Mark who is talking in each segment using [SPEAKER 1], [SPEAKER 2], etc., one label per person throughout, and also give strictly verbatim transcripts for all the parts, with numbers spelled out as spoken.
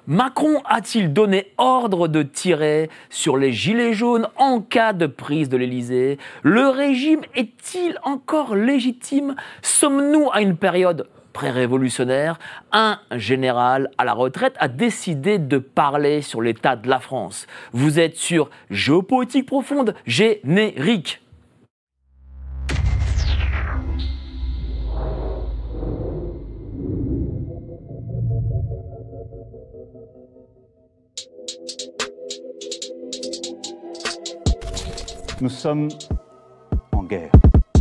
[SPEAKER 1] Macron a-t-il donné ordre de tirer sur les gilets jaunes en cas de prise de l'Élysée? Le régime est-il encore légitime? Sommes-nous à une période pré-révolutionnaire? Un général à la retraite a décidé de parler sur l'état de la France. Vous êtes sur Géopolitique Profonde, générique.
[SPEAKER 2] Nous sommes en guerre.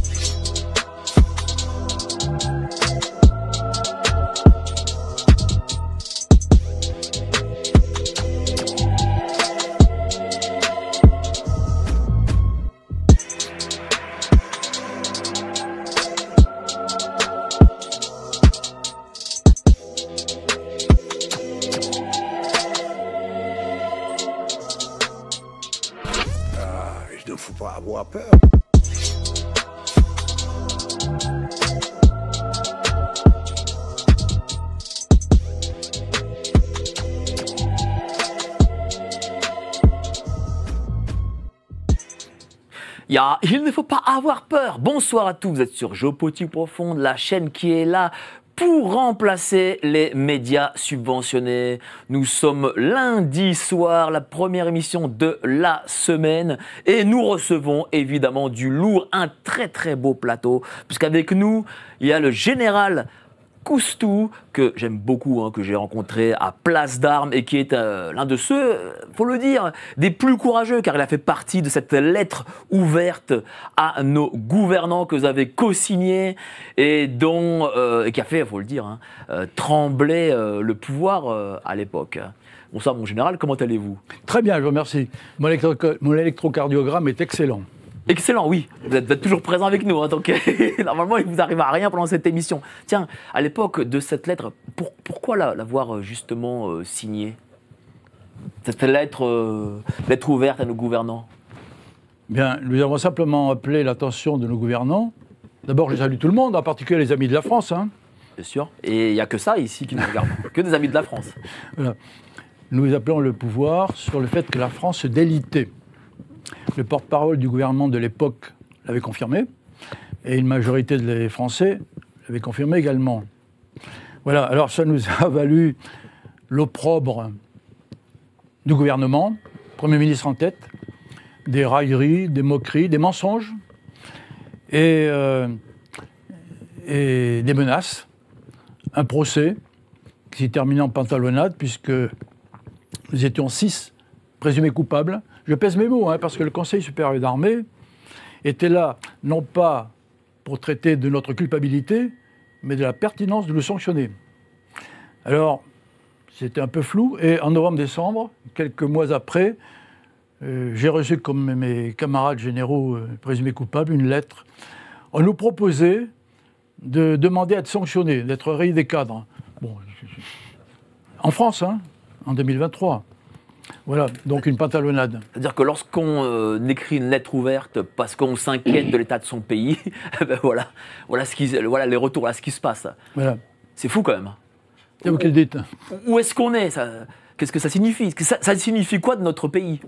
[SPEAKER 3] Il ne faut pas avoir peur.
[SPEAKER 1] Il, y a, il ne faut pas avoir peur. Bonsoir à tous, vous êtes sur Géopolitique Profonde, la chaîne qui est là pour remplacer les médias subventionnés. Nous sommes lundi soir, la première émission de la semaine, et nous recevons évidemment du lourd, un très très beau plateau, puisqu'avec nous, il y a le général Coustou, que j'aime beaucoup, hein, que j'ai rencontré à Place d'Armes et qui est euh, l'un de ceux, euh, faut le dire, des plus courageux, car il a fait partie de cette lettre ouverte à nos gouvernants que vous avez co-signée et dont, euh, et qui a fait, faut le dire, hein, euh, trembler euh, le pouvoir euh, à l'époque. Bonsoir mon général, comment allez-vous?
[SPEAKER 4] Très bien, je vous remercie. Mon, électro mon électrocardiogramme est excellent.
[SPEAKER 1] Excellent, oui. Vous êtes, vous êtes toujours présent avec nous. Hein, donc, normalement, il ne vous arrive à rien pendant cette émission. Tiens, à l'époque de cette lettre, pour, pourquoi l'avoir justement euh, signée? Cette lettre, euh, lettre ouverte à nos gouvernants?
[SPEAKER 4] Bien, nous avons simplement appelé l'attention de nos gouvernants. D'abord, je salue tout le monde, en particulier les amis de la France. Hein.
[SPEAKER 1] Bien sûr. Et il n'y a que ça ici qui nous regarde. Que des amis de la France.
[SPEAKER 4] Voilà. Nous appelons le pouvoir sur le fait que la France se délitait. Le porte-parole du gouvernement de l'époque l'avait confirmé, et une majorité des Français l'avait confirmé également. Voilà, alors ça nous a valu l'opprobre du gouvernement, Premier ministre en tête, des railleries, des moqueries, des mensonges, et, euh, et des menaces, un procès qui s'est terminé en pantalonnade, puisque nous étions six présumés coupables. Je pèse mes mots, hein, parce que le Conseil supérieur d'armée était là, non pas pour traiter de notre culpabilité, mais de la pertinence de nous sanctionner. Alors, c'était un peu flou, et en novembre-décembre, quelques mois après, euh, j'ai reçu, comme mes camarades généraux euh, présumés coupables, une lettre. On nous proposait de demander à être sanctionnés, d'être rayés des cadres. Bon, en France, hein, en deux mille vingt-trois. Voilà, donc une pantalonnade.
[SPEAKER 1] C'est-à-dire que lorsqu'on euh, écrit une lettre ouverte parce qu'on s'inquiète de l'état de son pays, ben voilà, voilà, ce qui, voilà les retours, voilà ce qui se passe.
[SPEAKER 4] Voilà.
[SPEAKER 1] C'est fou quand même.
[SPEAKER 4] C'est vous qui le dites.
[SPEAKER 1] Où est-ce qu'on est, ça? Qu'est-ce que ça signifie? ça, ça signifie quoi de notre pays?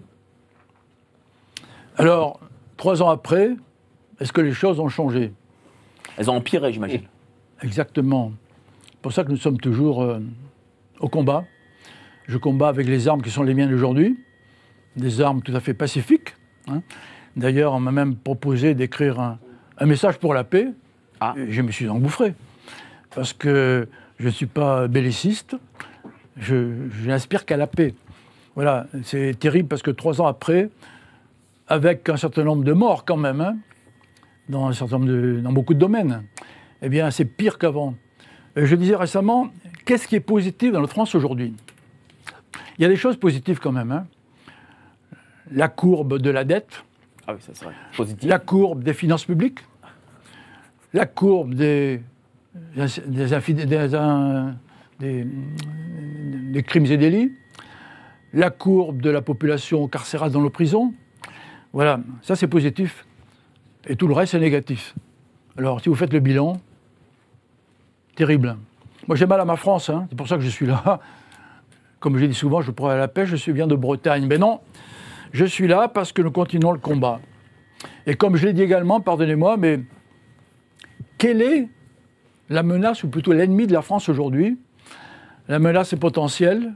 [SPEAKER 4] Alors, trois ans après, est-ce que les choses ont changé?
[SPEAKER 1] Elles ont empiré, j'imagine.
[SPEAKER 4] Exactement. C'est pour ça que nous sommes toujours euh, au combat. Je combats avec les armes qui sont les miennes aujourd'hui, des armes tout à fait pacifiques. Hein. D'ailleurs, on m'a même proposé d'écrire un, un message pour la paix. Ah. Et je me suis engouffré. Parce que je ne suis pas belliciste, je, je n'aspire qu'à la paix. Voilà, c'est terrible parce que trois ans après, avec un certain nombre de morts quand même, hein, dans, un certain nombre de, dans beaucoup de domaines, eh bien, c'est pire qu'avant. Je disais récemment, qu'est-ce qui est positif dans notre France aujourd'hui? Il y a des choses positives quand même. Hein. La courbe de la dette,
[SPEAKER 1] ah oui, ça serait positif.
[SPEAKER 4] La courbe des finances publiques, la courbe des, des, des, des, des, des crimes et délits, la courbe de la population carcérale dans nos prisons. Voilà, ça c'est positif. Et tout le reste c'est négatif. Alors si vous faites le bilan, terrible. Moi j'ai mal à ma France, hein, c'est pour ça que je suis là. comme je dis souvent, je pourrais à la pêche, je suis bien de Bretagne. Mais non, je suis là parce que nous continuons le combat. Et comme je l'ai dit également, pardonnez-moi, mais quelle est la menace, ou plutôt l'ennemi de la France aujourd'hui? La menace est potentielle,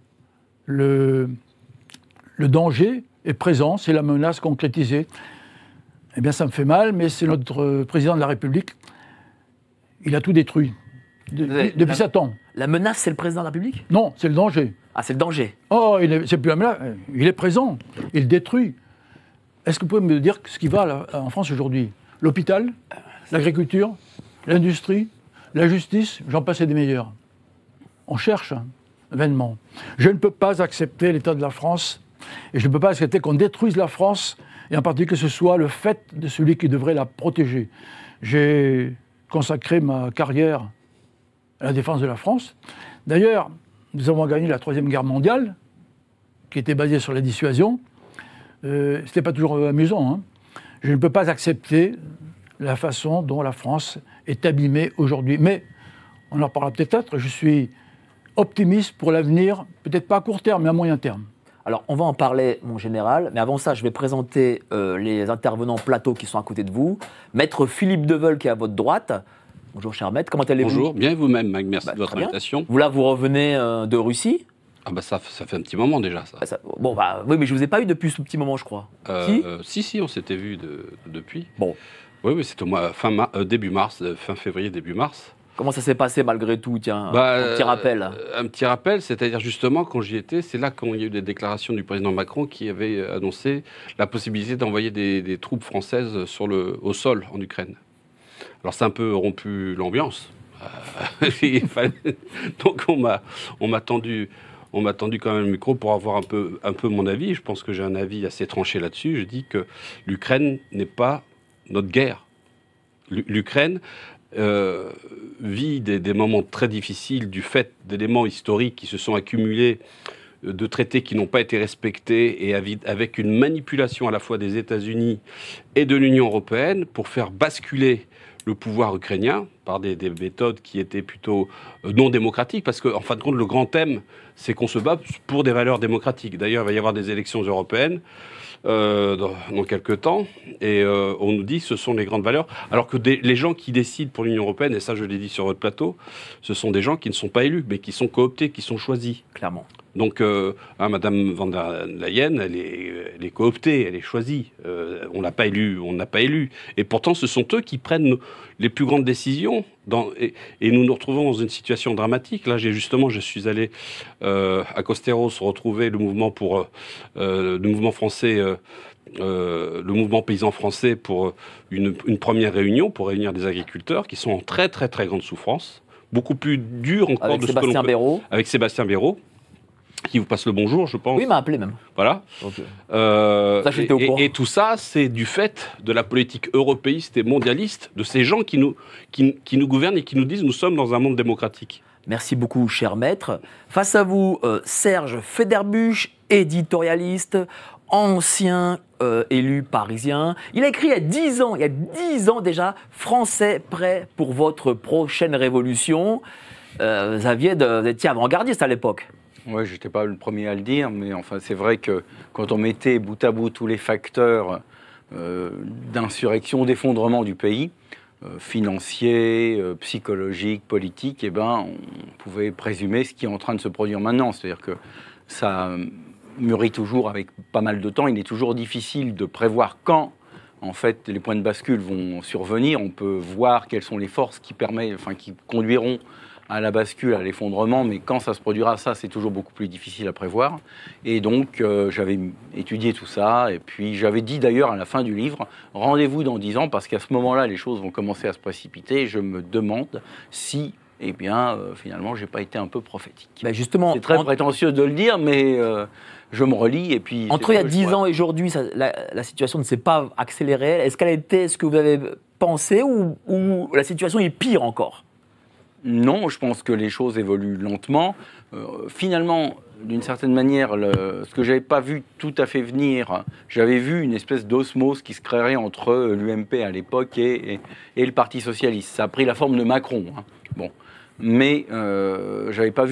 [SPEAKER 4] le, le danger est présent, c'est la menace concrétisée. Eh bien, ça me fait mal, mais c'est notre président de la République. Il a tout détruit. De,
[SPEAKER 1] avez,
[SPEAKER 4] depuis
[SPEAKER 1] la,
[SPEAKER 4] sept ans.
[SPEAKER 1] La menace, c'est le président de la République?
[SPEAKER 4] Non, c'est le danger.
[SPEAKER 1] Ah, c'est le danger.
[SPEAKER 4] Oh, c'est plus la menace. Il est présent. Il détruit. Est-ce que vous pouvez me dire ce qui va là, en France aujourd'hui? L'hôpital, l'agriculture, l'industrie, la justice, j'en passe des meilleurs. On cherche, hein, vainement. Je ne peux pas accepter l'état de la France, et je ne peux pas accepter qu'on détruise la France, et en particulier que ce soit le fait de celui qui devrait la protéger. J'ai consacré ma carrière à la défense de la France. D'ailleurs, nous avons gagné la Troisième Guerre mondiale, qui était basée sur la dissuasion. Euh, ce n'était pas toujours amusant. Hein. Je ne peux pas accepter la façon dont la France est abîmée aujourd'hui. Mais, on en reparlera peut-être, je suis optimiste pour l'avenir, peut-être pas à court terme, mais à moyen terme.
[SPEAKER 1] Alors, on va en parler, mon général, mais avant ça, je vais présenter euh, les intervenants plateau qui sont à côté de vous. Maître Philippe Deveul, qui est à votre droite. Bonjour, cher maître, comment allez-vous?
[SPEAKER 5] Bonjour, bien et vous-même, Mag, merci
[SPEAKER 1] bah,
[SPEAKER 5] de votre invitation.
[SPEAKER 1] Vous là, vous revenez euh, de Russie?
[SPEAKER 5] Ah bah ça, ça fait un petit moment déjà, ça.
[SPEAKER 1] Ah, ça bon, bah oui, mais je ne vous ai pas eu depuis ce petit moment, je crois.
[SPEAKER 5] Euh,
[SPEAKER 1] si
[SPEAKER 5] euh, Si, si, on s'était vu de, depuis.
[SPEAKER 1] Bon.
[SPEAKER 5] Oui, oui, c'était au mois, fin mar, euh, début mars, euh, fin février, début mars.
[SPEAKER 1] Comment ça s'est passé malgré tout, tiens,
[SPEAKER 5] bah,
[SPEAKER 1] un petit rappel.
[SPEAKER 5] euh, Un petit rappel, c'est-à-dire justement quand j'y étais, c'est là qu'il y a eu des déclarations du président Macron qui avait annoncé la possibilité d'envoyer des, des troupes françaises sur le, au sol en Ukraine. Alors c'est un peu rompu l'ambiance. Euh, il fallait... Donc on m'a, on m'a tendu... On m'a tendu quand même le micro pour avoir un peu, un peu mon avis. Je pense que j'ai un avis assez tranché là-dessus. Je dis que l'Ukraine n'est pas notre guerre. L'Ukraine euh, vit des, des moments très difficiles du fait d'éléments historiques qui se sont accumulés, de traités qui n'ont pas été respectés et avec une manipulation à la fois des États-Unis et de l'Union européenne pour faire basculer le pouvoir ukrainien par des, des méthodes qui étaient plutôt non démocratiques, parce qu'en en fin de compte, le grand thème, c'est qu'on se bat pour des valeurs démocratiques. D'ailleurs, il va y avoir des élections européennes euh, dans, dans quelques temps, et euh, on nous dit que ce sont les grandes valeurs, alors que des, les gens qui décident pour l'Union européenne, et ça je l'ai dit sur votre plateau, ce sont des gens qui ne sont pas élus, mais qui sont cooptés, qui sont choisis.
[SPEAKER 1] Clairement.
[SPEAKER 5] Donc, euh, hein, Madame van der Leyen, elle est, elle est cooptée, elle est choisie. Euh, on l'a pas élue, on n'a pas élu. Et pourtant, ce sont eux qui prennent les plus grandes décisions. Dans, et, et nous nous retrouvons dans une situation dramatique. Là, j'ai justement, je suis allé euh, à Costeros retrouver le mouvement pour euh, le mouvement français. Euh, Euh, le mouvement paysan français pour une, une première réunion, pour réunir des agriculteurs qui sont en très très très grande souffrance, beaucoup plus dur encore
[SPEAKER 1] avec
[SPEAKER 5] de
[SPEAKER 1] Sébastien
[SPEAKER 5] ce que l'on peut,
[SPEAKER 1] Béraud.
[SPEAKER 5] avec Sébastien Béraud, qui vous passe le bonjour, je pense.
[SPEAKER 1] Oui, il m'a appelé même.
[SPEAKER 5] Voilà.
[SPEAKER 1] Okay.
[SPEAKER 5] Euh,
[SPEAKER 1] ça, j'étais au courant.
[SPEAKER 5] Et, et tout ça, c'est du fait de la politique européiste et mondialiste de ces gens qui nous, qui, qui nous gouvernent et qui nous disent nous sommes dans un monde démocratique.
[SPEAKER 1] Merci beaucoup, cher maître. Face à vous, euh, Serge Federbusch, éditorialiste, ancien euh, élu parisien. Il a écrit il y a dix ans, il y a dix ans déjà, « Français prêts pour votre prochaine révolution ». Euh, vous, aviez de, vous étiez avant-gardiste à l'époque.
[SPEAKER 6] Oui, je n'étais pas le premier à le dire, mais enfin, c'est vrai que quand on mettait bout à bout tous les facteurs euh, d'insurrection, d'effondrement du pays, euh, financier, euh, psychologique, politique, eh ben, on pouvait présumer ce qui est en train de se produire maintenant. C'est-à-dire que ça mûrit toujours avec pas mal de temps. Il est toujours difficile de prévoir quand, en fait, les points de bascule vont survenir. On peut voir quelles sont les forces qui permettent, enfin, qui conduiront à la bascule, à l'effondrement, mais quand ça se produira, ça, c'est toujours beaucoup plus difficile à prévoir. Et donc, euh, j'avais étudié tout ça, et puis j'avais dit d'ailleurs à la fin du livre, rendez-vous dans dix ans, parce qu'à ce moment-là, les choses vont commencer à se précipiter, et je me demande si, eh bien, euh, finalement, j'ai pas été un peu prophétique.
[SPEAKER 1] Ben justement,
[SPEAKER 6] c'est très
[SPEAKER 1] en...
[SPEAKER 6] prétentieux de le dire, mais euh, je me relis, et puis...
[SPEAKER 1] Entre il y a dix ans et aujourd'hui, ça, la, la situation ne s'est pas accélérée. Est-ce qu'elle était ce que vous avez pensé, ou, ou la situation est pire encore ?
[SPEAKER 6] Non, je pense que les choses évoluent lentement. Euh, finalement, d'une certaine manière, le, ce que je n'avais pas vu tout à fait venir, j'avais vu une espèce d'osmose qui se créerait entre l'U M P à l'époque et, et, et le Parti socialiste. Ça a pris la forme de Macron. Hein. Bon. Mais euh, je n'avais pas vu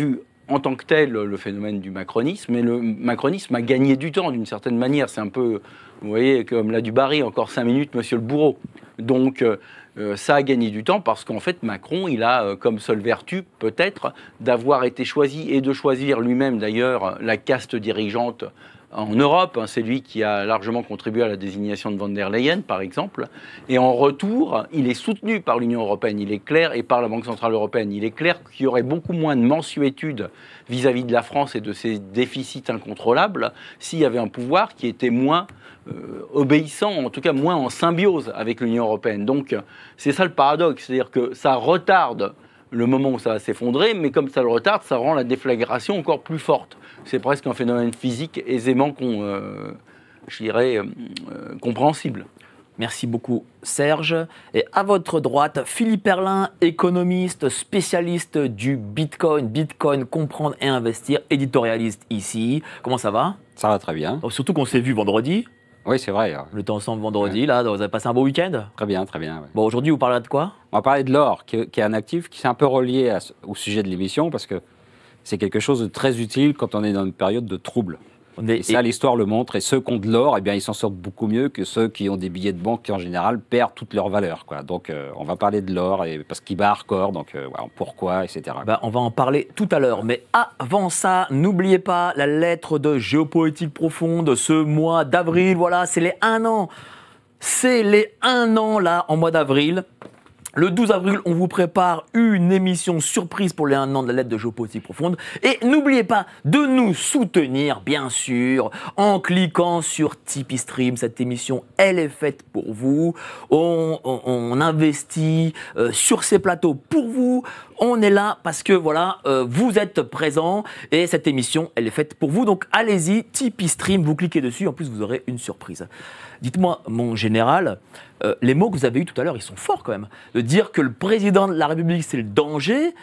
[SPEAKER 6] en tant que tel le phénomène du macronisme, mais le macronisme a gagné du temps d'une certaine manière. C'est un peu, vous voyez, comme là du Barry, encore cinq minutes, monsieur le bourreau. Donc euh, ça a gagné du temps parce qu'en fait Macron, il a euh, comme seule vertu peut-être d'avoir été choisi et de choisir lui-même d'ailleurs la caste dirigeante en Europe. C'est lui qui a largement contribué à la désignation de von der Leyen, par exemple. Et en retour, il est soutenu par l'Union européenne, il est clair, et par la Banque centrale européenne. Il est clair qu'il y aurait beaucoup moins de mansuétude vis-à-vis de la France et de ses déficits incontrôlables s'il y avait un pouvoir qui était moins euh, obéissant, en tout cas moins en symbiose avec l'Union européenne. Donc c'est ça le paradoxe, c'est-à-dire que ça retarde le moment où ça va s'effondrer, mais comme ça le retarde, ça rend la déflagration encore plus forte. C'est presque un phénomène physique aisément, con, euh, je dirais, euh, euh, compréhensible.
[SPEAKER 1] Merci beaucoup Serge. Et à votre droite, Philippe Herlin, économiste, spécialiste du Bitcoin, Bitcoin, comprendre et investir, éditorialiste ici. Comment ça va?
[SPEAKER 7] Ça va très bien.
[SPEAKER 1] Surtout qu'on s'est vu vendredi.
[SPEAKER 7] Oui, c'est vrai.
[SPEAKER 1] On était ensemble vendredi, ouais. Là, vous avez passé un beau week-end?
[SPEAKER 7] Très bien, très bien. Ouais.
[SPEAKER 1] Bon, aujourd'hui, vous parlerez de quoi?
[SPEAKER 7] On va parler de l'or, qui, qui est un actif qui est un peu relié à, au sujet de l'émission, parce que c'est quelque chose de très utile quand on est dans une période de trouble. On est, et ça, et... l'histoire le montre. Et ceux qui ont de l'or, eh bien, ils s'en sortent beaucoup mieux que ceux qui ont des billets de banque qui, en général, perdent toute leur valeur, quoi. Donc, euh, on va parler de l'or, et, parce qu'il bat un record, donc euh, voilà, pourquoi, et cetera.
[SPEAKER 1] Ben, on va en parler tout à l'heure. Mais avant ça, n'oubliez pas la lettre de Géopolitique Profonde, ce mois d'avril. Voilà, c'est les un an. C'est les un an, là, en mois d'avril. Le douze avril, on vous prépare une émission surprise pour les un an de la lettre de Géopolitique Profonde. Et n'oubliez pas de nous soutenir, bien sûr, en cliquant sur Tipeee Stream. Cette émission, elle est faite pour vous. On, on, on investit euh, sur ces plateaux pour vous. On est là parce que, voilà, euh, vous êtes présents. Et cette émission, elle est faite pour vous. Donc, allez-y, Tipeee Stream, vous cliquez dessus. En plus, vous aurez une surprise. Dites-moi, mon général, euh, les mots que vous avez eus tout à l'heure, ils sont forts quand même. De dire que le président de la République, c'est le danger.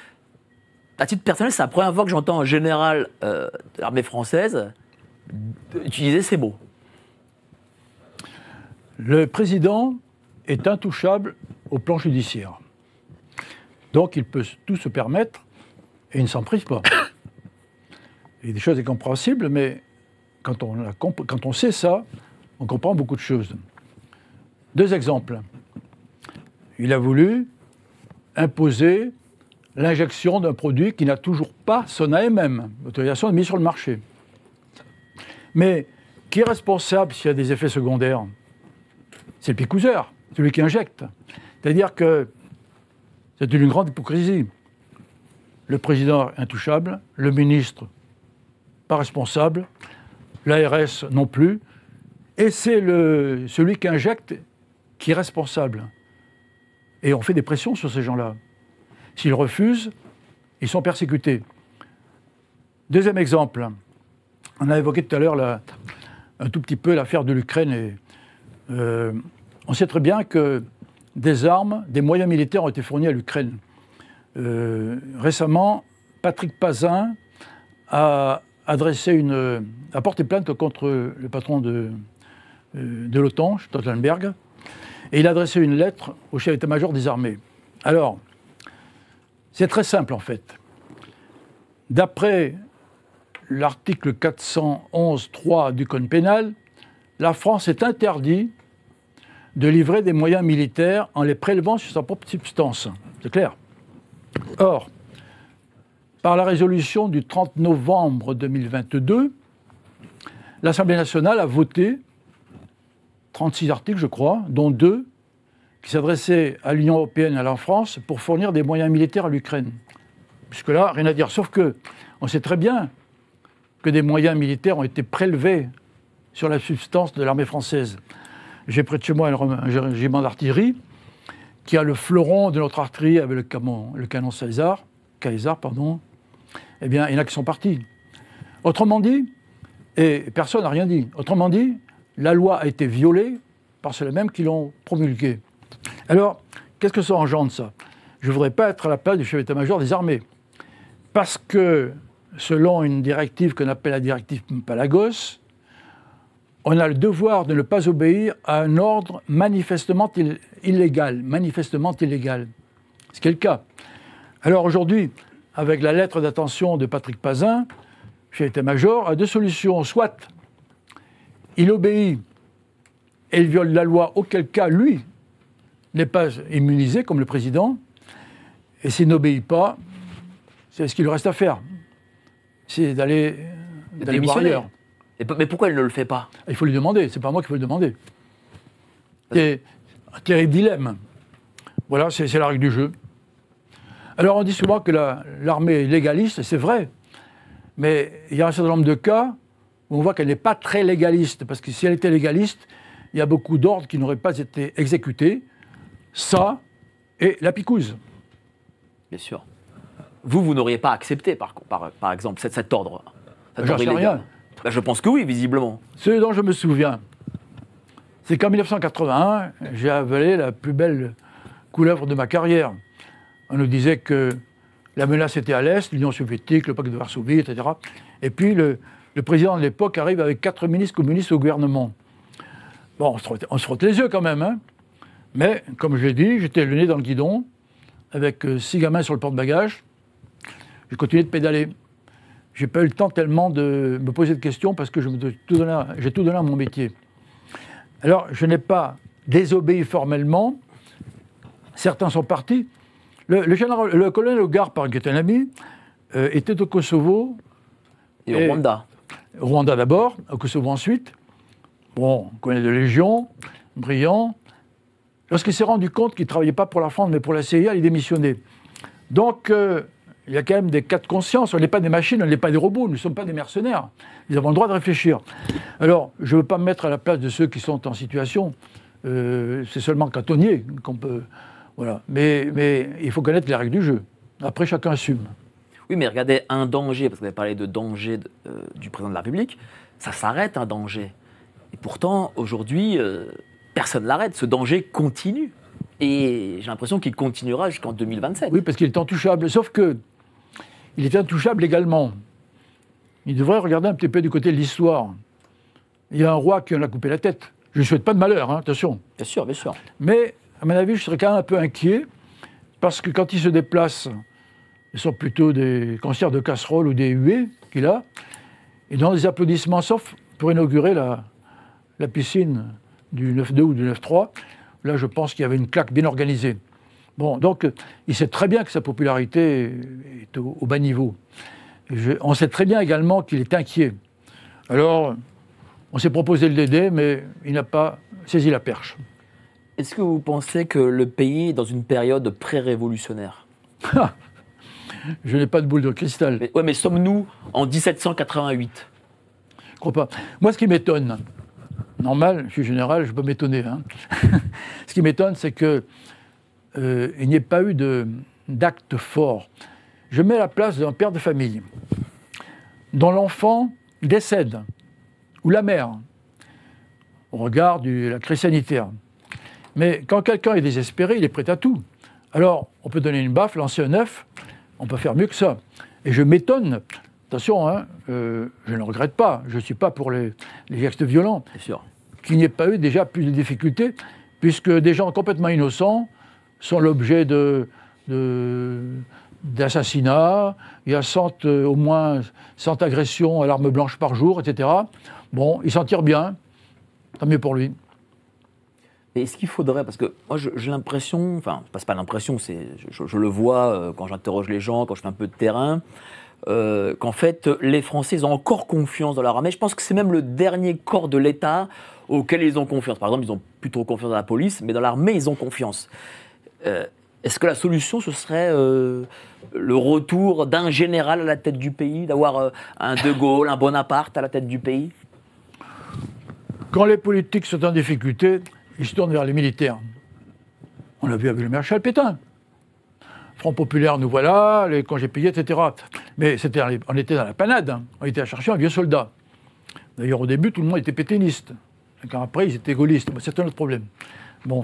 [SPEAKER 1] À titre personnel, c'est la première fois que j'entends un général euh, de l'armée française utiliser ces mots.
[SPEAKER 4] Le président est intouchable au plan judiciaire. Donc il peut tout se permettre et il ne s'en prive pas. Il y a des choses incompréhensibles, mais quand on, a, quand on sait ça, on comprend beaucoup de choses. Deux exemples. Il a voulu imposer l'injection d'un produit qui n'a toujours pas son A M M, l'autorisation de mise sur le marché. Mais qui est responsable s'il y a des effets secondaires? C'est le picouseur, celui qui injecte. C'est-à-dire que c'est une grande hypocrisie. Le président intouchable, le ministre pas responsable, l'A R S non plus, et c'est le, celui qui injecte qui est responsable. Et on fait des pressions sur ces gens-là. S'ils refusent, ils sont persécutés. Deuxième exemple, on a évoqué tout à l'heure la, un tout petit peu l'affaire de l'Ukraine. Et, euh, on sait très bien que des armes, des moyens militaires ont été fournis à l'Ukraine. Euh, récemment, Patrick Pazin a adressé une, a porté plainte contre le patron de, de l'OTAN, Stoltenberg, et il a adressé une lettre au chef d'état-major des armées. Alors, c'est très simple en fait. D'après l'article quatre cent onze trois du Code pénal, la France est interdite de livrer des moyens militaires en les prélevant sur sa propre substance. C'est clair. Or, par la résolution du trente novembre deux mille vingt-deux, l'Assemblée nationale a voté trente-six articles, je crois, dont deux qui s'adressaient à l'Union européenne et à la France pour fournir des moyens militaires à l'Ukraine. Jusque-là, rien à dire. Sauf que on sait très bien que des moyens militaires ont été prélevés sur la substance de l'armée française. J'ai près de chez moi un régiment d'artillerie qui a le fleuron de notre artillerie avec le canon, le canon César, Caesar, pardon. Eh bien, il y en a qui sont partis. Autrement dit, et personne n'a rien dit, autrement dit, la loi a été violée par ceux-là même qui l'ont promulguée. Alors, qu'est-ce que ça engendre, ça? Je ne voudrais pas être à la place du chef d'état-major des armées. Parce que, selon une directive qu'on appelle la directive Palagos, on a le devoir de ne pas obéir à un ordre manifestement illégal, manifestement illégal. Ce qui est le cas. Alors aujourd'hui, avec la lettre d'intention de Patrick Pazin, chef d'état-major, à deux solutions. Soit il obéit et il viole la loi, auquel cas, lui, n'est pas immunisé, comme le président, et s'il n'obéit pas, c'est ce qu'il lui reste à faire. C'est d'aller voir ailleurs.
[SPEAKER 1] Mais pourquoi il ne le fait pas?
[SPEAKER 4] Il faut lui demander, c'est pas moi qui faut le demander. C'est un terrible dilemme. Voilà, c'est la règle du jeu. Alors on dit souvent que l'armée est légaliste, c'est vrai, mais il y a un certain nombre de cas où on voit qu'elle n'est pas très légaliste, parce que si elle était légaliste, il y a beaucoup d'ordres qui n'auraient pas été exécutés. Ça et la picouse.
[SPEAKER 1] Bien sûr. Vous, vous n'auriez pas accepté, par, par, par exemple, cet, cet ordre.
[SPEAKER 4] J'en sais rien.
[SPEAKER 1] Ben, je pense que oui, visiblement.
[SPEAKER 4] Ce dont je me souviens, c'est qu'en mille neuf cent quatre-vingt-un, j'ai avalé la plus belle couleuvre de ma carrière. On nous disait que la menace était à l'Est, l'Union soviétique, le pacte de Varsovie, et cetera. Et puis le, le président de l'époque arrive avec quatre ministres communistes au gouvernement. Bon, on se frotte, on se frotte les yeux quand même, hein. Mais, comme je l'ai dit, j'étais le nez dans le guidon, avec euh, six gamins sur le porte-bagages. J'ai continué de pédaler. J'ai pas eu le temps tellement de me poser de questions parce que j'ai tout donné, tout donné à mon métier. Alors, je n'ai pas désobéi formellement. Certains sont partis. Le, le, général, le colonel Hogarth, qui est un ami, euh, était au Kosovo.
[SPEAKER 1] Et, et au Rwanda.
[SPEAKER 4] Au Rwanda d'abord, au Kosovo ensuite. Bon, on connaît de Légion, brillant. Lorsqu'il s'est rendu compte qu'il ne travaillait pas pour la France, mais pour la C I A, il est démissionné. Donc, euh, il y a quand même des cas de conscience. On n'est pas des machines, on n'est pas des robots, nous ne sommes pas des mercenaires. Nous avons le droit de réfléchir. Alors, je ne veux pas me mettre à la place de ceux qui sont en situation. Euh, c'est seulement cantonnier qu'on peut... Voilà. Mais, mais il faut connaître les règles du jeu. Après, chacun assume.
[SPEAKER 1] Oui, mais regardez, un danger, parce que vous avez parlé de danger de, euh, du président de la République, ça s'arrête, un danger. Et pourtant, aujourd'hui... Euh, personne ne l'arrête, ce danger continue. Et j'ai l'impression qu'il continuera jusqu'en deux mille vingt-sept.
[SPEAKER 4] Oui, parce qu'il est intouchable. Sauf que il est intouchable également. Il devrait regarder un petit peu du côté de l'histoire. Il y a un roi qui en a coupé la tête. Je ne souhaite pas de malheur, hein, attention.
[SPEAKER 1] Bien sûr, bien sûr.
[SPEAKER 4] Mais, à mon avis, je serais quand même un peu inquiet, parce que quand il se déplace, ce sont plutôt des concerts de casseroles ou des huées qu'il a, et dans des applaudissements, sauf pour inaugurer la, la piscine du neuf deux ou du neuf trois, là je pense qu'il y avait une claque bien organisée. Bon, donc il sait très bien que sa popularité est au, au bas niveau. Je, on sait très bien également qu'il est inquiet. Alors, on s'est proposé de l'aider, mais il n'a pas saisi la perche.
[SPEAKER 1] Est-ce que vous pensez que le pays est dans une période pré-révolutionnaire?
[SPEAKER 4] Je n'ai pas de boule de cristal.
[SPEAKER 1] Mais, ouais, mais sommes-nous en dix-sept cent quatre-vingt-huit?
[SPEAKER 4] Je crois pas. Moi, ce qui m'étonne, normal, je suis général, je peux m'étonner. Hein. Ce qui m'étonne, c'est qu'il euh, n'y ait pas eu d'acte fort. Je mets à la place d'un père de famille dont l'enfant décède, ou la mère, au regard de la crise sanitaire. Mais quand quelqu'un est désespéré, il est prêt à tout. Alors, on peut donner une baffe, lancer un œuf, on peut faire mieux que ça. Et je m'étonne. Attention, hein, euh, je ne regrette pas, je ne suis pas pour les, les gestes violents, qu'il n'y ait pas eu déjà plus de difficultés, puisque des gens complètement innocents sont l'objet de, de, d'assassinats, il y a cent, euh, au moins cent agressions à l'arme blanche par jour, et cetera. Bon, il s'en tire bien, tant mieux pour lui.
[SPEAKER 1] Et est-ce qu'il faudrait, parce que moi j'ai l'impression, enfin, c'est pas l'impression, c'est, je, je le vois euh, quand j'interroge les gens, quand je fais un peu de terrain, Euh, qu'en fait, les Français ils ont encore confiance dans leur armée. Je pense que c'est même le dernier corps de l'État auquel ils ont confiance. Par exemple, ils ont plus trop confiance dans la police, mais dans l'armée, ils ont confiance. Euh, est-ce que la solution, ce serait euh, le retour d'un général à la tête du pays, d'avoir euh, un De Gaulle, un Bonaparte à la tête du pays?
[SPEAKER 4] Quand les politiques sont en difficulté, ils se tournent vers les militaires. On l'a vu avec le maréchal Pétain. Front populaire, nous voilà, les congés payés, et cetera. Mais c'était, on était dans la panade, hein. On était à chercher un vieux soldat. D'ailleurs, au début, tout le monde était pétainiste. Et quand après, ils étaient gaullistes. C'est un autre problème. Bon.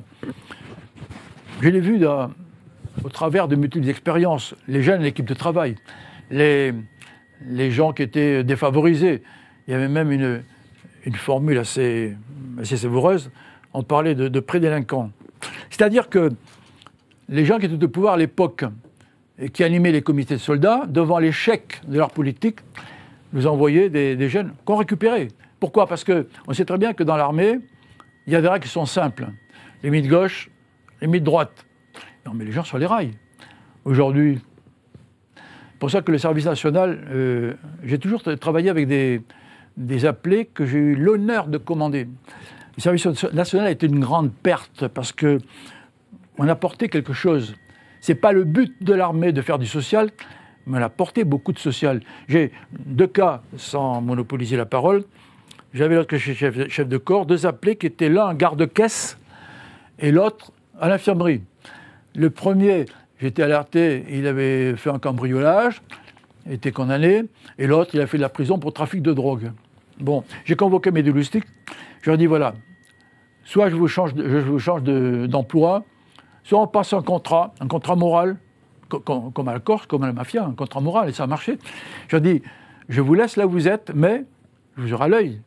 [SPEAKER 4] Je l'ai vu dans, au travers de multiples expériences. Les jeunes, l'équipe de travail, les, les gens qui étaient défavorisés. Il y avait même une, une formule assez, assez savoureuse. On parlait de, de prédélinquants. C'est-à-dire que les gens qui étaient au pouvoir à l'époque et qui animaient les comités de soldats, devant l'échec de leur politique, nous envoyaient des, des jeunes qu'on récupérait. Pourquoi? Parce qu'on sait très bien que dans l'armée, il y a des règles qui sont simples. Les mis de gauche, les mis de droite. Non, mais les gens sur les rails. Aujourd'hui, c'est pour ça que le service national, euh, j'ai toujours travaillé avec des, des appelés que j'ai eu l'honneur de commander. Le service national a été une grande perte parce qu'on a porté quelque chose. Ce n'est pas le but de l'armée de faire du social, mais on a porté beaucoup de social. J'ai deux cas, sans monopoliser la parole. J'avais l'autre chef, chef de corps, deux appelés qui étaient l'un garde-caisse et l'autre à l'infirmerie. Le premier, j'étais alerté, il avait fait un cambriolage, était condamné, et l'autre, il a fait de la prison pour trafic de drogue. Bon, j'ai convoqué mes deux loustiques, je leur ai dit voilà, soit je vous change, de, je vous change de, d'emploi, soit on passe un contrat, un contrat moral, comme, comme à la Corse, comme à la mafia, un contrat moral, et ça a marché. Je leur ai dit, je vous laisse là où vous êtes, mais je vous aurai à l'œil.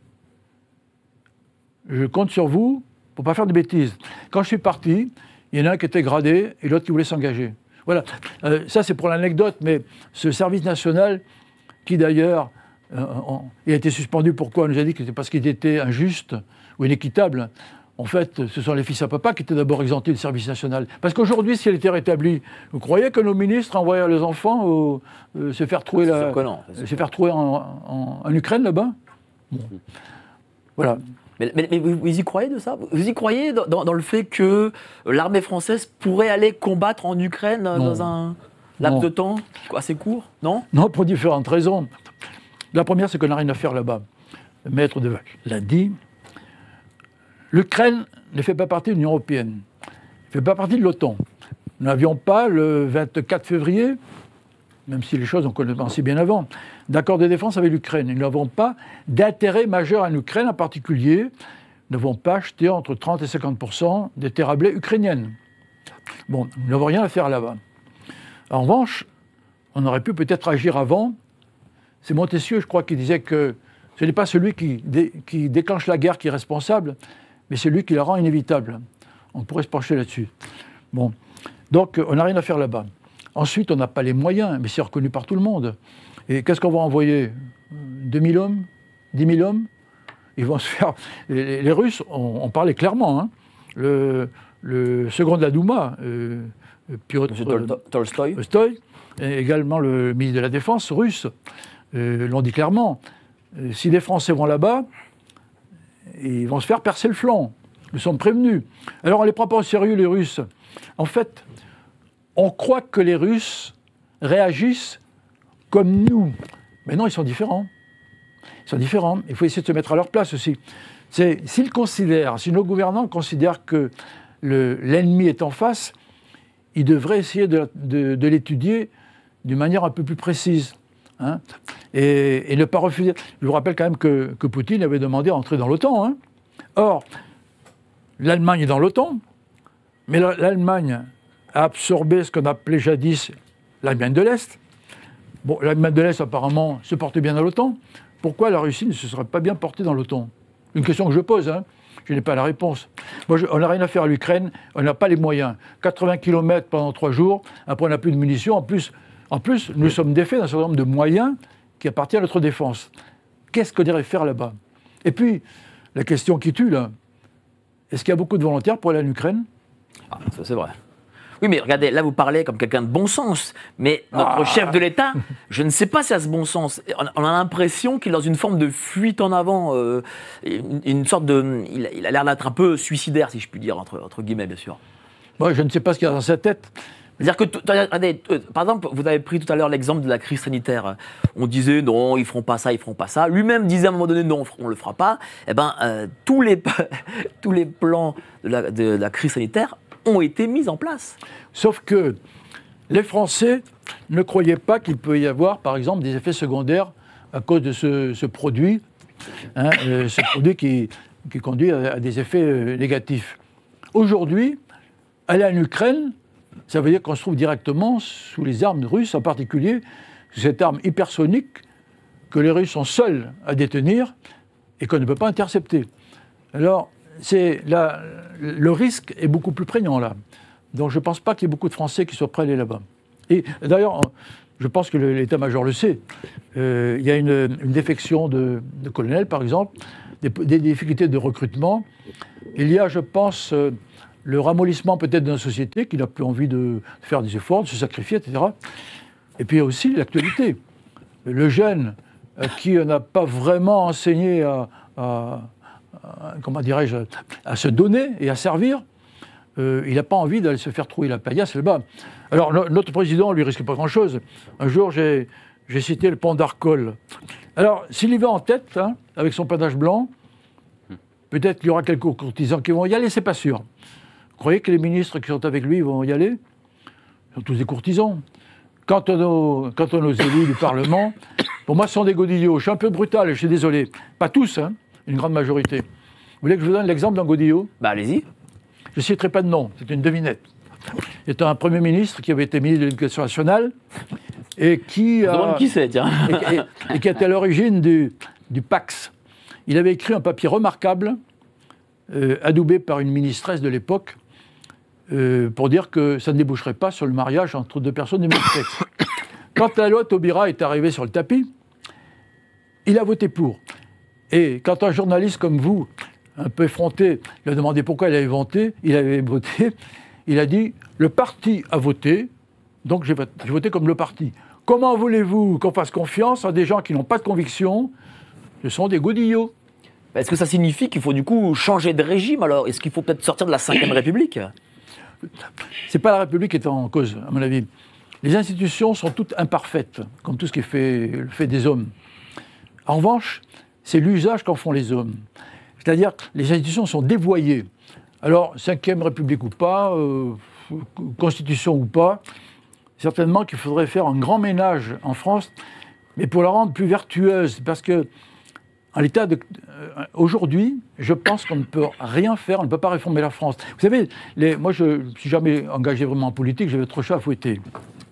[SPEAKER 4] Je compte sur vous pour ne pas faire de bêtises. Quand je suis parti, il y en a un qui était gradé et l'autre qui voulait s'engager. Voilà, euh, ça c'est pour l'anecdote, mais ce service national, qui d'ailleurs euh, on, il a été suspendu, pourquoi? On nous a dit que c'était parce qu'il était injuste ou inéquitable. En fait, ce sont les fils à papa qui étaient d'abord exemptés du service national. Parce qu'aujourd'hui, si elle était rétablie, vous croyez que nos ministres envoyaient les enfants au, euh, se faire trouver, la, non, se faire trouver en, en, en Ukraine là-bas? Bon. Voilà.
[SPEAKER 1] Mais, mais, mais vous y croyez de ça? Vous y croyez dans, dans, dans le fait que l'armée française pourrait aller combattre en Ukraine non. dans un laps non. de temps assez court? Non?
[SPEAKER 4] Non, pour différentes raisons. La première, c'est qu'on n'a rien à faire là-bas. Le maître de Vache l'a dit. L'Ukraine ne fait pas partie de l'Union européenne. Elle ne fait pas partie de l'OTAN. Nous n'avions pas, le vingt-quatre février, même si les choses ont commencé bien avant, d'accord de défense avec l'Ukraine. Nous n'avons pas d'intérêt majeur en Ukraine en particulier. Nous n'avons pas acheté entre trente et cinquante pour cent des terres à blé ukrainiennes. Bon, nous n'avons rien à faire là-bas. En revanche, on aurait pu peut-être agir avant. C'est Montesquieu, je crois, qui disait que ce n'est pas celui qui, dé, qui déclenche la guerre qui est responsable, mais celui qui la rend inévitable. On pourrait se pencher là-dessus. Bon, donc on n'a rien à faire là-bas. Ensuite, on n'a pas les moyens, mais c'est reconnu par tout le monde. Et qu'est-ce qu'on va envoyer? deux mille hommes? dix mille hommes? Ils vont se faire... Les, les Russes, on, on parlait clairement. Hein. Le, le second de la Douma, euh, Piotr
[SPEAKER 1] Tol Tolstoï,
[SPEAKER 4] Tolstoï, et également le ministre de la Défense russe, euh, l'ont dit clairement. Euh, si les Français vont là-bas, ils vont se faire percer le flanc. Nous sommes prévenus. Alors on ne les prend pas au sérieux, les Russes. En fait, on croit que les Russes réagissent comme nous. Mais non, ils sont différents. Ils sont différents. Il faut essayer de se mettre à leur place aussi. C'est, s'ils considèrent, si nos gouvernants considèrent que le, l'ennemi est en face, ils devraient essayer de, de, de l'étudier d'une manière un peu plus précise. Hein, et, et ne pas refuser. Je vous rappelle quand même que, que Poutine avait demandé à entrer dans l'OTAN. Hein. Or, l'Allemagne est dans l'OTAN, mais l'Allemagne a absorbé ce qu'on appelait jadis l'Allemagne de l'Est. Bon, l'Allemagne de l'Est, apparemment, se porte bien dans l'OTAN. Pourquoi la Russie ne se serait pas bien portée dans l'OTAN? Une question que je pose, hein. Je n'ai pas la réponse. Moi, je, on n'a rien à faire à l'Ukraine, on n'a pas les moyens. quatre-vingts kilomètres pendant trois jours, après on n'a plus de munitions. En plus, en plus nous sommes défaits d'un certain nombre de moyens qui appartiennent à notre défense. Qu'est-ce qu'on irait faire là-bas? Et puis, la question qui tue, là, est-ce qu'il y a beaucoup de volontaires pour aller en Ukraine?
[SPEAKER 1] Ah, ça c'est vrai. Oui, mais regardez, là vous parlez comme quelqu'un de bon sens, mais notre ah. chef de l'État, je ne sais pas si a ce bon sens. On a l'impression qu'il est dans une forme de fuite en avant, euh, une, une sorte de... Il, il a l'air d'être un peu suicidaire, si je puis dire, entre, entre guillemets, bien sûr.
[SPEAKER 4] Moi, je ne sais pas ce qu'il y a dans sa tête.
[SPEAKER 1] C'est-à-dire que, regardez, euh, par exemple, vous avez pris tout à l'heure l'exemple de la crise sanitaire. On disait non, ils feront pas ça, ils feront pas ça. Lui-même disait à un moment donné non, on le fera pas. Eh ben, euh, tous les tous les plans de la, de la crise sanitaire ont été mis en place.
[SPEAKER 4] Sauf que les Français ne croyaient pas qu'il peut y avoir, par exemple, des effets secondaires à cause de ce, ce produit, hein, euh, ce produit qui, qui conduit à, à des effets euh, négatifs. Aujourd'hui, aller en Ukraine, ça veut dire qu'on se trouve directement sous les armes russes, en particulier sous cette arme hypersonique que les Russes sont seuls à détenir et qu'on ne peut pas intercepter. Alors, c'est là, le risque est beaucoup plus prégnant là. Donc je ne pense pas qu'il y ait beaucoup de Français qui soient prêts à aller là-bas. Et d'ailleurs, je pense que l'état-major le sait. Euh, il y a une, une défection de, de colonel, par exemple, des, des difficultés de recrutement. Il y a, je pense, euh, le ramollissement peut-être d'une société qui n'a plus envie de faire des efforts, de se sacrifier, et cetera. Et puis il y a aussi l'actualité. Le jeune euh, qui n'a pas vraiment enseigné à, à, à comment dirais-je, à se donner et à servir, euh, il n'a pas envie d'aller se faire trouver la paillasse là-bas. Alors no, notre président, lui, risque pas grand-chose. Un jour, j'ai, j'ai cité le pont d'Arcole. Alors, s'il y va en tête, hein, avec son panache blanc, peut-être qu'il y aura quelques courtisans qui vont y aller, c'est pas sûr. Vous croyez que les ministres qui sont avec lui vont y aller? Ils sont tous des courtisans. Quant à nos, quant à nos élus du Parlement, pour moi, ce sont des godillots. Je suis un peu brutal, je suis désolé. Pas tous, hein, une grande majorité. Vous voulez que je vous donne l'exemple d'un godillot?
[SPEAKER 1] Bah, allez-y.
[SPEAKER 4] Je ne citerai pas de nom, c'est une devinette. C'est un Premier ministre qui avait été ministre de l'Éducation nationale et qui a,
[SPEAKER 1] qui c'est, tiens.
[SPEAKER 4] et, et, et qui était à l'origine du, du Pax. Il avait écrit un papier remarquable, euh, adoubé par une ministresse de l'époque, euh, pour dire que ça ne déboucherait pas sur le mariage entre deux personnes du même sexe. Quand la loi Taubira est arrivée sur le tapis, il a voté pour. Et quand un journaliste comme vous, un peu effronté, lui a demandé pourquoi il avait voté, il avait voté, il a dit « le parti a voté, donc j'ai voté, j'ai voté comme le parti ». Comment voulez-vous qu'on fasse confiance à des gens qui n'ont pas de conviction? Ce sont des godillots.
[SPEAKER 1] Est-ce que ça signifie qu'il faut du coup changer de régime alors? Est-ce qu'il faut peut-être sortir de la cinquième République?
[SPEAKER 4] C'est pas la République qui est en cause, à mon avis. Les institutions sont toutes imparfaites, comme tout ce qui est fait, le fait des hommes. En revanche, c'est l'usage qu'en font les hommes. C'est-à-dire que les institutions sont dévoyées. Alors, cinquième République ou pas, euh, Constitution ou pas, certainement qu'il faudrait faire un grand ménage en France, mais pour la rendre plus vertueuse, parce que en l'état de... Euh, aujourd'hui, je pense qu'on ne peut rien faire, on ne peut pas réformer la France. Vous savez, les, moi je ne suis jamais engagé vraiment en politique, j'avais trop chaud à fouetter.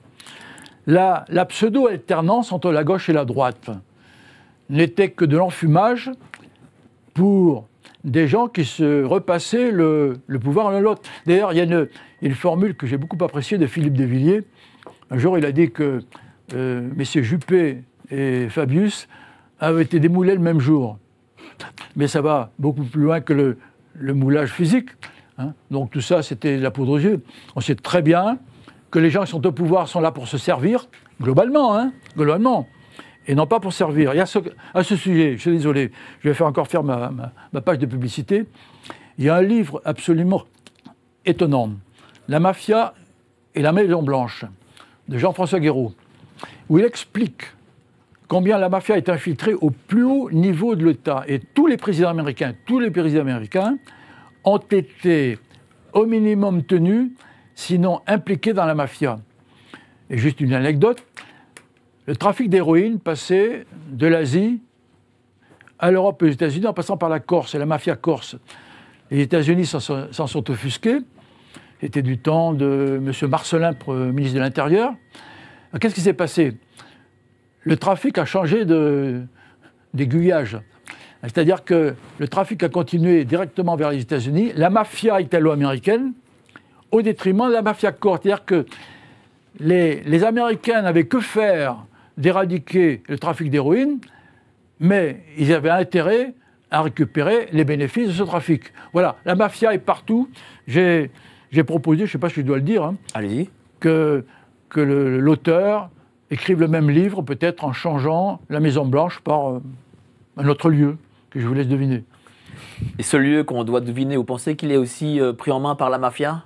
[SPEAKER 4] La, la pseudo-alternance entre la gauche et la droite n'était que de l'enfumage pour des gens qui se repassaient le, le pouvoir l'un l'autre. D'ailleurs, il y a une, une formule que j'ai beaucoup appréciée de Philippe de Villiers. Un jour, il a dit que euh, messieurs Juppé et Fabius avaient été démoulés le même jour. Mais ça va beaucoup plus loin que le, le moulage physique. Hein. Donc tout ça, c'était de la poudre aux yeux. On sait très bien que les gens qui sont au pouvoir sont là pour se servir, globalement, hein, globalement, et non pas pour servir. Et à ce, à ce sujet, je suis désolé, je vais faire encore faire ma, ma, ma page de publicité. Il y a un livre absolument étonnant, La Mafia et la Maison Blanche, de Jean-François Guéraud, où il explique combien la mafia est infiltrée au plus haut niveau de l'État. Et tous les présidents américains, tous les présidents américains ont été au minimum tenus, sinon impliqués dans la mafia. Et juste une anecdote, le trafic d'héroïne passait de l'Asie à l'Europe et aux États-Unis en passant par la Corse et la mafia corse. Les États-Unis s'en, s'en sont offusqués. C'était du temps de M. Marcellin, ministre de l'Intérieur. Alors, qu'est-ce qui s'est passé? Le trafic a changé de, d'aiguillage. C'est-à-dire que le trafic a continué directement vers les États-Unis, la mafia italo-américaine, au détriment de la mafia corse. C'est-à-dire que les, les Américains n'avaient que faire d'éradiquer le trafic d'héroïne, mais ils avaient intérêt à récupérer les bénéfices de ce trafic. Voilà, la mafia est partout. J'ai, j'ai proposé, je ne sais pas si je dois le dire, hein,
[SPEAKER 1] Allez-y.
[SPEAKER 4] que, que le, l'auteur écrive le même livre, peut-être en changeant la Maison Blanche par euh, un autre lieu, que je vous laisse deviner.
[SPEAKER 1] Et ce lieu qu'on doit deviner, vous pensez qu'il est aussi euh, pris en main par la mafia?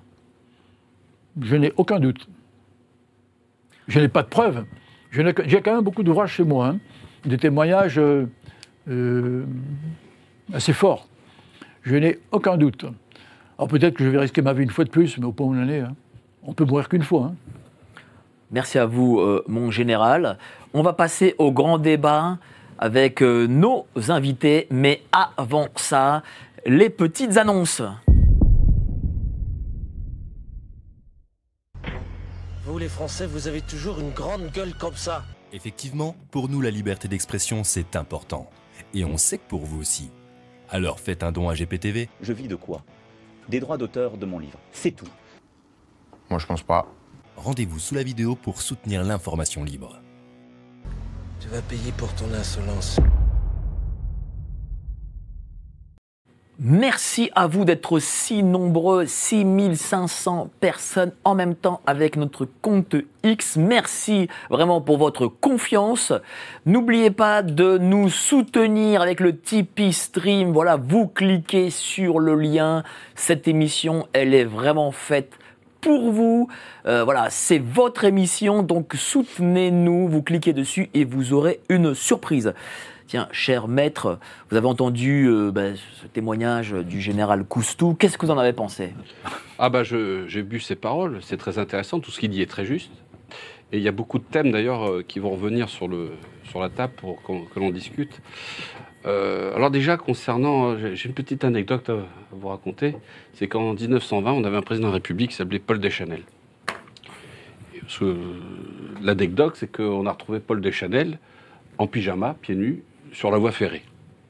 [SPEAKER 4] Je n'ai aucun doute. Je n'ai pas de preuves. Je n'ai, j'ai quand même beaucoup d'ouvrages chez moi, hein, des témoignages euh, euh, assez forts. Je n'ai aucun doute. Alors peut-être que je vais risquer ma vie une fois de plus, mais au point où on en est, hein, on peut mourir qu'une fois. Hein.
[SPEAKER 1] Merci à vous, euh, mon général. On va passer au grand débat avec euh, nos invités, mais avant ça, les petites annonces.
[SPEAKER 8] Vous, les Français, vous avez toujours une grande gueule comme ça.
[SPEAKER 9] Effectivement, pour nous, la liberté d'expression, c'est important. Et on sait que pour vous aussi. Alors faites un don à G P T V.
[SPEAKER 2] Je vis de quoi? Des droits d'auteur de mon livre. C'est tout.
[SPEAKER 10] Moi, je pense pas.
[SPEAKER 9] rendez-vous sous la vidéo pour soutenir l'information libre.
[SPEAKER 8] Tu vas payer pour ton insolence.
[SPEAKER 1] Merci à vous d'être si nombreux, six mille cinq cents personnes en même temps avec notre compte X. Merci vraiment pour votre confiance. N'oubliez pas de nous soutenir avec le Tipeee Stream. Voilà, vous cliquez sur le lien. Cette émission, elle est vraiment faite pour vous. Euh, voilà, c'est votre émission, donc soutenez-nous. Vous cliquez dessus et vous aurez une surprise. Tiens, cher maître, vous avez entendu euh, ben, ce témoignage du général Coustou. Qu'est-ce que vous en avez pensé?
[SPEAKER 5] Ah bah je, j'ai bu ses paroles, c'est très intéressant, tout ce qu'il dit est très juste. Et il y a beaucoup de thèmes d'ailleurs euh, qui vont revenir sur, le, sur la table pour qu'on, que l'on discute. Euh, alors déjà, concernant, j'ai, j'ai une petite anecdote à, à vous raconter, c'est qu'en dix-neuf cent vingt, on avait un président de la République qui s'appelait Paul Deschanel. Et parce que, l'anecdote, c'est qu'on a retrouvé Paul Deschanel en pyjama, pieds nus, sur la voie ferrée.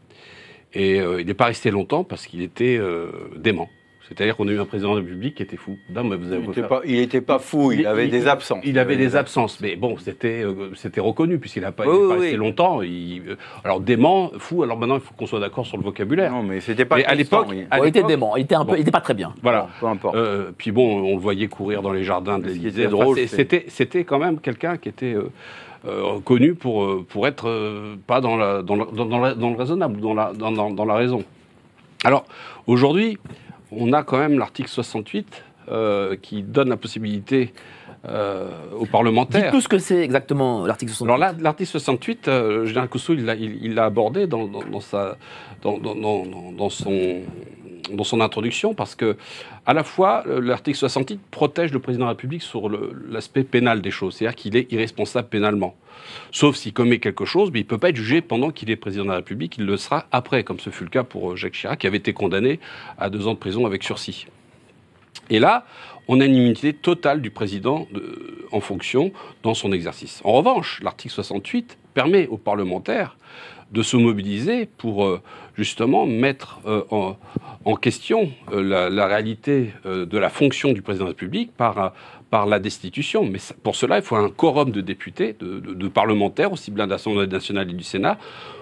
[SPEAKER 5] Et euh, il n'est pas resté longtemps parce qu'il était euh, dément. C'est-à-dire qu'on a eu un président de la République qui était fou. Non, mais vous avez
[SPEAKER 6] il n'était pas, pas fou, il, il avait il, des absences.
[SPEAKER 5] Il avait des absences, mais bon, c'était, euh, c'était reconnu, puisqu'il n'a pas,
[SPEAKER 1] oui,
[SPEAKER 5] il pas
[SPEAKER 1] oui,
[SPEAKER 5] resté
[SPEAKER 1] oui.
[SPEAKER 5] longtemps. Il, euh, alors, dément, fou, alors maintenant, il faut qu'on soit d'accord sur le vocabulaire.
[SPEAKER 6] Non, mais c'était pas
[SPEAKER 5] mais à l'époque,
[SPEAKER 6] oui.
[SPEAKER 5] à
[SPEAKER 1] bon,
[SPEAKER 5] l'époque,
[SPEAKER 1] il était dément, il était, un peu,
[SPEAKER 5] bon,
[SPEAKER 1] il était pas très bien.
[SPEAKER 5] Voilà,
[SPEAKER 6] bon, peu importe.
[SPEAKER 5] Euh, puis bon, on le voyait courir dans les jardins de l'Élysée.
[SPEAKER 6] Enfin, drôle,
[SPEAKER 5] c'était, c'était quand même quelqu'un qui était... Euh, Euh, connu pour, euh, pour être euh, pas dans, la, dans, la, dans, dans, la, dans le raisonnable, dans la, dans, dans, dans la raison. Alors, aujourd'hui, on a quand même l'article soixante-huit euh, qui donne la possibilité euh, aux parlementaires...
[SPEAKER 1] Dites-nous ce que c'est exactement l'article soixante-huit.
[SPEAKER 5] Alors là, l'article soixante-huit, euh, le général Coustou, il l'a il, il l'a abordé dans, dans, dans, sa, dans, dans, dans, dans son... dans son introduction, parce que à la fois l'article soixante-huit protège le président de la République sur le, l'aspect pénal des choses, c'est-à-dire qu'il est irresponsable pénalement. Sauf s'il commet quelque chose, mais il ne peut pas être jugé pendant qu'il est président de la République, il le sera après, comme ce fut le cas pour Jacques Chirac, qui avait été condamné à deux ans de prison avec sursis. Et là, on a une immunité totale du président de, en fonction dans son exercice. En revanche, l'article soixante-huit permet aux parlementaires de se mobiliser pour euh, justement mettre euh, en, en question euh, la, la réalité euh, de la fonction du président de la République par, euh, par la destitution. Mais ça, pour cela, il faut un quorum de députés, de, de, de parlementaires, aussi bien de l'Assemblée nationale et du Sénat,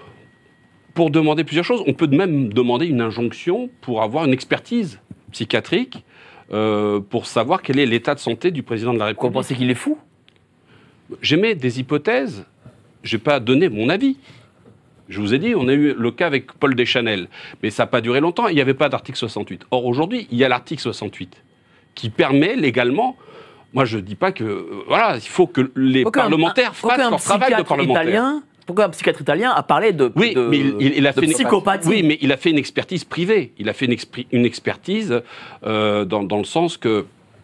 [SPEAKER 5] pour demander plusieurs choses. On peut même demander une injonction pour avoir une expertise psychiatrique euh, pour savoir quel est l'état de santé du président de la République.
[SPEAKER 1] Vous pensez qu'il est fou?
[SPEAKER 5] J'émets des hypothèses, je n'ai pas donné mon avis. Je vous ai dit, on a eu le cas avec Paul Deschanel, mais ça n'a pas duré longtemps, il n'y avait pas d'article soixante-huit. Or, aujourd'hui, il y a l'article soixante-huit qui permet légalement, moi je ne dis pas que, euh, voilà, il faut que les
[SPEAKER 1] pourquoi
[SPEAKER 5] parlementaires
[SPEAKER 1] un,
[SPEAKER 5] fassent leur travail de parlementaire.
[SPEAKER 1] Italien, pourquoi un psychiatre italien a parlé de,
[SPEAKER 5] oui,
[SPEAKER 1] de,
[SPEAKER 5] mais il, il, il a
[SPEAKER 1] de
[SPEAKER 5] fait
[SPEAKER 1] psychopathie?
[SPEAKER 5] Une, oui, mais il a fait une expertise privée, il a fait une, expri, une expertise euh, dans, dans le sens que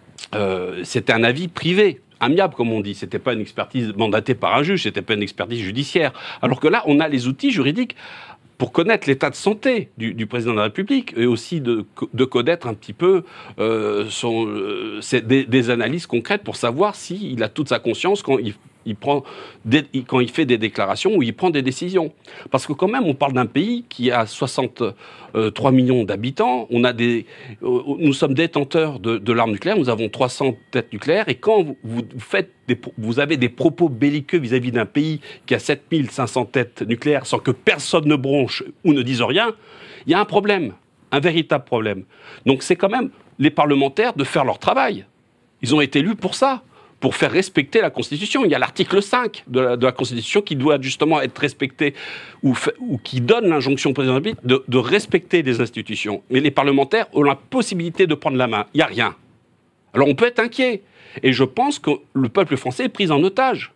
[SPEAKER 5] euh, c'était un avis privé. Amiable, comme on dit. C'était pas une expertise mandatée par un juge, c'était pas une expertise judiciaire. Alors que là, on a les outils juridiques pour connaître l'état de santé du, du président de la République et aussi de, de connaître un petit peu euh, son, euh, des, des analyses concrètes pour savoir s'il a toute sa conscience quand il, il, prend des, quand il fait des déclarations ou il prend des décisions. Parce que quand même, on parle d'un pays qui a soixante-trois millions d'habitants, on a des, euh, nous sommes détenteurs de, de l'arme nucléaire, nous avons trois cents têtes nucléaires, et quand vous, vous, faites des, vous avez des propos belliqueux vis-à-vis d'un pays qui a sept mille cinq cents têtes nucléaires sans que personne ne bronche ou ne dise rien, il y a un problème, un véritable problème. Donc c'est quand même les parlementaires de faire leur travail. Ils ont été élus pour ça, pour faire respecter la Constitution. Il y a l'article cinq de la, de la Constitution qui doit justement être respecté, ou, fait, ou qui donne l'injonction au président de la République de, de respecter les institutions. Mais les parlementaires ont la possibilité de prendre la main. Il n'y a rien. Alors on peut être inquiet. Et je pense que le peuple français est pris en otage.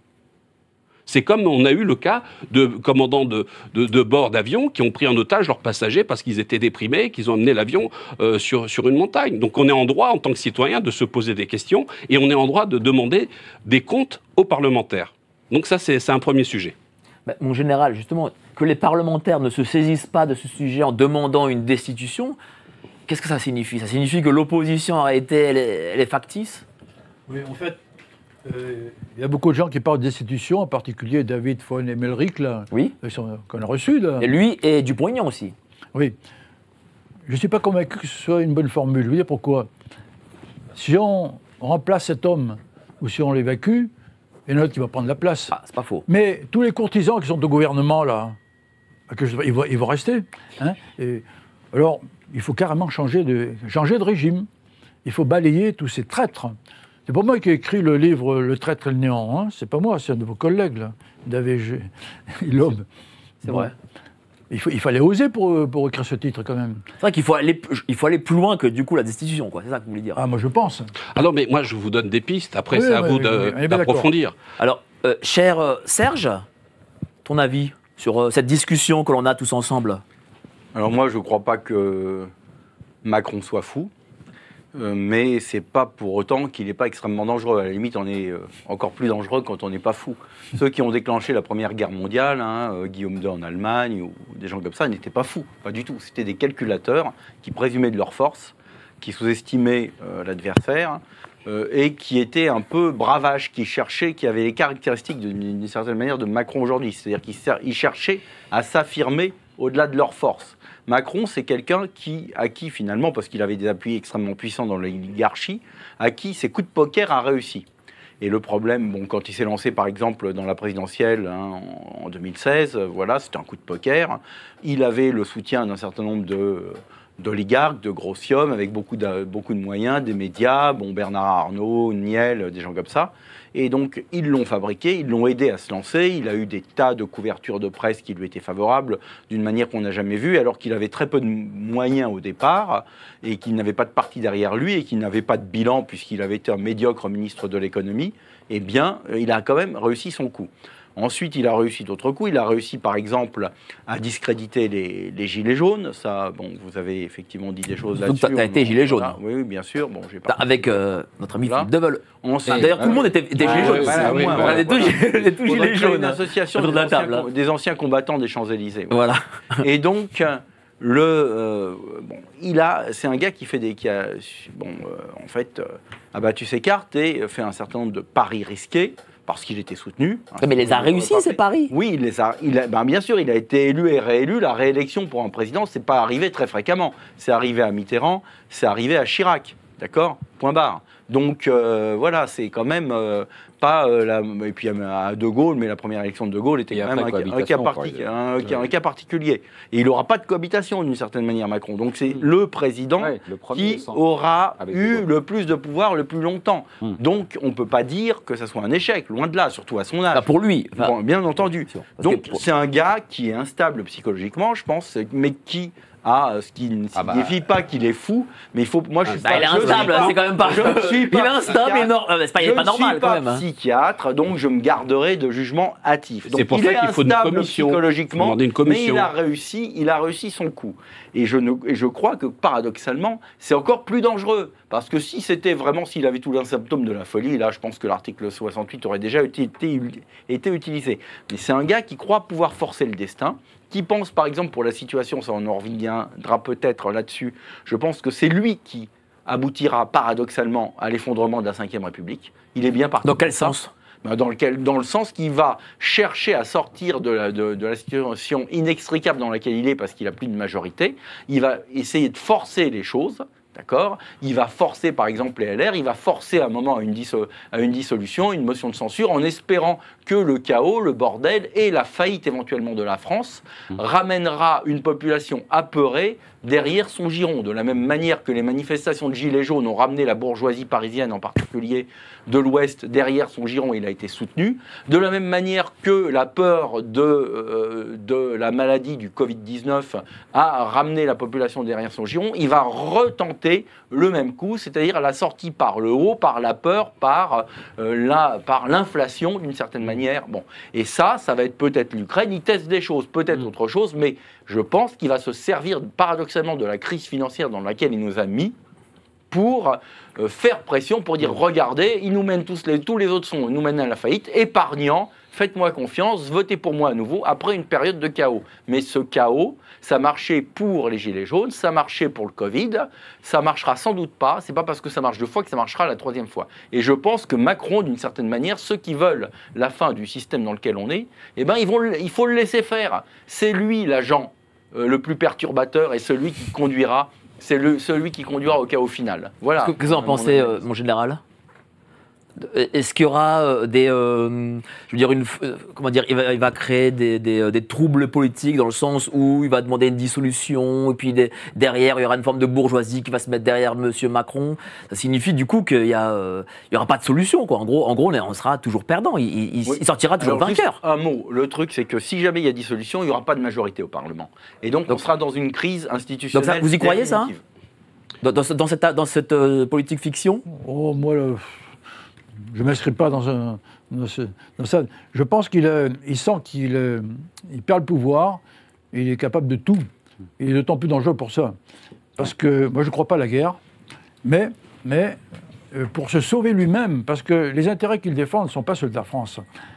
[SPEAKER 5] C'est comme on a eu le cas de commandants de, de, de bord d'avion qui ont pris en otage leurs passagers parce qu'ils étaient déprimés, qu'ils ont amené l'avion euh, sur, sur une montagne. Donc on est en droit, en tant que citoyen, de se poser des questions et on est en droit de demander des comptes aux parlementaires. Donc ça, c'est, c'est un premier sujet.
[SPEAKER 1] Bah, mon général, justement, que les parlementaires ne se saisissent pas de ce sujet en demandant une destitution, qu'est-ce que ça signifie? Ça signifie que l'opposition, en réalité, elle est, elle est factice?
[SPEAKER 4] Oui, en fait, Euh, il y a beaucoup de gens qui parlent de destitution, en particulier David von Emmelrich, là,
[SPEAKER 1] oui.
[SPEAKER 4] qu'on a reçu. Là.
[SPEAKER 1] Et lui et Dupont-Aignan aussi.
[SPEAKER 4] Oui. Je ne suis pas convaincu que ce soit une bonne formule. Je veux dire pourquoi. Si on remplace cet homme ou si on l'évacue, il y en a un autre qui va prendre la place.
[SPEAKER 1] Ah, c'est pas faux.
[SPEAKER 4] Mais tous les courtisans qui sont au gouvernement, là, que je, ils, vont, ils vont rester. Hein, et, alors, il faut carrément changer de, changer de régime. Il faut balayer tous ces traîtres. C'est pas moi qui ai écrit le livre « Le traître et le néant hein. ». C'est pas moi, c'est un de vos collègues, là, David Loeb.
[SPEAKER 1] C'est
[SPEAKER 4] bon.
[SPEAKER 1] vrai.
[SPEAKER 4] Il, faut, il fallait oser pour, pour écrire ce titre, quand même.
[SPEAKER 1] C'est vrai qu'il faut aller, il faut aller plus loin que, du coup, la destitution, quoi. C'est ça que vous voulez dire.
[SPEAKER 4] Ah, moi, je pense.
[SPEAKER 5] Ah non, mais moi, je vous donne des pistes. Après,
[SPEAKER 4] Oui,
[SPEAKER 5] c'est à
[SPEAKER 4] oui,
[SPEAKER 5] vous
[SPEAKER 4] oui,
[SPEAKER 5] de-
[SPEAKER 4] oui, oui,
[SPEAKER 5] d'approfondir.
[SPEAKER 1] Alors, euh, cher euh, Serge, ton avis sur euh, cette discussion que l'on a tous ensemble?
[SPEAKER 6] Alors moi, je ne crois pas que Macron soit fou, euh, mais c'est pas pour autant qu'il n'est pas extrêmement dangereux. À la limite, on est euh, encore plus dangereux quand on n'est pas fou. Ceux qui ont déclenché la Première Guerre mondiale, hein, euh, Guillaume deux en Allemagne, ou des gens comme ça, n'étaient pas fous, pas du tout. C'était des calculateurs qui présumaient de leur force, qui sous-estimaient euh, l'adversaire, euh, et qui étaient un peu bravaches, qui cherchaient, qui avaient les caractéristiques d'une certaine manière de Macron aujourd'hui. C'est-à-dire qu'ils cherchaient à s'affirmer au-delà de leur force. Macron, c'est quelqu'un qui, à qui finalement, parce qu'il avait des appuis extrêmement puissants dans l'oligarchie, à qui ses coups de poker a réussi. Et le problème, bon, quand il s'est lancé par exemple dans la présidentielle hein, en, en deux mille seize, euh, voilà, c'était un coup de poker. Il avait le soutien d'un certain nombre de d'oligarques, de grossiums, avec beaucoup de, beaucoup de moyens, des médias, bon, Bernard Arnault, Niel, des gens comme ça. Et donc, ils l'ont fabriqué, ils l'ont aidé à se lancer. Il a eu des tas de couvertures de presse qui lui étaient favorables d'une manière qu'on n'a jamais vue, alors qu'il avait très peu de moyens au départ et qu'il n'avait pas de parti derrière lui et qu'il n'avait pas de bilan puisqu'il avait été un médiocre ministre de l'économie. Eh bien, il a quand même réussi son coup. Ensuite, il a réussi d'autres coups. Il a réussi, par exemple, à discréditer les, les gilets jaunes. Ça, bon, vous avez effectivement dit des choses là-dessus.
[SPEAKER 1] Tu as été gilet jaune.
[SPEAKER 6] Voilà. Oui, oui, bien sûr. Bon, j'ai pas.
[SPEAKER 1] Avec euh, notre ami
[SPEAKER 6] Voilà.
[SPEAKER 1] Philippe Deveul.
[SPEAKER 6] Ensuite-
[SPEAKER 1] Enfin, D'ailleurs, tout le monde était, était
[SPEAKER 6] Ah,
[SPEAKER 1] gilet
[SPEAKER 6] ouais,
[SPEAKER 1] jaune.
[SPEAKER 6] voilà, oui,
[SPEAKER 1] on
[SPEAKER 6] voilà,
[SPEAKER 1] est tous
[SPEAKER 6] voilà.
[SPEAKER 1] on est tous
[SPEAKER 6] Faudrait
[SPEAKER 1] gilets
[SPEAKER 6] créer
[SPEAKER 1] jaunes.
[SPEAKER 6] une association
[SPEAKER 1] autour
[SPEAKER 6] des
[SPEAKER 1] de la
[SPEAKER 6] anciens,
[SPEAKER 1] table. hein.
[SPEAKER 6] com- des anciens combattants des Champs-Élysées.
[SPEAKER 1] Voilà.
[SPEAKER 6] Et donc, le, euh, bon, il a, c'est un gars qui fait des, qui a, bon, euh, en fait, euh, a battu ses cartes et fait un certain nombre de paris risqués parce qu'il était soutenu.
[SPEAKER 1] Mais il les a réussi, ces paris.
[SPEAKER 6] Oui, il les a. Il a ben bien sûr, il a été élu et réélu. La réélection pour un président, c'est pas arrivé très fréquemment. C'est arrivé à Mitterrand, c'est arrivé à Chirac, d'accord. Point barre. Donc euh, voilà, c'est quand même euh, pas euh, la, et puis à De Gaulle, mais la première élection de De Gaulle était
[SPEAKER 7] Et
[SPEAKER 6] quand
[SPEAKER 7] après,
[SPEAKER 6] même un, cas- un cas
[SPEAKER 7] cohabitation,
[SPEAKER 6] parti-
[SPEAKER 7] quoi.
[SPEAKER 6] un cas- un cas particulier. Et il n'aura pas de cohabitation d'une certaine manière, Macron. Donc c'est le président
[SPEAKER 7] Ouais, le premier
[SPEAKER 6] qui
[SPEAKER 7] sans-
[SPEAKER 6] aura
[SPEAKER 7] avec De
[SPEAKER 6] eu
[SPEAKER 7] Gaulle.
[SPEAKER 6] le plus de pouvoir le plus longtemps.
[SPEAKER 7] Hmm.
[SPEAKER 6] Donc on ne peut pas dire que ça soit un échec, loin de là, surtout à son âge.
[SPEAKER 1] Pas pour lui. Enfin,
[SPEAKER 6] Bon, bien entendu.
[SPEAKER 1] sûr. Parce
[SPEAKER 6] Donc
[SPEAKER 1] que pour-
[SPEAKER 6] c'est un gars qui est instable psychologiquement, je pense, mais qui a ce qui ne
[SPEAKER 5] Ah bah.
[SPEAKER 6] signifie pas qu'il est fou, mais il faut. Moi, je suis
[SPEAKER 1] bah,
[SPEAKER 6] pas.
[SPEAKER 1] il est
[SPEAKER 6] je suis
[SPEAKER 1] instable,
[SPEAKER 6] pas-
[SPEAKER 1] c'est quand même pas.
[SPEAKER 6] Je ne suis pas
[SPEAKER 1] Il est instable, mais non, euh, c'est pas, il est
[SPEAKER 6] je
[SPEAKER 1] pas
[SPEAKER 6] ne
[SPEAKER 1] normal
[SPEAKER 6] suis
[SPEAKER 1] quand
[SPEAKER 6] pas
[SPEAKER 1] même. hein.
[SPEAKER 6] psychiatre, donc je me garderai de jugement hâtif.
[SPEAKER 5] C'est
[SPEAKER 6] Donc
[SPEAKER 5] pour
[SPEAKER 6] il
[SPEAKER 5] ça
[SPEAKER 6] est
[SPEAKER 5] qu'il faut une
[SPEAKER 6] instable
[SPEAKER 5] commission. Faut
[SPEAKER 6] psychologiquement,
[SPEAKER 5] demander une
[SPEAKER 6] mais
[SPEAKER 5] commission.
[SPEAKER 6] il a réussi, il a réussi son coup. Et je ne, et je crois que paradoxalement, c'est encore plus dangereux parce que si c'était vraiment, s'il avait tous les symptômes de la folie, là, je pense que l'article soixante-huit aurait déjà été, été, été utilisé. Mais c'est un gars qui croit pouvoir forcer le destin, qui pense, par exemple, pour la situation, ça on en reviendra peut-être là-dessus. Je pense que c'est lui qui aboutira paradoxalement à l'effondrement de la cinquième République. Il est bien parti.
[SPEAKER 1] Dans quel
[SPEAKER 6] pour ça.
[SPEAKER 1] sens?
[SPEAKER 6] Ben, Dans, lequel, dans le sens qu'il va chercher à sortir de la, de, de la situation inextricable dans laquelle il est parce qu'il n'a plus de majorité. Il va essayer de forcer les choses, d'accord. Il va forcer par exemple les L R, il va forcer à un moment à une, disso- à une dissolution, une motion de censure, en espérant que le chaos, le bordel et la faillite éventuellement de la France ramènera une population apeurée derrière son giron. De la même manière que les manifestations de Gilets jaunes ont ramené la bourgeoisie parisienne, en particulier de l'Ouest, derrière son giron, il a été soutenu. De la même manière que la peur de, euh, de la maladie du Covid dix-neuf a ramené la population derrière son giron, il va retenter le même coup, c'est-à-dire la sortie par le haut, par la peur, par euh, la, par l'inflation d'une certaine manière. Bon. Et ça, ça va être peut-être l'Ukraine. Il teste des choses, peut-être autre chose, mais je pense qu'il va se servir paradoxalement de la crise financière dans laquelle il nous a mis pour euh, faire pression, pour dire regardez, ils nous mènent tous les, tous les autres sont, nous mènent à la faillite, épargnant, faites-moi confiance, votez pour moi à nouveau après une période de chaos. Mais ce chaos, ça marchait pour les Gilets jaunes, ça marchait pour le Covid, ça marchera sans doute pas, c'est pas parce que ça marche deux fois que ça marchera la troisième fois. Et je pense que Macron, d'une certaine manière, ceux qui veulent la fin du système dans lequel on est, eh ben, ils vont, le- il faut le laisser faire. C'est lui l'agent euh, le plus perturbateur et celui qui conduira, c'est le, celui qui conduira au chaos final. Voilà.
[SPEAKER 1] Qu'est-ce que vous en
[SPEAKER 6] Mon
[SPEAKER 1] pensez,
[SPEAKER 6] analyse.
[SPEAKER 1] euh, mon général? Est-ce qu'il y aura des, euh, je veux dire, une, euh, comment dire, il va, il va créer des, des, des troubles politiques dans le sens où il va demander une dissolution et puis des, derrière il y aura une forme de bourgeoisie qui va se mettre derrière Monsieur Macron. Ça signifie du coup qu'il y a, euh, il y aura pas de solution quoi. En gros, en gros, on sera toujours perdant. Il, il, oui. il sortira toujours
[SPEAKER 6] Alors,
[SPEAKER 1] vainqueur.
[SPEAKER 6] Un mot. Le truc, c'est que si jamais il y a dissolution, il n'y aura pas de majorité au Parlement. Et donc, donc on sera dans une crise institutionnelle.
[SPEAKER 1] Donc ça, vous y croyez ça, hein, dans, dans, dans cette, dans cette euh, politique fiction?
[SPEAKER 4] Oh, moi. Le... Je ne m'inscris pas dans, un, dans, ce, dans ça. Je pense qu'il euh, il sent qu'il euh, il perd le pouvoir, et il est capable de tout. Il est d'autant plus dangereux pour ça. Parce que moi, je ne crois pas à la guerre, mais, mais euh, pour se sauver lui-même, parce que les intérêts qu'il défend ne sont pas ceux de la France.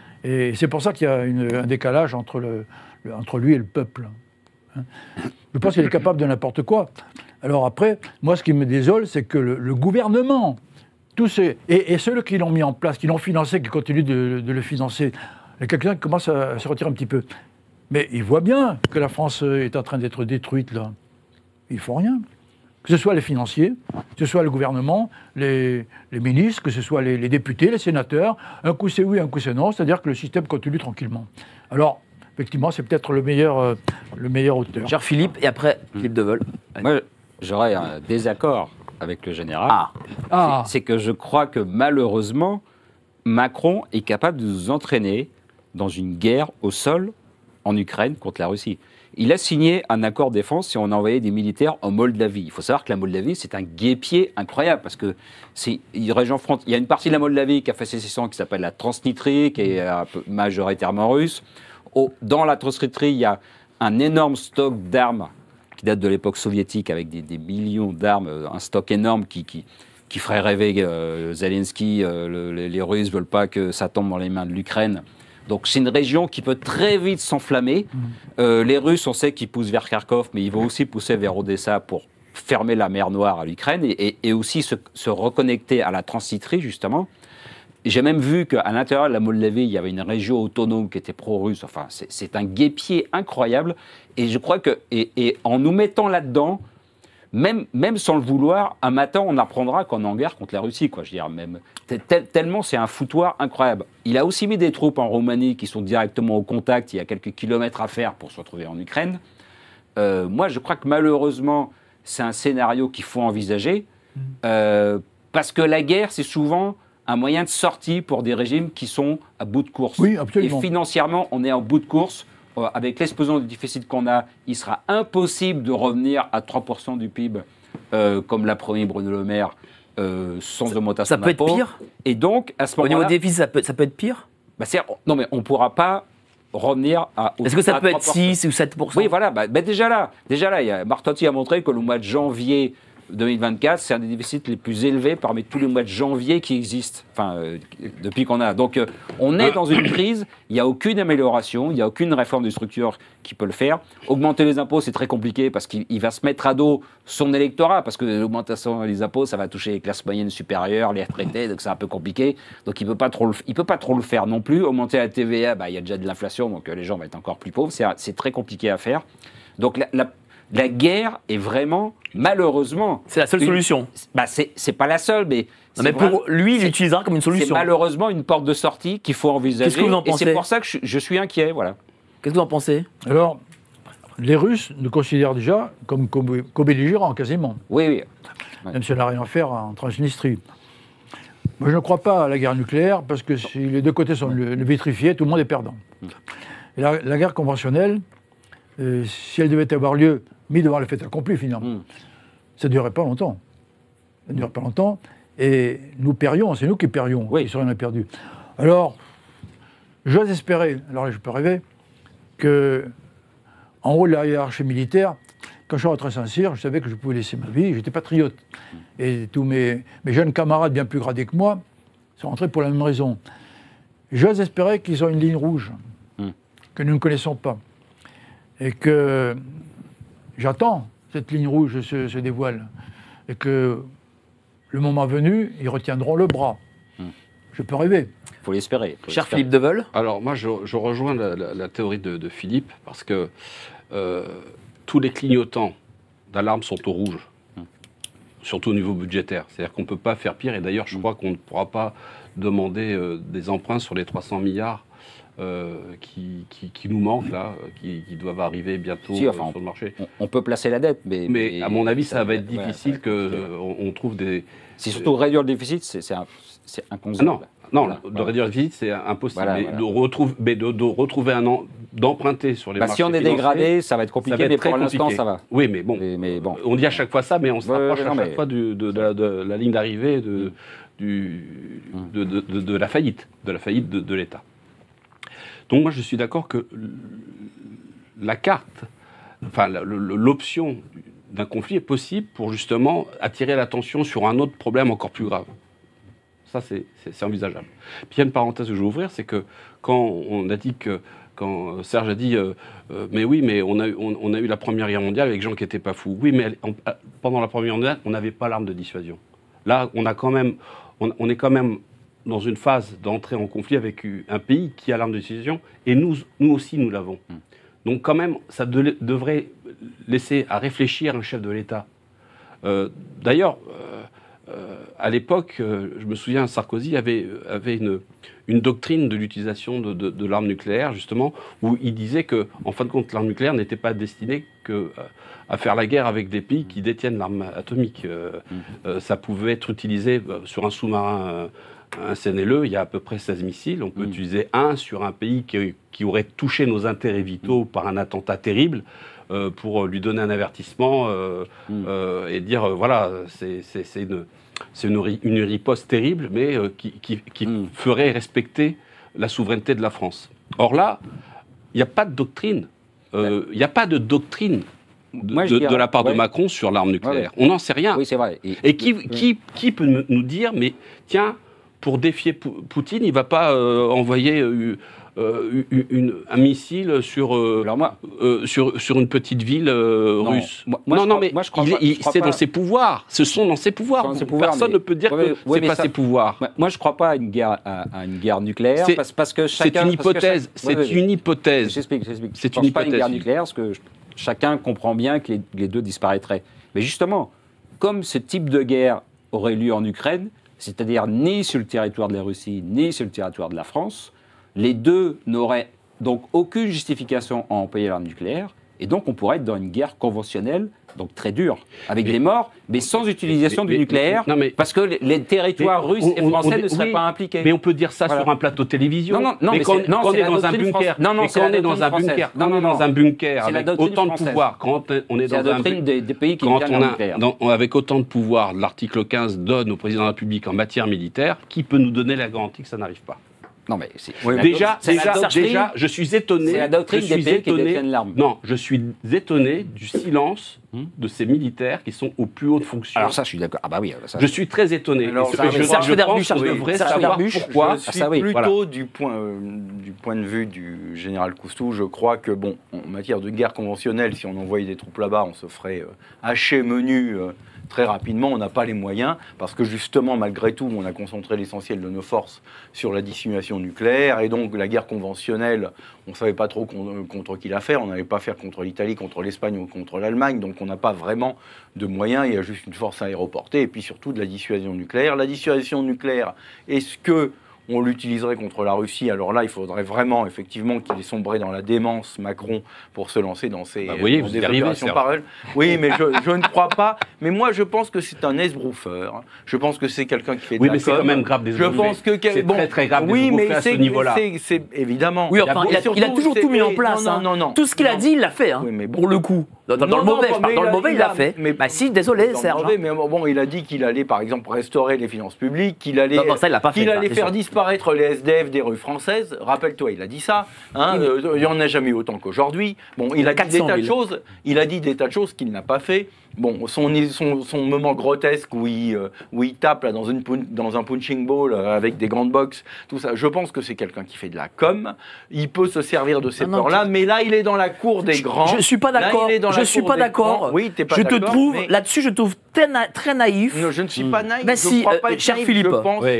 [SPEAKER 4] Et c'est pour ça qu'il y a une, un décalage entre, le, le, entre lui et le peuple. Hein. Je pense qu'il est capable de n'importe quoi. Alors après, moi, ce qui me désole, c'est que le, le gouvernement... Tous ces, et, et ceux qui l'ont mis en place, qui l'ont financé, qui continuent de, de le financer, il y a quelqu'un qui commence à, à se retirer un petit peu. Mais ils voient bien que la France est en train d'être détruite, là. Ils ne font rien. Que ce soit les financiers, que ce soit le gouvernement, les, les ministres, que ce soit les, les députés, les sénateurs. Un coup c'est oui, un coup c'est non, c'est-à-dire que le système continue tranquillement. Alors, effectivement, c'est peut-être le meilleur, euh, le meilleur auteur.
[SPEAKER 1] Cher Philippe, et après, Philippe Deveul.
[SPEAKER 7] Moi, j'aurais un désaccord avec le général,
[SPEAKER 1] ah.
[SPEAKER 4] Ah.
[SPEAKER 7] c'est que je crois que malheureusement, Macron est capable de nous entraîner dans une guerre au sol en Ukraine contre la Russie. Il a signé un accord de défense et on a envoyé des militaires en Moldavie. Il faut savoir que la Moldavie, c'est un guêpier incroyable parce que c'est une région frontière. Il y a une partie de la Moldavie qui a fait sécession qui s'appelle la Transnistrie, qui est un peu majoritairement russe. Au, dans la Transnistrie, il y a un énorme stock d'armes qui date de l'époque soviétique, avec des, des millions d'armes, un stock énorme qui, qui, qui ferait rêver euh, Zelensky. Euh, le, les, les Russes ne veulent pas que ça tombe dans les mains de l'Ukraine. Donc c'est une région qui peut très vite s'enflammer. Mmh. Euh, les Russes, on sait qu'ils poussent vers Kharkov, mais ils vont aussi pousser vers Odessa pour fermer la mer Noire à l'Ukraine et, et, et aussi se, se reconnecter à la Transnistrie, justement. J'ai même vu qu'à l'intérieur de la Moldavie, il y avait une région autonome qui était pro-russe. Enfin, c'est, c'est un guêpier incroyable. Et je crois que, et, et en nous mettant là-dedans, même, même sans le vouloir, un matin, on apprendra qu'on est en guerre contre la Russie, quoi. Je veux dire, même tel, tellement c'est un foutoir incroyable. Il a aussi mis des troupes en Roumanie qui sont directement au contact. Il y a quelques kilomètres à faire pour se retrouver en Ukraine. Euh, moi, je crois que malheureusement, c'est un scénario qu'il faut envisager. Euh, parce que la guerre, c'est souvent un moyen de sortie pour des régimes qui sont à bout de course.
[SPEAKER 4] Oui, absolument.
[SPEAKER 7] Et financièrement, on est en bout de course. Euh, avec l'explosion du déficit qu'on a, il sera impossible de revenir à trois pour cent du P I B, euh, comme l'a promis Bruno Le Maire, euh, sans
[SPEAKER 1] ça,
[SPEAKER 7] augmentation
[SPEAKER 1] d'impôts. Ça peut être pire.
[SPEAKER 7] Et donc, à ce moment-là...
[SPEAKER 1] Au niveau des déficits, ça peut, ça peut être pire
[SPEAKER 7] bah c'est, Non, mais on ne pourra pas revenir à...
[SPEAKER 1] Est-ce que ça peut être six ou sept pour cent?
[SPEAKER 7] Oui, voilà. Bah, bah déjà là, déjà là, il y a, Martotti a montré que le mois de janvier deux mille vingt-quatre, c'est un des déficits les plus élevés parmi tous les mois de janvier qui existent, enfin, euh, depuis qu'on a. Donc, euh, on est dans une crise, il n'y a aucune amélioration, il n'y a aucune réforme de structure qui peut le faire. Augmenter les impôts, c'est très compliqué parce qu'il va se mettre à dos son électorat, parce que l'augmentation des impôts, ça va toucher les classes moyennes supérieures, les retraités, donc c'est un peu compliqué. Donc, il ne peut pas trop le, il peut pas trop le faire non plus. Augmenter la T V A, bah, il y a déjà de l'inflation, donc euh, les gens vont être encore plus pauvres. C'est, c'est très compliqué à faire. Donc, la, la La guerre est vraiment, malheureusement...
[SPEAKER 1] C'est la seule
[SPEAKER 7] une,
[SPEAKER 1] solution.
[SPEAKER 7] Bah c'est, c'est pas la seule, mais...
[SPEAKER 1] Non, mais pour vraiment, lui, il l'utilisera comme une solution.
[SPEAKER 7] C'est malheureusement une porte de sortie qu'il faut envisager.
[SPEAKER 1] Qu'est-ce que vous en pensez ?
[SPEAKER 7] Et c'est pour ça que je, je suis inquiet, voilà.
[SPEAKER 1] Qu'est-ce que vous en pensez ?
[SPEAKER 4] Alors, les Russes nous considèrent déjà comme co-belligérants, quasiment.
[SPEAKER 7] Oui, oui.
[SPEAKER 4] Ouais. Même si on n'a rien à faire en Transnistrie. Moi, je ne crois pas à la guerre nucléaire, parce que si les deux côtés sont le, le vitrifiés, tout le monde est perdant. Et la, la guerre conventionnelle, euh, si elle devait avoir lieu, mis devant le fait accompli, finalement, mm. ça ne durerait pas longtemps. Ça ne durerait pas longtemps, et nous perdrions, c'est nous qui perdrions,
[SPEAKER 7] oui.
[SPEAKER 4] qui serions perdus. Alors, j'ose espérer, alors je peux rêver, que, en haut de la hiérarchie militaire, quand je suis rentré à Saint-Cyr, je savais que je pouvais laisser ma vie, j'étais patriote. Et tous mes, mes jeunes camarades bien plus gradés que moi sont rentrés pour la même raison. J'ose espérer qu'ils ont une ligne rouge, mm. que nous ne connaissons pas. Et que j'attends cette ligne rouge se, se dévoile. Et que le moment venu, ils retiendront le bras. Mm. Je peux rêver.
[SPEAKER 7] Il faut l'espérer. Faut
[SPEAKER 1] Cher
[SPEAKER 7] l'espérer.
[SPEAKER 1] Philippe Deveul.
[SPEAKER 5] Alors moi, je, je rejoins la, la, la théorie de, de Philippe, parce que euh, tous les clignotants d'alarme sont au rouge. Mm. surtout au niveau budgétaire. C'est-à-dire qu'on ne peut pas faire pire, et d'ailleurs, je crois qu'on ne pourra pas demander euh, des emprunts sur les trois cents milliards euh, qui, qui, qui nous manquent, là, qui, qui doivent arriver bientôt
[SPEAKER 7] si, enfin,
[SPEAKER 5] euh, sur le marché.
[SPEAKER 7] On, on peut placer la dette, mais...
[SPEAKER 5] Mais,
[SPEAKER 7] mais
[SPEAKER 5] à mon avis, ça, ça va être
[SPEAKER 7] ouais,
[SPEAKER 5] difficile
[SPEAKER 7] ouais,
[SPEAKER 5] qu'on euh, on trouve des...
[SPEAKER 7] C'est surtout réduire le déficit, c'est un, inconcevable.
[SPEAKER 5] Non, non
[SPEAKER 7] voilà,
[SPEAKER 5] de
[SPEAKER 7] voilà.
[SPEAKER 5] réduire le déficit, c'est impossible.
[SPEAKER 7] Voilà,
[SPEAKER 5] mais
[SPEAKER 7] voilà.
[SPEAKER 5] De, retrouver, mais de, de retrouver un an, d'emprunter sur les
[SPEAKER 7] bah,
[SPEAKER 5] marchés
[SPEAKER 7] si on est
[SPEAKER 5] financiers,
[SPEAKER 7] dégradé, ça va être compliqué,
[SPEAKER 5] ça va être
[SPEAKER 7] mais
[SPEAKER 5] très
[SPEAKER 7] pour l'instant,
[SPEAKER 5] compliqué.
[SPEAKER 7] ça va.
[SPEAKER 5] Oui, mais bon,
[SPEAKER 7] mais, mais bon.
[SPEAKER 5] on dit à chaque fois ça, mais on se
[SPEAKER 7] Ouais,
[SPEAKER 5] rapproche
[SPEAKER 7] ouais,
[SPEAKER 5] à
[SPEAKER 7] non,
[SPEAKER 5] chaque
[SPEAKER 7] mais...
[SPEAKER 5] fois du, de, de, la, de la ligne d'arrivée de, du, de, de, de, de la faillite, de la faillite de, de l'État. Donc moi, je suis d'accord que la carte, enfin l'option d'un conflit est possible pour justement attirer l'attention sur un autre problème encore plus grave. Ça, c'est envisageable. Puis il y a une parenthèse que je veux ouvrir, c'est que quand on a dit que, quand Serge a dit, euh, euh, mais oui, mais on a, on, on a eu la Première Guerre mondiale avec des gens qui n'étaient pas fous. Oui, mais on, pendant la Première Guerre mondiale, on n'avait pas l'arme de dissuasion. Là, on a quand même, on, on est quand même dans une phase d'entrée en conflit avec un pays qui a l'arme de dissuasion, et nous, nous aussi, nous l'avons. Mmh. Donc quand même, ça de, devrait laisser à réfléchir un chef de l'État. Euh, D'ailleurs, euh, euh, à l'époque, euh, je me souviens, Sarkozy avait, avait une, une doctrine de l'utilisation de, de, de l'arme nucléaire, justement, où il disait que, en fin de compte, l'arme nucléaire n'était pas destinée que, à faire la guerre avec des pays qui détiennent l'arme atomique. Euh, mmh. euh, ça pouvait être utilisé sur un sous-marin... Euh, un C N L E, il y a à peu près seize missiles. On peut mmh. utiliser un sur un pays qui, qui aurait touché nos intérêts vitaux mmh. par un attentat terrible euh, pour lui donner un avertissement euh, mmh. euh, et dire, euh, voilà, c'est une, une, une riposte terrible, mais euh, qui, qui, qui mmh. ferait respecter la souveraineté de la France. Or là, il n'y a pas de doctrine. Euh, il n'y a pas de doctrine de, Moi, de, dirais, de la part ouais. de Macron sur l'arme nucléaire. Ouais, ouais. On n'en sait rien.
[SPEAKER 7] Oui, c'est vrai. Et,
[SPEAKER 5] et qui, qui, qui peut nous dire, mais tiens, pour défier Poutine, il ne va pas euh, envoyer euh, euh, une, un missile sur, euh,
[SPEAKER 7] moi,
[SPEAKER 5] euh, sur, sur une petite ville euh,
[SPEAKER 7] non,
[SPEAKER 5] russe.
[SPEAKER 7] Moi, moi,
[SPEAKER 5] non, non,
[SPEAKER 7] crois,
[SPEAKER 5] mais
[SPEAKER 7] moi, je crois
[SPEAKER 5] c'est dans ses pouvoirs. Ce sont dans ses pouvoirs. Dans ses pouvoirs Personne mais... ne peut dire ouais, que ouais, ce n'est pas ça... ses pouvoirs.
[SPEAKER 7] Moi, je ne crois pas à une guerre, à, à une guerre nucléaire. Parce, parce que chacun,
[SPEAKER 5] c'est une hypothèse.
[SPEAKER 7] C'est ouais, ouais,
[SPEAKER 5] une hypothèse.
[SPEAKER 7] J'explique, j'explique.
[SPEAKER 5] C'est
[SPEAKER 7] une hypothèse. Pas une guerre nucléaire, parce que chacun comprend bien que les, les deux disparaîtraient. Mais justement, comme ce type de guerre aurait lieu en Ukraine, c'est-à-dire ni sur le territoire de la Russie, ni sur le territoire de la France, les deux n'auraient donc aucune justification à employer l'arme nucléaire, et donc on pourrait être dans une guerre conventionnelle, donc très dure, avec mais, des morts, mais sans utilisation mais, du mais, nucléaire, non, mais, parce que les, les territoires russes on, et français on, on, ne seraient oui, pas impliqués.
[SPEAKER 5] Mais on peut dire ça voilà. sur un plateau de télévision.
[SPEAKER 7] Non, non, non,
[SPEAKER 5] mais,
[SPEAKER 7] mais
[SPEAKER 5] quand,
[SPEAKER 7] non,
[SPEAKER 5] quand on est dans un bunker,
[SPEAKER 7] non, non,
[SPEAKER 5] quand on est dans un bunker, quand on est dans un bunker avec autant de pouvoir, quand on est dans un
[SPEAKER 7] bunker, des, des pays qui quand on a,
[SPEAKER 5] dans, avec autant de pouvoir, l'article quinze donne au président de la République en matière militaire, qui peut nous donner la garantie que ça n'arrive pas?
[SPEAKER 7] Non, mais
[SPEAKER 5] oui, déjà, déjà, déjà, je suis étonné.
[SPEAKER 7] C'est la doctrine
[SPEAKER 5] je suis
[SPEAKER 7] des pays
[SPEAKER 5] étonné,
[SPEAKER 7] qui détiennent l'arme.
[SPEAKER 5] Non, je suis étonné du silence hum. de ces militaires qui sont aux plus hautes fonctions.
[SPEAKER 7] Alors ça, je suis d'accord. Ah bah oui. Ça,
[SPEAKER 5] je suis très étonné.
[SPEAKER 1] Alors,
[SPEAKER 5] je,
[SPEAKER 1] ça,
[SPEAKER 5] je, je,
[SPEAKER 1] ça,
[SPEAKER 5] je pense qu'on devrait savoir pourquoi.
[SPEAKER 6] Je suis
[SPEAKER 5] ah, ça, oui,
[SPEAKER 6] plutôt
[SPEAKER 5] voilà.
[SPEAKER 6] du point, euh, du point de vue du général Coustou. Je crois que, bon, en matière de guerre conventionnelle, si on envoyait des troupes là-bas, on se ferait euh, hacher menu euh, très rapidement. On n'a pas les moyens parce que justement, malgré tout, on a concentré l'essentiel de nos forces sur la dissimulation nucléaire et donc la guerre conventionnelle, on ne savait pas trop contre, contre qui la faire. On n'allait pas faire contre l'Italie, contre l'Espagne ou contre l'Allemagne. Donc on n'a pas vraiment de moyens. Il y a juste une force aéroportée et puis surtout de la dissuasion nucléaire. La dissuasion nucléaire, est-ce que on l'utiliserait contre la Russie? Alors là, il faudrait vraiment, effectivement, qu'il ait sombré dans la démence, Macron, pour se lancer dans ces
[SPEAKER 5] bah, voyez,
[SPEAKER 6] dans
[SPEAKER 5] vous
[SPEAKER 6] des
[SPEAKER 5] arrivez,
[SPEAKER 6] opérations parallèles. Oui, mais je, je ne crois pas. Mais moi, je pense que c'est un esbrouffer. Je pense que c'est quelqu'un qui fait de
[SPEAKER 5] oui,
[SPEAKER 6] la
[SPEAKER 5] mais c'est quand même grave des
[SPEAKER 6] Je pense que
[SPEAKER 5] c'est bon, très très grave
[SPEAKER 6] oui,
[SPEAKER 5] des
[SPEAKER 6] mais
[SPEAKER 5] à ce niveau-là.
[SPEAKER 6] C'est évidemment.
[SPEAKER 1] Oui, enfin, il a, il a toujours tout mis en place.
[SPEAKER 6] Non, non, non.
[SPEAKER 1] Tout ce qu'il a dit, il l'a fait. Hein, oui, mais bon, pour le coup. Dans, dans, non, dans le mauvais, non, je parle, dans le mauvais, il l'a fait. Mais bah si, désolé, Serge.
[SPEAKER 6] Mauvais, mais bon, il a dit qu'il allait, par exemple, restaurer les finances publiques, qu'il allait,
[SPEAKER 1] non, non, ça, il qu fait,
[SPEAKER 6] allait
[SPEAKER 1] ça,
[SPEAKER 6] faire disparaître les S D F des rues françaises. Rappelle-toi, il a dit ça. Hein, oui, euh, il n'y en a jamais eu autant qu'aujourd'hui. Bon, il a dit des tas de choses. Il a dit des tas de choses qu'il n'a pas fait. Bon, son, son, son moment grotesque où il, euh, où il tape là, dans, une, dans un punching ball euh, avec des grandes boxes, tout ça, je pense que c'est quelqu'un qui fait de la com. Il peut se servir de ces peurs-là, mais là, il est dans la cour des grands.
[SPEAKER 1] Je ne suis pas d'accord. Je ne suis pas d'accord.
[SPEAKER 6] Oui, t'es pas
[SPEAKER 1] je te trouve,
[SPEAKER 6] mais...
[SPEAKER 1] là-dessus, je te trouve très, na très naïf.
[SPEAKER 6] Non, je ne suis pas naïf.
[SPEAKER 1] Ben
[SPEAKER 6] je
[SPEAKER 1] si,
[SPEAKER 6] crois pas
[SPEAKER 1] euh,
[SPEAKER 6] être
[SPEAKER 1] cher
[SPEAKER 6] naïf,
[SPEAKER 1] Philippe.
[SPEAKER 6] Je pense...
[SPEAKER 5] oui.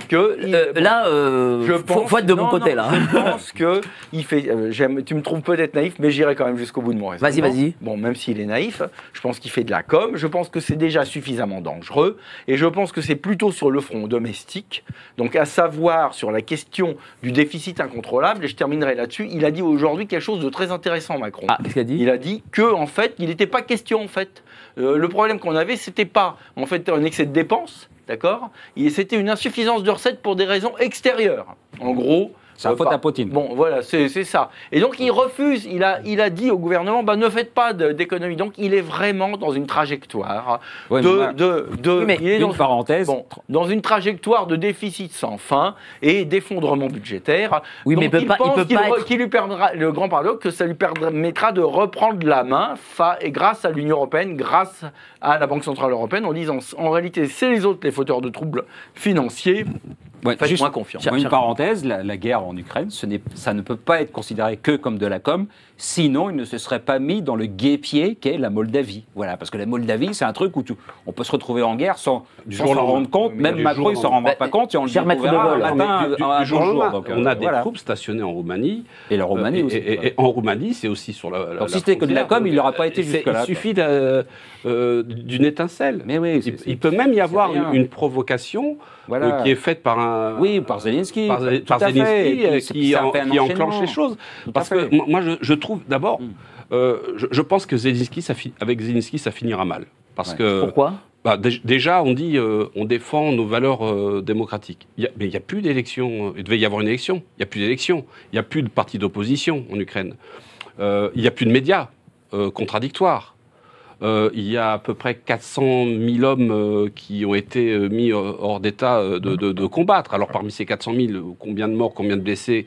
[SPEAKER 6] que
[SPEAKER 1] Euh,
[SPEAKER 6] il-
[SPEAKER 1] là, euh,
[SPEAKER 6] Je
[SPEAKER 1] faut,
[SPEAKER 6] pense,
[SPEAKER 1] faut être de mon
[SPEAKER 6] non,
[SPEAKER 1] côté,
[SPEAKER 6] non,
[SPEAKER 1] là.
[SPEAKER 6] Je pense que il fait. euh, j'aime- tu me trouves peut-être naïf, mais j'irai quand même jusqu'au bout de mon raisonnement.
[SPEAKER 1] Vas-y, vas-y.
[SPEAKER 6] Bon, même s'il est naïf, je pense qu'il fait de la com. Je pense que c'est déjà suffisamment dangereux, et je pense que c'est plutôt sur le front domestique. Donc, à savoir sur la question du déficit incontrôlable. Et je terminerai là-dessus. Il a dit aujourd'hui quelque chose de très intéressant, Macron.
[SPEAKER 1] Ah, qu'est-ce qu'il a dit?
[SPEAKER 6] Il a dit que en fait, il n'était pas question en fait. Euh, le problème qu'on avait, c'était pas en fait un excès de dépenses. D'accord. Et c'était une insuffisance de recettes pour des raisons extérieures. En gros.
[SPEAKER 7] C'est la
[SPEAKER 6] euh,
[SPEAKER 7] faute
[SPEAKER 6] par-
[SPEAKER 7] à Poutine.
[SPEAKER 6] Bon, voilà, c'est c'est ça. Et donc, il refuse. Il a, il a dit au gouvernement, bah, ne faites pas de- d'économie. Donc, il est vraiment dans une trajectoire
[SPEAKER 7] Ouais,
[SPEAKER 6] de,
[SPEAKER 7] mais voilà.
[SPEAKER 6] de, de-
[SPEAKER 1] Oui, mais
[SPEAKER 6] il est
[SPEAKER 7] Une
[SPEAKER 6] dans,
[SPEAKER 7] parenthèse.
[SPEAKER 6] bon, dans une trajectoire de déficit sans fin et d'effondrement budgétaire.
[SPEAKER 1] Oui, mais
[SPEAKER 6] Donc,
[SPEAKER 1] il peut pas- il
[SPEAKER 6] pense
[SPEAKER 1] peut
[SPEAKER 6] qu'il
[SPEAKER 1] pas
[SPEAKER 6] re-
[SPEAKER 1] être-
[SPEAKER 6] qu'il lui permettra, le grand paradoxe, que ça lui permettra de reprendre la main fa- et grâce à l'Union européenne, grâce à la Banque centrale européenne, en disant en réalité, c'est les autres les fauteurs de troubles financiers.
[SPEAKER 7] Ouais,
[SPEAKER 6] Faites-moi
[SPEAKER 7] juste
[SPEAKER 6] confiance.
[SPEAKER 7] Une parenthèse, la, la guerre en Ukraine, ce n'est- ça ne peut pas être considéré que comme de la com, sinon il ne se serait pas mis dans le guêpier qu'est la Moldavie. Voilà, parce que la Moldavie, c'est un truc où tu- on peut se retrouver en guerre sans,
[SPEAKER 5] Du
[SPEAKER 7] sans
[SPEAKER 5] jour au
[SPEAKER 7] s'en
[SPEAKER 5] lendemain.
[SPEAKER 7] rendre compte.
[SPEAKER 5] Mais
[SPEAKER 7] Même
[SPEAKER 5] du
[SPEAKER 7] Macron,
[SPEAKER 5] jour
[SPEAKER 7] il
[SPEAKER 5] au
[SPEAKER 7] ne s'en rendra
[SPEAKER 1] lendemain.
[SPEAKER 7] pas compte et on le
[SPEAKER 1] Cher maître de
[SPEAKER 7] découvrira
[SPEAKER 1] vol,
[SPEAKER 7] un
[SPEAKER 1] hein.
[SPEAKER 7] matin,
[SPEAKER 5] Mais du-
[SPEAKER 7] un
[SPEAKER 5] du jour au
[SPEAKER 7] jour.
[SPEAKER 5] lendemain,
[SPEAKER 7] Donc,
[SPEAKER 5] on
[SPEAKER 7] euh,
[SPEAKER 5] a des
[SPEAKER 7] voilà.
[SPEAKER 5] troupes stationnées en Roumanie.
[SPEAKER 7] Et la Roumanie
[SPEAKER 5] Euh,
[SPEAKER 7] aussi.
[SPEAKER 5] Et, et- et en Roumanie, c'est aussi sur la. la-
[SPEAKER 7] Donc, si
[SPEAKER 5] la
[SPEAKER 7] c'était que de la
[SPEAKER 5] frontière.
[SPEAKER 7] com, il n'aurait pas été
[SPEAKER 5] C'est-
[SPEAKER 7] jusque-là,
[SPEAKER 5] Il
[SPEAKER 7] quoi.
[SPEAKER 5] suffit de- euh, d'une étincelle.
[SPEAKER 7] Mais oui, c'est-
[SPEAKER 5] il,
[SPEAKER 7] c'est-
[SPEAKER 5] il peut même y avoir
[SPEAKER 7] rien.
[SPEAKER 5] une, une provocation
[SPEAKER 7] Voilà.
[SPEAKER 5] euh, qui est faite par un.
[SPEAKER 7] Oui, par Zelensky.
[SPEAKER 5] par,
[SPEAKER 7] tout
[SPEAKER 5] par
[SPEAKER 7] à fait.
[SPEAKER 5] Zelensky,
[SPEAKER 7] Et puis,
[SPEAKER 5] euh,
[SPEAKER 7] c'est-
[SPEAKER 5] qui,
[SPEAKER 7] ça
[SPEAKER 5] en-
[SPEAKER 7] fait un
[SPEAKER 5] qui
[SPEAKER 7] enchaînement.
[SPEAKER 5] enclenche les choses.
[SPEAKER 7] Tout à
[SPEAKER 5] Parce
[SPEAKER 7] fait.
[SPEAKER 5] que moi, moi, je, je trouve d'abord,
[SPEAKER 7] Mm.
[SPEAKER 5] euh, je, je pense que Zelensky, ça fi- avec Zelensky, ça finira mal. Parce
[SPEAKER 7] Ouais.
[SPEAKER 5] que
[SPEAKER 1] Pourquoi?
[SPEAKER 5] bah, dé- déjà, on dit, euh, on défend nos valeurs euh, démocratiques. Il y a- mais il n'y a plus d'élection. Il devait y avoir une élection. Il n'y a plus d'élection. Il n'y a plus de parti d'opposition en Ukraine. Euh, il n'y a plus de médias euh, contradictoires. Euh, il y a à peu près quatre cent mille hommes euh, qui ont été euh, mis euh, hors d'état euh, de, de- de combattre. Alors parmi ces quatre cent mille, combien de morts, combien de blessés?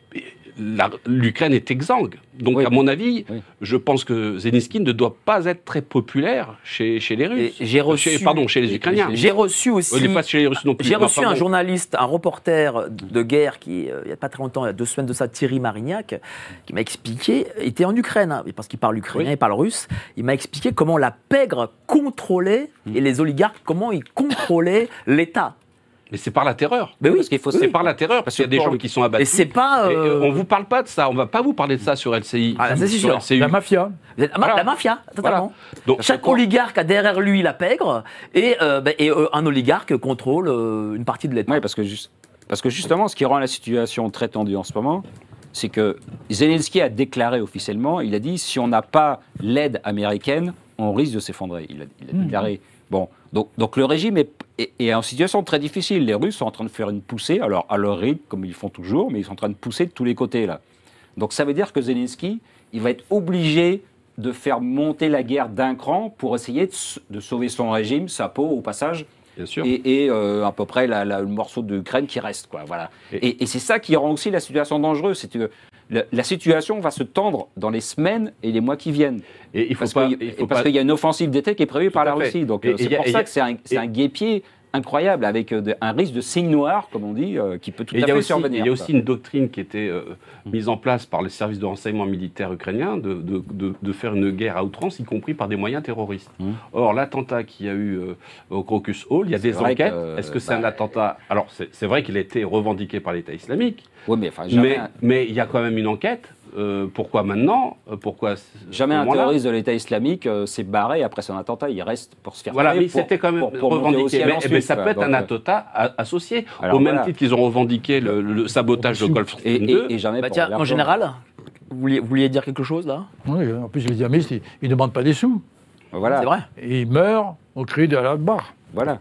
[SPEAKER 5] La- L'Ukraine est exsangue. Donc,
[SPEAKER 7] Oui.
[SPEAKER 5] à mon avis,
[SPEAKER 7] Oui.
[SPEAKER 5] je pense que Zelensky ne doit pas être très populaire chez, chez les Russes.
[SPEAKER 1] Et j'ai reçu-
[SPEAKER 5] Chez- pardon, chez les Ukrainiens.
[SPEAKER 1] J'ai reçu aussi.
[SPEAKER 5] Il n'est pas chez les Russes non plus.
[SPEAKER 1] J'ai
[SPEAKER 5] Mais
[SPEAKER 1] reçu
[SPEAKER 5] enfin,
[SPEAKER 1] un
[SPEAKER 5] bon.
[SPEAKER 1] journaliste, un reporter de guerre qui, euh, il n'y a pas très longtemps, il y a deux semaines de ça, Thierry Marignac, qui m'a expliqué, il était en Ukraine, hein, parce qu'il parle ukrainien,
[SPEAKER 5] Oui.
[SPEAKER 1] il parle russe, il m'a expliqué comment la pègre contrôlait, et les oligarques, comment ils contrôlaient l'État.
[SPEAKER 5] Mais c'est par la terreur.
[SPEAKER 1] Mais oui,
[SPEAKER 7] Parce qu'il faut
[SPEAKER 5] C'est par la terreur, parce qu'il y a des gens qui sont
[SPEAKER 1] Et
[SPEAKER 5] abattus.
[SPEAKER 1] c'est pas...
[SPEAKER 5] Et,
[SPEAKER 1] euh,
[SPEAKER 5] euh, on vous parle pas de ça. On va pas vous parler de ça sur L C I.
[SPEAKER 1] Ah, ça, c'est
[SPEAKER 5] sur
[SPEAKER 1] sûr.
[SPEAKER 5] L C U.
[SPEAKER 4] La mafia.
[SPEAKER 1] vous êtes-
[SPEAKER 5] Voilà.
[SPEAKER 1] La mafia, totalement.
[SPEAKER 5] Donc,
[SPEAKER 1] Chaque
[SPEAKER 5] quand-
[SPEAKER 1] oligarque a derrière lui la pègre, et, euh, ben, et, euh, un oligarque contrôle euh, une partie de l'État.
[SPEAKER 7] Oui, parce que, juste- parce que justement, ce qui rend la situation très tendue en ce moment, c'est que Zelensky a déclaré officiellement, il a dit, si on n'a pas l'aide américaine, on risque de s'effondrer. Il a, il a déclaré. Bon, donc, donc le régime est, est- est en situation très difficile. Les Russes sont en train de faire une poussée, alors à leur rythme, comme ils font toujours, mais ils sont en train de pousser de tous les côtés, là. Donc ça veut dire que Zelensky, il va être obligé de faire monter la guerre d'un cran pour essayer de, s- de sauver son régime, sa peau, au passage,
[SPEAKER 5] Bien sûr.
[SPEAKER 7] et, et, euh, à peu près la- la- le morceau d'Ukraine qui reste, quoi. Voilà.
[SPEAKER 5] Et-
[SPEAKER 7] Et, et c'est ça qui rend aussi la situation dangereuse, c'est que la, la situation va se tendre dans les semaines et les mois qui viennent.
[SPEAKER 5] Et il faut
[SPEAKER 7] Parce
[SPEAKER 5] pas.
[SPEAKER 7] qu'il
[SPEAKER 5] il faut
[SPEAKER 7] parce
[SPEAKER 5] pas-
[SPEAKER 7] qu'il y a une offensive d'été qui est prévue par
[SPEAKER 5] Tout à
[SPEAKER 7] la
[SPEAKER 5] fait.
[SPEAKER 7] Russie. Donc
[SPEAKER 5] Et-
[SPEAKER 7] euh,
[SPEAKER 5] et
[SPEAKER 7] c'est
[SPEAKER 5] il y a-
[SPEAKER 7] pour
[SPEAKER 5] et il y
[SPEAKER 7] ça
[SPEAKER 5] a-
[SPEAKER 7] que c'est un, c'est
[SPEAKER 5] et-
[SPEAKER 7] un guêpier incroyable, avec euh, de- un risque de signe noir, comme on dit, euh, qui peut tout
[SPEAKER 5] Et
[SPEAKER 7] à
[SPEAKER 5] il y a
[SPEAKER 7] fait
[SPEAKER 5] aussi,
[SPEAKER 7] survenir.
[SPEAKER 5] il y a
[SPEAKER 7] quoi.
[SPEAKER 5] aussi une doctrine qui était euh, mise en place par les services de renseignement militaires ukrainiens de, de- de- de faire une guerre à outrance, y compris par des moyens terroristes.
[SPEAKER 7] Mmh.
[SPEAKER 5] Or, l'attentat qu'il y a eu euh, au Crocus Hall, il y a des
[SPEAKER 7] vrai
[SPEAKER 5] enquêtes.
[SPEAKER 7] que,
[SPEAKER 5] Est-ce que c'est
[SPEAKER 7] bah,
[SPEAKER 5] un attentat? Alors, c'est c'est vrai qu'il a été revendiqué par l'État islamique,
[SPEAKER 7] Ouais, mais enfin, jamais,
[SPEAKER 5] mais, mais il y a quand même une enquête. Euh, pourquoi maintenant? Euh, Pourquoi c-
[SPEAKER 7] jamais
[SPEAKER 5] à ce
[SPEAKER 7] un
[SPEAKER 5] moment-là
[SPEAKER 7] terroriste de l'État islamique euh, s'est barré après son attentat. Il reste pour se faire
[SPEAKER 5] Voilà,
[SPEAKER 7] tuer,
[SPEAKER 5] mais
[SPEAKER 7] pour-
[SPEAKER 5] c'était quand même
[SPEAKER 7] pour- pour monter au
[SPEAKER 5] revendiqué.
[SPEAKER 7] ciel
[SPEAKER 5] Mais,
[SPEAKER 7] ensuite,
[SPEAKER 5] mais ça
[SPEAKER 7] quoi.
[SPEAKER 5] peut être un
[SPEAKER 7] Donc, euh,
[SPEAKER 5] attentat a- associé,
[SPEAKER 7] Alors
[SPEAKER 5] au même
[SPEAKER 7] voilà.
[SPEAKER 5] titre qu'ils ont revendiqué le, le sabotage de Gulf
[SPEAKER 7] Et,
[SPEAKER 5] Stream deux.
[SPEAKER 7] et, et jamais
[SPEAKER 1] Bah
[SPEAKER 7] pour
[SPEAKER 1] tiens,
[SPEAKER 7] l'argent.
[SPEAKER 1] mon général, vous vouliez, vous vouliez dire quelque chose là?
[SPEAKER 4] Oui, en plus, les islamistes, ils ne demandent pas des sous.
[SPEAKER 7] Voilà.
[SPEAKER 1] C'est vrai.
[SPEAKER 4] Et ils meurent au cri de la barre.
[SPEAKER 7] Voilà.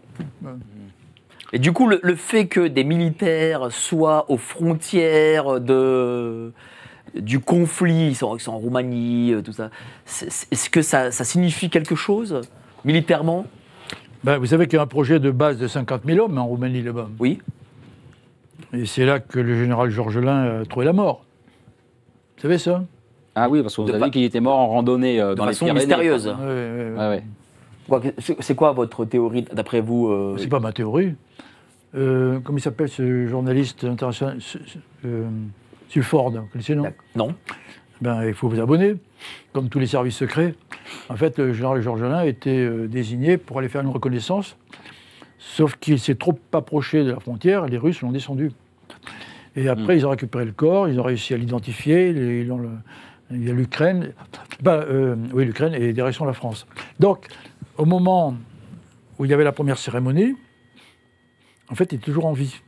[SPEAKER 1] Et du coup, le, le fait que des militaires soient aux frontières de, du conflit, ils sont, ils sont en Roumanie, euh, tout ça, c'est- c'est- est-ce que ça, ça signifie quelque chose, militairement?
[SPEAKER 4] Ben, vous savez qu'il y a un projet de base de cinquante mille hommes en Roumanie là-bas.
[SPEAKER 1] Oui.
[SPEAKER 4] Et c'est là que le général Georgelin a trouvé la mort. Vous savez ça?
[SPEAKER 7] Ah oui, parce que vous
[SPEAKER 1] De
[SPEAKER 7] avez
[SPEAKER 1] fa-
[SPEAKER 7] dit qu'il était mort en randonnée euh,
[SPEAKER 1] De
[SPEAKER 7] dans les
[SPEAKER 1] façon
[SPEAKER 7] Pyrénées.
[SPEAKER 1] mystérieuse.
[SPEAKER 4] Ouais, ouais, ouais.
[SPEAKER 7] Ouais, ouais.
[SPEAKER 1] Quoi, c'est c'est quoi votre théorie, d'après vous euh,
[SPEAKER 4] C'est pas ma théorie. Euh, comment il s'appelle ce journaliste international ce- ce- euh, Sulford, vous connaissez, non?
[SPEAKER 1] Non.
[SPEAKER 4] Ben, il faut vous abonner, comme tous les services secrets. En fait, le général Georgelin a été euh, désigné pour aller faire une reconnaissance Sauf qu'il s'est trop approché de la frontière, et les Russes l'ont descendu. Et après, mmh. ils ont récupéré le corps, ils ont réussi à l'identifier, ils ont le, il y a l'Ukraine, ben, euh, oui, l'Ukraine et direction la France. Donc, au moment où il y avait la première cérémonie, en fait, il est toujours en vie.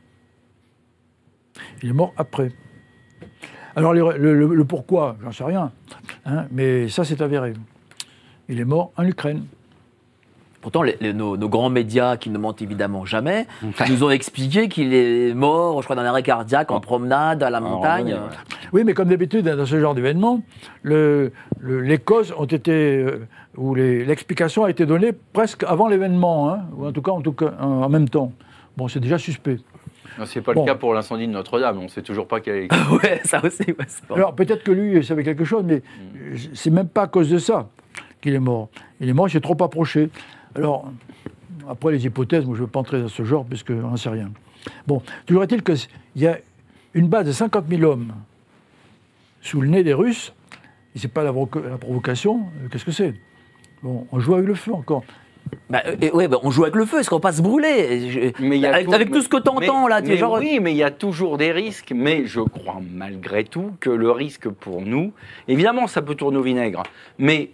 [SPEAKER 4] Il est mort après. Alors, le, le, le pourquoi, j'en sais rien, hein, mais ça, c'est avéré. Il est mort en Ukraine.
[SPEAKER 1] Pourtant, les, les, nos, nos grands médias, qui ne mentent évidemment jamais, nous ont expliqué qu'il est mort, je crois, d'un arrêt cardiaque, en promenade, à la montagne.
[SPEAKER 4] Oui, oui, mais comme d'habitude, dans ce genre d'événement, le, le, les causes ont été, euh, ou les, l'explication a été donnée presque avant l'événement, hein, ou en tout cas, en, tout cas en, en même temps. Bon, c'est déjà suspect.
[SPEAKER 6] Ce n'est pas
[SPEAKER 4] bon.
[SPEAKER 6] le cas pour l'incendie de Notre-Dame, on ne sait toujours pas quelle est...
[SPEAKER 1] ouais, ça aussi. Ouais, c'est
[SPEAKER 4] Alors, peut-être que lui, il savait quelque chose, mais mm. c'est même pas à cause de ça qu'il est mort. Il est mort, il s'est trop approché. Alors, après les hypothèses, moi je ne veux pas entrer dans ce genre, puisqu'on n'en sait rien. Bon, toujours est-il qu'il y a une base de cinquante mille hommes sous le nez des Russes, et ce n'est pas la, la provocation, qu'est-ce que c'est? Bon, on joue avec le feu encore.
[SPEAKER 1] Bah, euh, ouais, bah, on joue avec le feu, est-ce qu'on va pas se brûler? Je...
[SPEAKER 6] mais y a
[SPEAKER 1] avec,
[SPEAKER 6] tout,
[SPEAKER 1] avec tout ce que tu entends là, tu es genre...
[SPEAKER 6] Oui, mais il y a toujours des risques, mais je crois malgré tout que le risque pour nous, évidemment ça peut tourner au vinaigre, mais...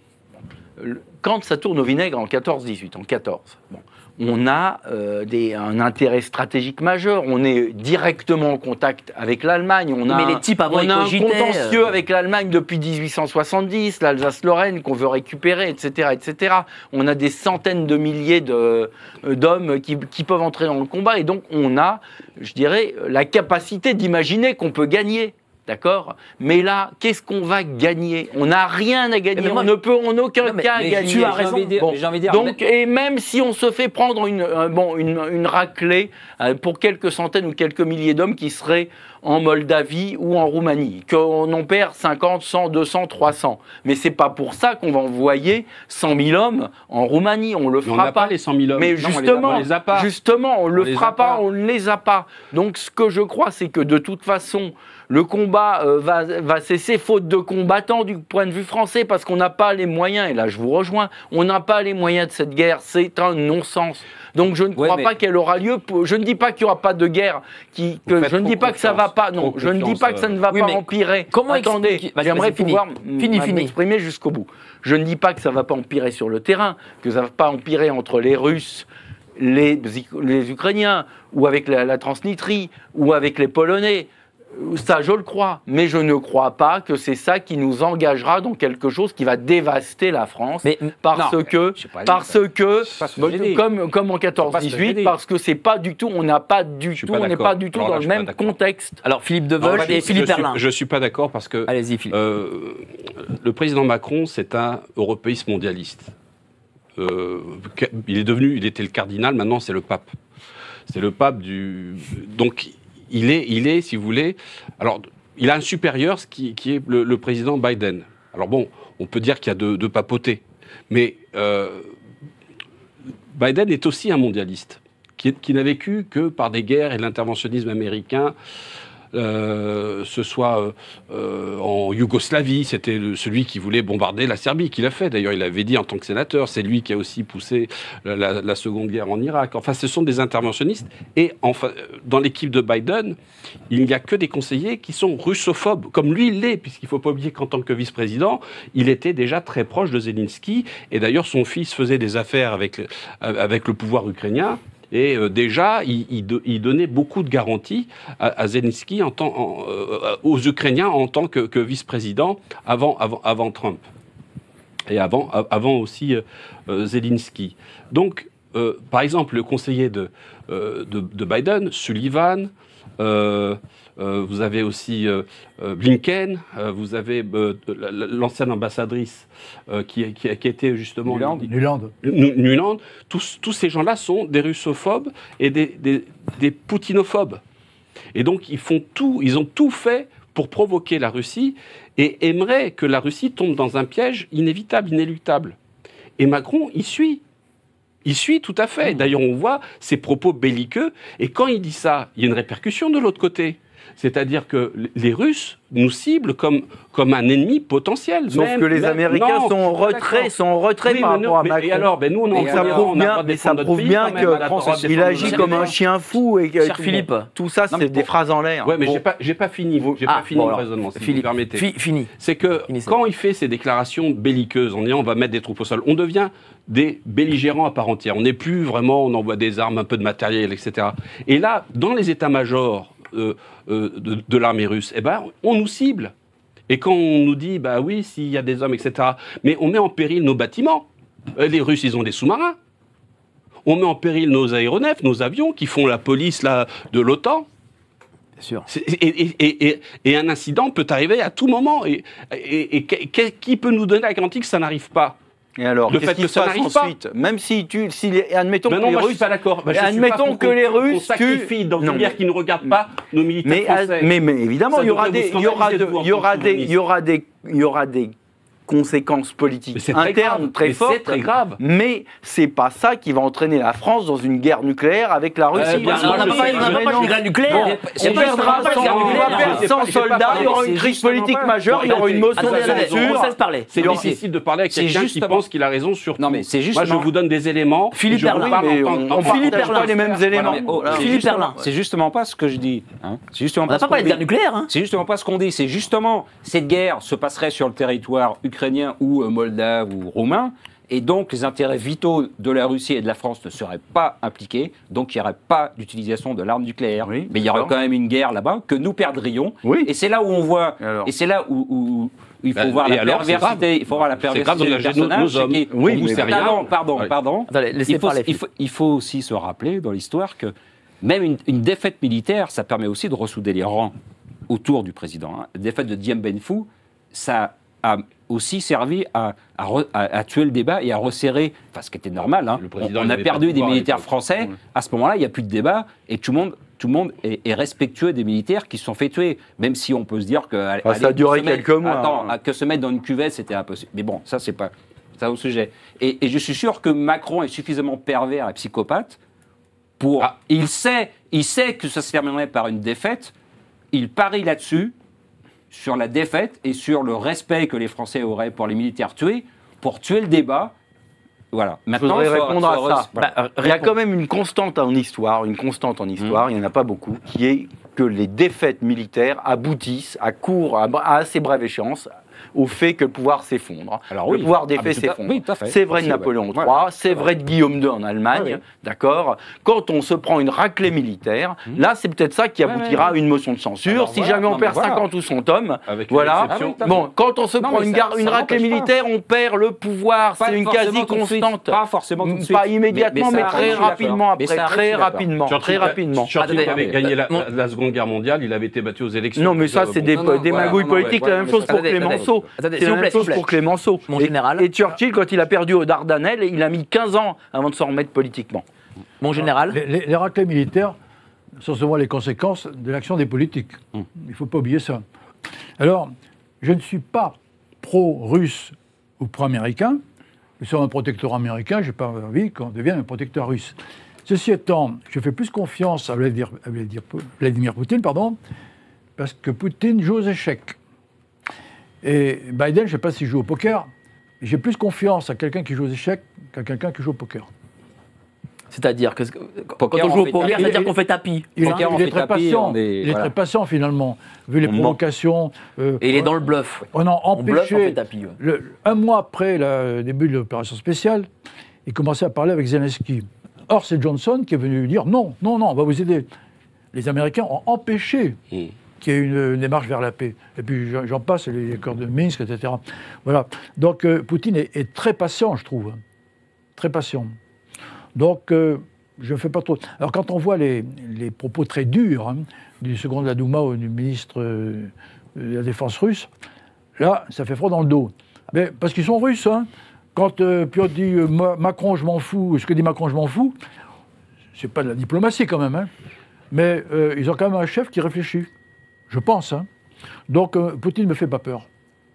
[SPEAKER 6] Quand ça tourne au vinaigre en quatorze dix-huit, en quatorze, bon, on a euh, des, un intérêt stratégique majeur. On est directement en contact avec l'Allemagne. On a,
[SPEAKER 1] Mais les types avant
[SPEAKER 6] on a un
[SPEAKER 1] cogitaient,
[SPEAKER 6] contentieux
[SPEAKER 1] euh...
[SPEAKER 6] avec l'Allemagne depuis dix-huit cent soixante-dix, l'Alsace-Lorraine qu'on veut récupérer, et cetera, et cetera. On a des centaines de milliers de, d'hommes qui, qui peuvent entrer dans le combat. Et donc, on a, je dirais, la capacité d'imaginer qu'on peut gagner. D'accord? Mais là, qu'est-ce qu'on va gagner? On n'a rien à gagner, moi, on ne peut en aucun non, mais, cas mais gagner.
[SPEAKER 1] Tu as raison.
[SPEAKER 7] Dire,
[SPEAKER 6] bon,
[SPEAKER 7] mais dire,
[SPEAKER 6] donc,
[SPEAKER 7] mais...
[SPEAKER 6] et même si on se fait prendre une, euh, bon, une, une raclée euh, pour quelques centaines ou quelques milliers d'hommes qui seraient en Moldavie ou en Roumanie, qu'on en perd cinquante, cent, deux cents, trois cents. Mais c'est pas pour ça qu'on va envoyer cent mille hommes en Roumanie. On le fera
[SPEAKER 5] on n'a
[SPEAKER 6] pas.
[SPEAKER 5] pas les cent mille hommes.
[SPEAKER 6] Mais
[SPEAKER 5] non,
[SPEAKER 6] justement,
[SPEAKER 5] on les a pas.
[SPEAKER 6] justement, on
[SPEAKER 5] on
[SPEAKER 6] le
[SPEAKER 5] les
[SPEAKER 6] fera pas,
[SPEAKER 5] pas.
[SPEAKER 6] on ne les a pas. Donc, ce que je crois, c'est que de toute façon, le combat euh, va, va cesser faute de combattants du point de vue français parce qu'on n'a pas les moyens, et là je vous rejoins, on n'a pas les moyens de cette guerre, c'est un non-sens. Donc je ne crois ouais, pas qu'elle aura lieu, pour, je ne dis pas qu'il n'y aura pas de guerre, qui, que, je ne dis pas que ça ne va pas, non, je ne dis pas que ça ne va oui, pas empirer.
[SPEAKER 1] Comment
[SPEAKER 6] Attendez, j'aimerais pouvoir
[SPEAKER 1] fini, fini.
[SPEAKER 6] m'exprimer jusqu'au bout. Je ne dis pas que ça ne va pas empirer sur le terrain, que ça ne va pas empirer entre les Russes, les, les Ukrainiens, ou avec la, la Transnistrie, ou avec les Polonais. Ça, je le crois, mais je ne crois pas que c'est ça qui nous engagera dans quelque chose qui va dévaster la France, mais, parce non, que, parce dit, que, comme, comme en quatorze dix-huit, parce que c'est pas du tout, on n'a pas du tout, on n'est pas du tout
[SPEAKER 5] Alors
[SPEAKER 6] dans
[SPEAKER 5] là,
[SPEAKER 6] le même contexte.
[SPEAKER 1] Alors Philippe Deveul et Philippe Erlin.
[SPEAKER 5] Je suis pas d'accord parce que
[SPEAKER 1] Allez-y, Philippe.
[SPEAKER 5] Euh, le président Macron, c'est un européiste mondialiste. Euh, il est devenu, il était le cardinal, maintenant c'est le pape. C'est le pape du, donc. Il est, il est, si vous voulez, alors il a un supérieur, ce qui, qui est le, le président Biden. Alors bon, on peut dire qu'il y a deux, deux papautés, mais euh, Biden est aussi un mondialiste, qui, qui n'a vécu que par des guerres et l'interventionnisme américain. Euh, ce soit euh, en Yougoslavie, c'était le, celui qui voulait bombarder la Serbie, qui l'a fait. D'ailleurs, il avait dit en tant que sénateur, c'est lui qui a aussi poussé la, la, la Seconde Guerre en Irak. Enfin, ce sont des interventionnistes. Et enfin, dans l'équipe de Biden, il n'y a que des conseillers qui sont russophobes, comme lui il l'est, puisqu'il ne faut pas oublier qu'en tant que vice-président, il était déjà très proche de Zelensky. Et d'ailleurs, son fils faisait des affaires avec, avec le pouvoir ukrainien. Et euh, déjà, il, il, il donnait beaucoup de garanties à, à Zelensky, en tant, en, euh, aux Ukrainiens en tant que, que vice-président avant, avant, avant Trump. Et avant, avant aussi euh, Zelensky. Donc, euh, par exemple, le conseiller de, euh, de, de Biden, Sullivan, euh, euh, vous avez aussi euh, euh, Blinken, euh, vous avez euh, l'ancienne ambassadrice euh, qui, qui, qui était justement...
[SPEAKER 4] Nuland. Nuland.
[SPEAKER 5] Nuland. Tous, tous ces gens-là sont des russophobes et des, des, des poutinophobes. Et donc, ils font tout, ils ont tout fait pour provoquer la Russie et aimeraient que la Russie tombe dans un piège inévitable, inéluctable. Et Macron, il suit. Il suit tout à fait. D'ailleurs, on voit ses propos belliqueux. Et quand il dit ça, il y a une répercussion de l'autre côté. C'est-à-dire que les Russes nous ciblent comme, comme un ennemi potentiel.
[SPEAKER 6] Sauf
[SPEAKER 5] même,
[SPEAKER 6] que les
[SPEAKER 5] même,
[SPEAKER 6] Américains
[SPEAKER 5] non,
[SPEAKER 6] sont en retrait, sont en retrait
[SPEAKER 5] oui,
[SPEAKER 6] par
[SPEAKER 5] mais
[SPEAKER 6] rapport
[SPEAKER 5] non,
[SPEAKER 6] à
[SPEAKER 5] mais,
[SPEAKER 6] Macron.
[SPEAKER 5] Et alors, ben nous, on,
[SPEAKER 6] et ça prouve bien, mais ça prouve bien qu'il agit comme un chien fou et que
[SPEAKER 1] Cher
[SPEAKER 6] tout,
[SPEAKER 1] Philippe.
[SPEAKER 6] tout ça, c'est des phrases en l'air.
[SPEAKER 5] Ouais, mais
[SPEAKER 6] Bon.
[SPEAKER 5] j'ai pas, j'ai pas fini, j'ai
[SPEAKER 1] Ah,
[SPEAKER 5] pas fini
[SPEAKER 1] bon,
[SPEAKER 5] mon
[SPEAKER 1] alors,
[SPEAKER 5] raisonnement, si
[SPEAKER 1] Philippe,
[SPEAKER 5] vous me permettez.
[SPEAKER 1] fi- fini.
[SPEAKER 5] C'est que
[SPEAKER 1] Finissez.
[SPEAKER 5] quand il fait ces déclarations belliqueuses en disant on va mettre des troupes au sol, on devient des belligérants à part entière. On n'est plus vraiment, on envoie des armes, un peu de matériel, et cetera. Et là, dans les états-majors euh, euh, de, de l'armée russe, eh ben, on nous cible. Et quand on nous dit, bah oui, s'il y a des hommes, et cetera, mais on met en péril nos bâtiments. Euh, Les Russes, ils ont des sous-marins. On met en péril nos aéronefs, nos avions qui font la police là, de l'OTAN.
[SPEAKER 1] Bien sûr.
[SPEAKER 5] C'est- Et, et- et- et- et un incident peut arriver à tout moment. Et, et- et que- qui peut nous donner la garantie que ça n'arrive pas?
[SPEAKER 6] Et alors,
[SPEAKER 5] Le
[SPEAKER 6] qu'est-ce
[SPEAKER 5] fait
[SPEAKER 6] qui
[SPEAKER 5] que
[SPEAKER 6] se
[SPEAKER 5] ça
[SPEAKER 6] passe
[SPEAKER 5] n'arrive pas.
[SPEAKER 6] ensuite? Même si tu, si les- admettons
[SPEAKER 5] Ben
[SPEAKER 6] que
[SPEAKER 5] non,
[SPEAKER 6] les
[SPEAKER 5] moi je
[SPEAKER 6] Russes,
[SPEAKER 5] suis pas d'accord. Ben, je suis
[SPEAKER 6] admettons
[SPEAKER 5] pas pour
[SPEAKER 6] que
[SPEAKER 5] qu'on-
[SPEAKER 6] les
[SPEAKER 5] qu'on
[SPEAKER 6] Russes
[SPEAKER 5] sacrifie
[SPEAKER 6] tuent-
[SPEAKER 5] dans
[SPEAKER 6] non,
[SPEAKER 5] une guerre
[SPEAKER 6] mais-
[SPEAKER 5] qui ne regarde pas nos militaires
[SPEAKER 6] mais,
[SPEAKER 5] français.
[SPEAKER 6] mais, mais évidemment,
[SPEAKER 5] Ça
[SPEAKER 6] il y aura
[SPEAKER 5] devrait
[SPEAKER 6] des,
[SPEAKER 5] vous
[SPEAKER 6] il y aura
[SPEAKER 5] scandaliser
[SPEAKER 6] de-
[SPEAKER 5] de vous en
[SPEAKER 6] il y aura
[SPEAKER 5] tant que
[SPEAKER 6] des, il y aura des, il y aura des conséquences
[SPEAKER 5] Mais
[SPEAKER 6] politiques
[SPEAKER 5] c'est très
[SPEAKER 6] internes
[SPEAKER 5] grave.
[SPEAKER 6] très
[SPEAKER 5] Mais
[SPEAKER 6] fortes.
[SPEAKER 5] c'est très grave.
[SPEAKER 6] Mais c'est pas ça qui va entraîner la France dans une guerre nucléaire avec la Russie.
[SPEAKER 5] Euh, bien
[SPEAKER 1] Alors,
[SPEAKER 5] sûr,
[SPEAKER 1] on n'a
[SPEAKER 5] je
[SPEAKER 1] pas
[SPEAKER 5] sais,
[SPEAKER 1] parlé- on n'a
[SPEAKER 5] je-
[SPEAKER 1] pas parlé de guerre nucléaire.
[SPEAKER 6] Bon,
[SPEAKER 1] Il y a
[SPEAKER 6] on
[SPEAKER 1] pas- il y a
[SPEAKER 6] perdra
[SPEAKER 1] pas de
[SPEAKER 6] cent,
[SPEAKER 1] guerre
[SPEAKER 6] on va
[SPEAKER 1] nucléaire.
[SPEAKER 6] perdre
[SPEAKER 5] J'ai
[SPEAKER 6] cent
[SPEAKER 5] pas- j'ai pas
[SPEAKER 6] soldats,
[SPEAKER 5] parlé,
[SPEAKER 6] il y aura
[SPEAKER 5] c'est
[SPEAKER 6] une crise
[SPEAKER 5] justement
[SPEAKER 6] politique
[SPEAKER 5] pas-
[SPEAKER 6] majeure, il y aura une motion
[SPEAKER 1] Attendez,
[SPEAKER 6] de
[SPEAKER 1] attendez, on
[SPEAKER 6] censure.
[SPEAKER 1] cesse parler.
[SPEAKER 5] C'est
[SPEAKER 7] Alors,
[SPEAKER 5] difficile de parler avec
[SPEAKER 7] c'est
[SPEAKER 5] quelqu'un qui
[SPEAKER 7] justement-
[SPEAKER 5] pense qu'il a raison sur
[SPEAKER 7] Non,
[SPEAKER 5] tout.
[SPEAKER 7] mais c'est
[SPEAKER 5] Moi,
[SPEAKER 7] justement-
[SPEAKER 5] je vous donne des éléments.
[SPEAKER 1] Philippe
[SPEAKER 5] je vous
[SPEAKER 1] Perlin.
[SPEAKER 5] parle en
[SPEAKER 6] Mais
[SPEAKER 5] tant-
[SPEAKER 6] on
[SPEAKER 5] en
[SPEAKER 6] on
[SPEAKER 5] tant que-
[SPEAKER 6] partage pas les mêmes éléments.
[SPEAKER 7] mais, oh,
[SPEAKER 6] Voilà.
[SPEAKER 7] c'est
[SPEAKER 1] Philippe
[SPEAKER 7] justement-
[SPEAKER 1] Perlin.
[SPEAKER 7] C'est justement pas ce que je dis. hein. C'est justement
[SPEAKER 1] On
[SPEAKER 7] pas
[SPEAKER 1] n'a
[SPEAKER 7] ce
[SPEAKER 1] pas
[SPEAKER 7] qu'on
[SPEAKER 1] parlé de
[SPEAKER 7] dit.
[SPEAKER 1] guerre nucléaire. Hein.
[SPEAKER 7] C'est justement pas ce qu'on dit. C'est justement cette guerre se passerait sur le territoire ukrainien ou euh, moldave ou roumain. Et donc, les intérêts vitaux de la Russie et de la France ne seraient pas impliqués. Donc, il n'y aurait pas d'utilisation de l'arme nucléaire.
[SPEAKER 6] Oui,
[SPEAKER 7] Mais il y aurait
[SPEAKER 6] d'accord.
[SPEAKER 7] quand même une guerre là-bas que nous perdrions.
[SPEAKER 6] Oui.
[SPEAKER 7] Et c'est là où on voit.
[SPEAKER 6] Et alors
[SPEAKER 7] Et c'est là où, où- où il faut
[SPEAKER 5] Bah,
[SPEAKER 7] voir
[SPEAKER 5] et
[SPEAKER 7] la
[SPEAKER 5] alors, c'est
[SPEAKER 7] perversité. Il faut voir la
[SPEAKER 5] C'est
[SPEAKER 7] perversité
[SPEAKER 5] grave
[SPEAKER 7] du
[SPEAKER 5] d'engager nos,
[SPEAKER 7] personnage.
[SPEAKER 5] nos
[SPEAKER 7] c'est
[SPEAKER 5] hommes.
[SPEAKER 7] qu'il-
[SPEAKER 6] Oui,
[SPEAKER 5] On vous
[SPEAKER 6] mais
[SPEAKER 5] sait rien.
[SPEAKER 7] Pardon, pardon,
[SPEAKER 5] Ouais.
[SPEAKER 7] pardon.
[SPEAKER 1] Attendez, laissez
[SPEAKER 7] il, faut,
[SPEAKER 1] parler,
[SPEAKER 7] il, faut, il faut aussi se rappeler dans l'histoire que même une, une défaite militaire, ça permet aussi de ressouder les rangs autour du président. hein. La défaite de Dien Bien Phu, ça a aussi servi à, à, re- à- à tuer le débat et à resserrer, enfin ce qui était normal. hein.
[SPEAKER 5] Le
[SPEAKER 7] On,
[SPEAKER 5] président,
[SPEAKER 7] on
[SPEAKER 5] il
[SPEAKER 7] a
[SPEAKER 5] avait pas
[SPEAKER 7] perdu
[SPEAKER 5] de
[SPEAKER 7] des
[SPEAKER 5] pouvoir à
[SPEAKER 7] militaires
[SPEAKER 5] l'époque.
[SPEAKER 7] français.
[SPEAKER 6] Ouais.
[SPEAKER 7] À ce moment-là, il n'y a plus de débat et tout le monde. Tout le monde est, est respectueux des militaires qui se sont fait tuer, même si on peut se dire que
[SPEAKER 6] Ah, ça a duré quelques mois,
[SPEAKER 7] Attends,
[SPEAKER 6] hein.
[SPEAKER 7] que se mettre dans une cuvette, c'était impossible. Mais bon, ça c'est pas ça au sujet. Et, et je suis sûr que Macron est suffisamment pervers et psychopathe pour.
[SPEAKER 5] Ah.
[SPEAKER 7] Il sait, il sait que ça se terminerait par une défaite. Il parie là-dessus, sur la défaite et sur le respect que les Français auraient pour les militaires tués, pour tuer le débat. Voilà.
[SPEAKER 6] Je
[SPEAKER 7] Maintenant,
[SPEAKER 6] voudrais
[SPEAKER 7] il faut-
[SPEAKER 6] répondre à
[SPEAKER 7] faut-
[SPEAKER 6] ça.
[SPEAKER 7] voilà.
[SPEAKER 1] Bah,
[SPEAKER 6] Il y a
[SPEAKER 1] réponds.
[SPEAKER 6] quand même une constante en histoire, une constante en histoire, il n'y en a pas beaucoup, qui est que les défaites militaires aboutissent à court, à, à assez brève échéance, au fait que le pouvoir s'effondre.
[SPEAKER 7] Alors
[SPEAKER 6] le
[SPEAKER 7] oui.
[SPEAKER 6] pouvoir des
[SPEAKER 7] Ah, mais
[SPEAKER 6] faits
[SPEAKER 7] tout à-
[SPEAKER 6] s'effondre.
[SPEAKER 7] oui, tout à fait.
[SPEAKER 6] C'est vrai de
[SPEAKER 7] Aussi, ouais.
[SPEAKER 6] Napoléon trois,
[SPEAKER 7] Voilà.
[SPEAKER 6] c'est vrai de Guillaume deux en Allemagne,
[SPEAKER 7] Ouais, ouais.
[SPEAKER 6] d'accord. Quand on se prend une raclée militaire, là c'est peut-être ça qui
[SPEAKER 7] Ouais,
[SPEAKER 6] aboutira
[SPEAKER 7] ouais, ouais.
[SPEAKER 6] à une motion de censure.
[SPEAKER 7] Alors
[SPEAKER 6] si
[SPEAKER 7] voilà,
[SPEAKER 6] jamais on
[SPEAKER 7] non, mais
[SPEAKER 6] perd
[SPEAKER 7] voilà.
[SPEAKER 6] cinquante ou cent hommes,
[SPEAKER 5] Avec une
[SPEAKER 6] voilà.
[SPEAKER 5] exception.
[SPEAKER 7] Ah oui, tout à
[SPEAKER 6] Bon, quand on se
[SPEAKER 7] Non,
[SPEAKER 6] prend
[SPEAKER 7] mais
[SPEAKER 6] une,
[SPEAKER 7] ça-
[SPEAKER 6] gar- une
[SPEAKER 7] ça
[SPEAKER 6] raclée
[SPEAKER 7] n'empêche pas.
[SPEAKER 6] militaire, on perd le pouvoir.
[SPEAKER 7] Pas
[SPEAKER 6] C'est une
[SPEAKER 7] forcément
[SPEAKER 6] quasi
[SPEAKER 7] tout de suite,
[SPEAKER 6] constante.
[SPEAKER 7] Pas forcément tout de suite.
[SPEAKER 6] Pas immédiatement, mais,
[SPEAKER 7] ça
[SPEAKER 6] très
[SPEAKER 7] arrive, je suis
[SPEAKER 6] rapidement
[SPEAKER 7] d'accord.
[SPEAKER 6] après,
[SPEAKER 7] Mais ça arrive,
[SPEAKER 6] très
[SPEAKER 7] je suis d'accord.
[SPEAKER 6] rapidement,
[SPEAKER 5] Churchill,
[SPEAKER 6] très rapidement.
[SPEAKER 5] Churchill
[SPEAKER 1] Attendez,
[SPEAKER 5] avait gagné la,
[SPEAKER 1] mon-
[SPEAKER 5] la Seconde Guerre mondiale, il avait été battu aux élections.
[SPEAKER 6] Non, mais ça,
[SPEAKER 5] Euh,
[SPEAKER 6] c'est
[SPEAKER 5] bon.
[SPEAKER 6] des,
[SPEAKER 7] non, non,
[SPEAKER 6] des
[SPEAKER 7] voilà,
[SPEAKER 6] magouilles
[SPEAKER 7] non, non,
[SPEAKER 6] politiques.
[SPEAKER 7] ouais,
[SPEAKER 6] la même
[SPEAKER 7] ouais,
[SPEAKER 6] chose
[SPEAKER 7] mais
[SPEAKER 6] pour
[SPEAKER 1] attendez,
[SPEAKER 6] Clémenceau.
[SPEAKER 1] attendez,
[SPEAKER 6] C'est
[SPEAKER 1] s'il
[SPEAKER 6] la
[SPEAKER 1] vous
[SPEAKER 6] même
[SPEAKER 1] plaît, s'il
[SPEAKER 6] chose
[SPEAKER 1] vous plaît.
[SPEAKER 6] pour Clémenceau.
[SPEAKER 1] Mon
[SPEAKER 6] Et-
[SPEAKER 1] général.
[SPEAKER 6] Et Churchill, quand il a perdu aux Dardanelles, il a mis quinze ans avant de s'en remettre politiquement.
[SPEAKER 1] Mon général.
[SPEAKER 4] Les, les- les raclées militaires sont souvent les conséquences de l'action des politiques. Il ne faut pas oublier ça. Alors, je ne suis pas pro-russe ou pro-américain. Nous sommes un protecteur américain, je n'ai pas envie qu'on devienne un protecteur russe. Ceci étant, je fais plus confiance à Vladimir, à Vladimir- Vladimir Poutine, pardon, parce que Poutine joue aux échecs. Et Biden, je ne sais pas s'il joue au poker, mais j'ai plus confiance à quelqu'un qui joue aux échecs qu'à quelqu'un qui joue au poker.
[SPEAKER 1] C'est-à-dire que quand
[SPEAKER 7] Poker,
[SPEAKER 1] on joue
[SPEAKER 7] on
[SPEAKER 1] au
[SPEAKER 7] fait
[SPEAKER 1] poker,
[SPEAKER 7] tapis.
[SPEAKER 1] c'est-à-dire qu'on fait tapis.
[SPEAKER 4] Il est,
[SPEAKER 7] Poker, on
[SPEAKER 4] il est
[SPEAKER 7] fait
[SPEAKER 4] très
[SPEAKER 7] tapis,
[SPEAKER 4] patient.
[SPEAKER 7] on est-
[SPEAKER 4] il est
[SPEAKER 7] voilà.
[SPEAKER 4] très patient finalement, vu les
[SPEAKER 6] On ment.
[SPEAKER 4] provocations. euh,
[SPEAKER 1] Et il est
[SPEAKER 4] on-
[SPEAKER 1] dans le bluff.
[SPEAKER 4] On a
[SPEAKER 1] On bluffe, on fait
[SPEAKER 4] empêché.
[SPEAKER 1] tapis. ouais.
[SPEAKER 4] le- un mois après le début de l'opération spéciale, il commençait à parler avec Zelensky. Or, c'est Johnson qui est venu lui dire non, non, non, on va vous aider. Les Américains ont empêché
[SPEAKER 5] Mm.
[SPEAKER 4] qu'il y ait une, une démarche vers la paix. Et puis j'en- j'en passe, les accords de Minsk, et cetera. Voilà. Donc euh, Poutine est, est très patient, je trouve. Très patient. Donc euh, je ne fais pas trop. Alors quand on voit les, les propos très durs hein, du second de la Douma ou du ministre euh, de la Défense russe, là, ça fait froid dans le dos. Mais parce qu'ils sont russes. Hein. Quand euh, Piotr dit euh, Ma- Macron, je m'en fous, ce que dit Macron, je m'en fous, c'est pas de la diplomatie quand même. Hein. Mais euh, ils ont quand même un chef qui réfléchit. Je pense. Hein. Donc euh, Poutine ne me fait pas peur.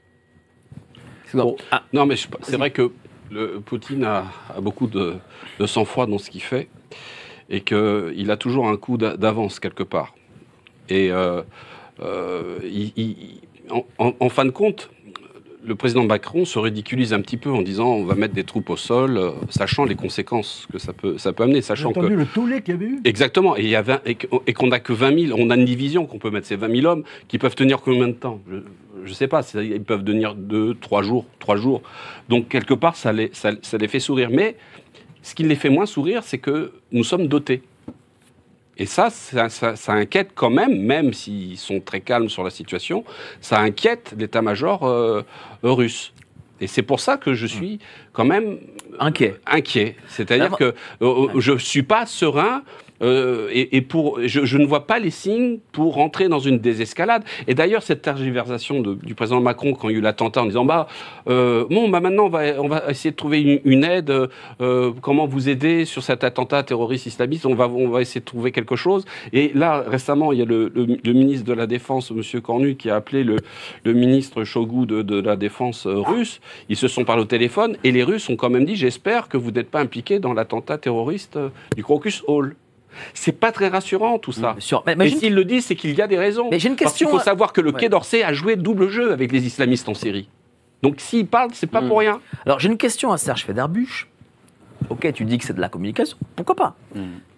[SPEAKER 1] Bon. Ah,
[SPEAKER 5] Non, mais je- c'est vrai que le, Poutine a, a beaucoup de, de sang-froid dans ce qu'il fait et qu'il a toujours un coup d'a- d'avance quelque part. Et euh, euh, il, il, en, en, en fin de compte, le président Macron se ridiculise un petit peu en disant on va mettre des troupes au sol, euh, sachant les conséquences que ça peut, ça peut amener. Sachant
[SPEAKER 4] Vous avez entendu
[SPEAKER 5] que...
[SPEAKER 4] le tollé qu'il y avait eu?
[SPEAKER 5] Exactement. Et, il y a vingt, et qu'on n'a que vingt mille, on a une division qu'on peut mettre, ces vingt mille hommes qui peuvent tenir combien de temps? Je ne sais pas, ils peuvent tenir deux, trois jours, trois jours. Donc quelque part, ça les, ça, ça les fait sourire. Mais ce qui les fait moins sourire, c'est que nous sommes dotés. Et ça, ça, ça, ça inquiète quand même, même s'ils sont très calmes sur la situation, ça inquiète l'état-major euh, russe. Et c'est pour ça que je suis quand même
[SPEAKER 1] inquiet.
[SPEAKER 5] inquiet. C'est-à-dire que euh, je ne suis pas serein. Euh, et, et pour, je, je ne vois pas les signes pour rentrer dans une désescalade. Et d'ailleurs, cette tergiversation de, du président Macron quand il y a eu l'attentat en disant bah, euh, bon, bah maintenant on va, on va essayer de trouver une, une aide, euh, comment vous aider sur cet attentat terroriste islamiste, on va, on va essayer de trouver quelque chose. Et là, récemment, il y a le, le, le ministre de la Défense, M. Cornu, qui a appelé le, le ministre Shoigu de, de la Défense russe. Ils se sont parlé au téléphone et les Russes ont quand même dit j'espère que vous n'êtes pas impliqués dans l'attentat terroriste du Crocus Hall. C'est pas très rassurant tout ça.
[SPEAKER 1] Sûr. Mais, mais
[SPEAKER 5] et s'ils le disent, c'est qu'il y a des raisons.
[SPEAKER 1] Mais j'ai une question.
[SPEAKER 5] Parce qu'il faut savoir que le
[SPEAKER 1] ouais.
[SPEAKER 5] Quai d'Orsay a joué double jeu avec les islamistes en Syrie. Donc s'ils parlent, c'est pas mmh. pour rien.
[SPEAKER 1] Alors j'ai une question à Serge Federbusch. Ok, tu dis que c'est de la communication. Pourquoi pas mmh.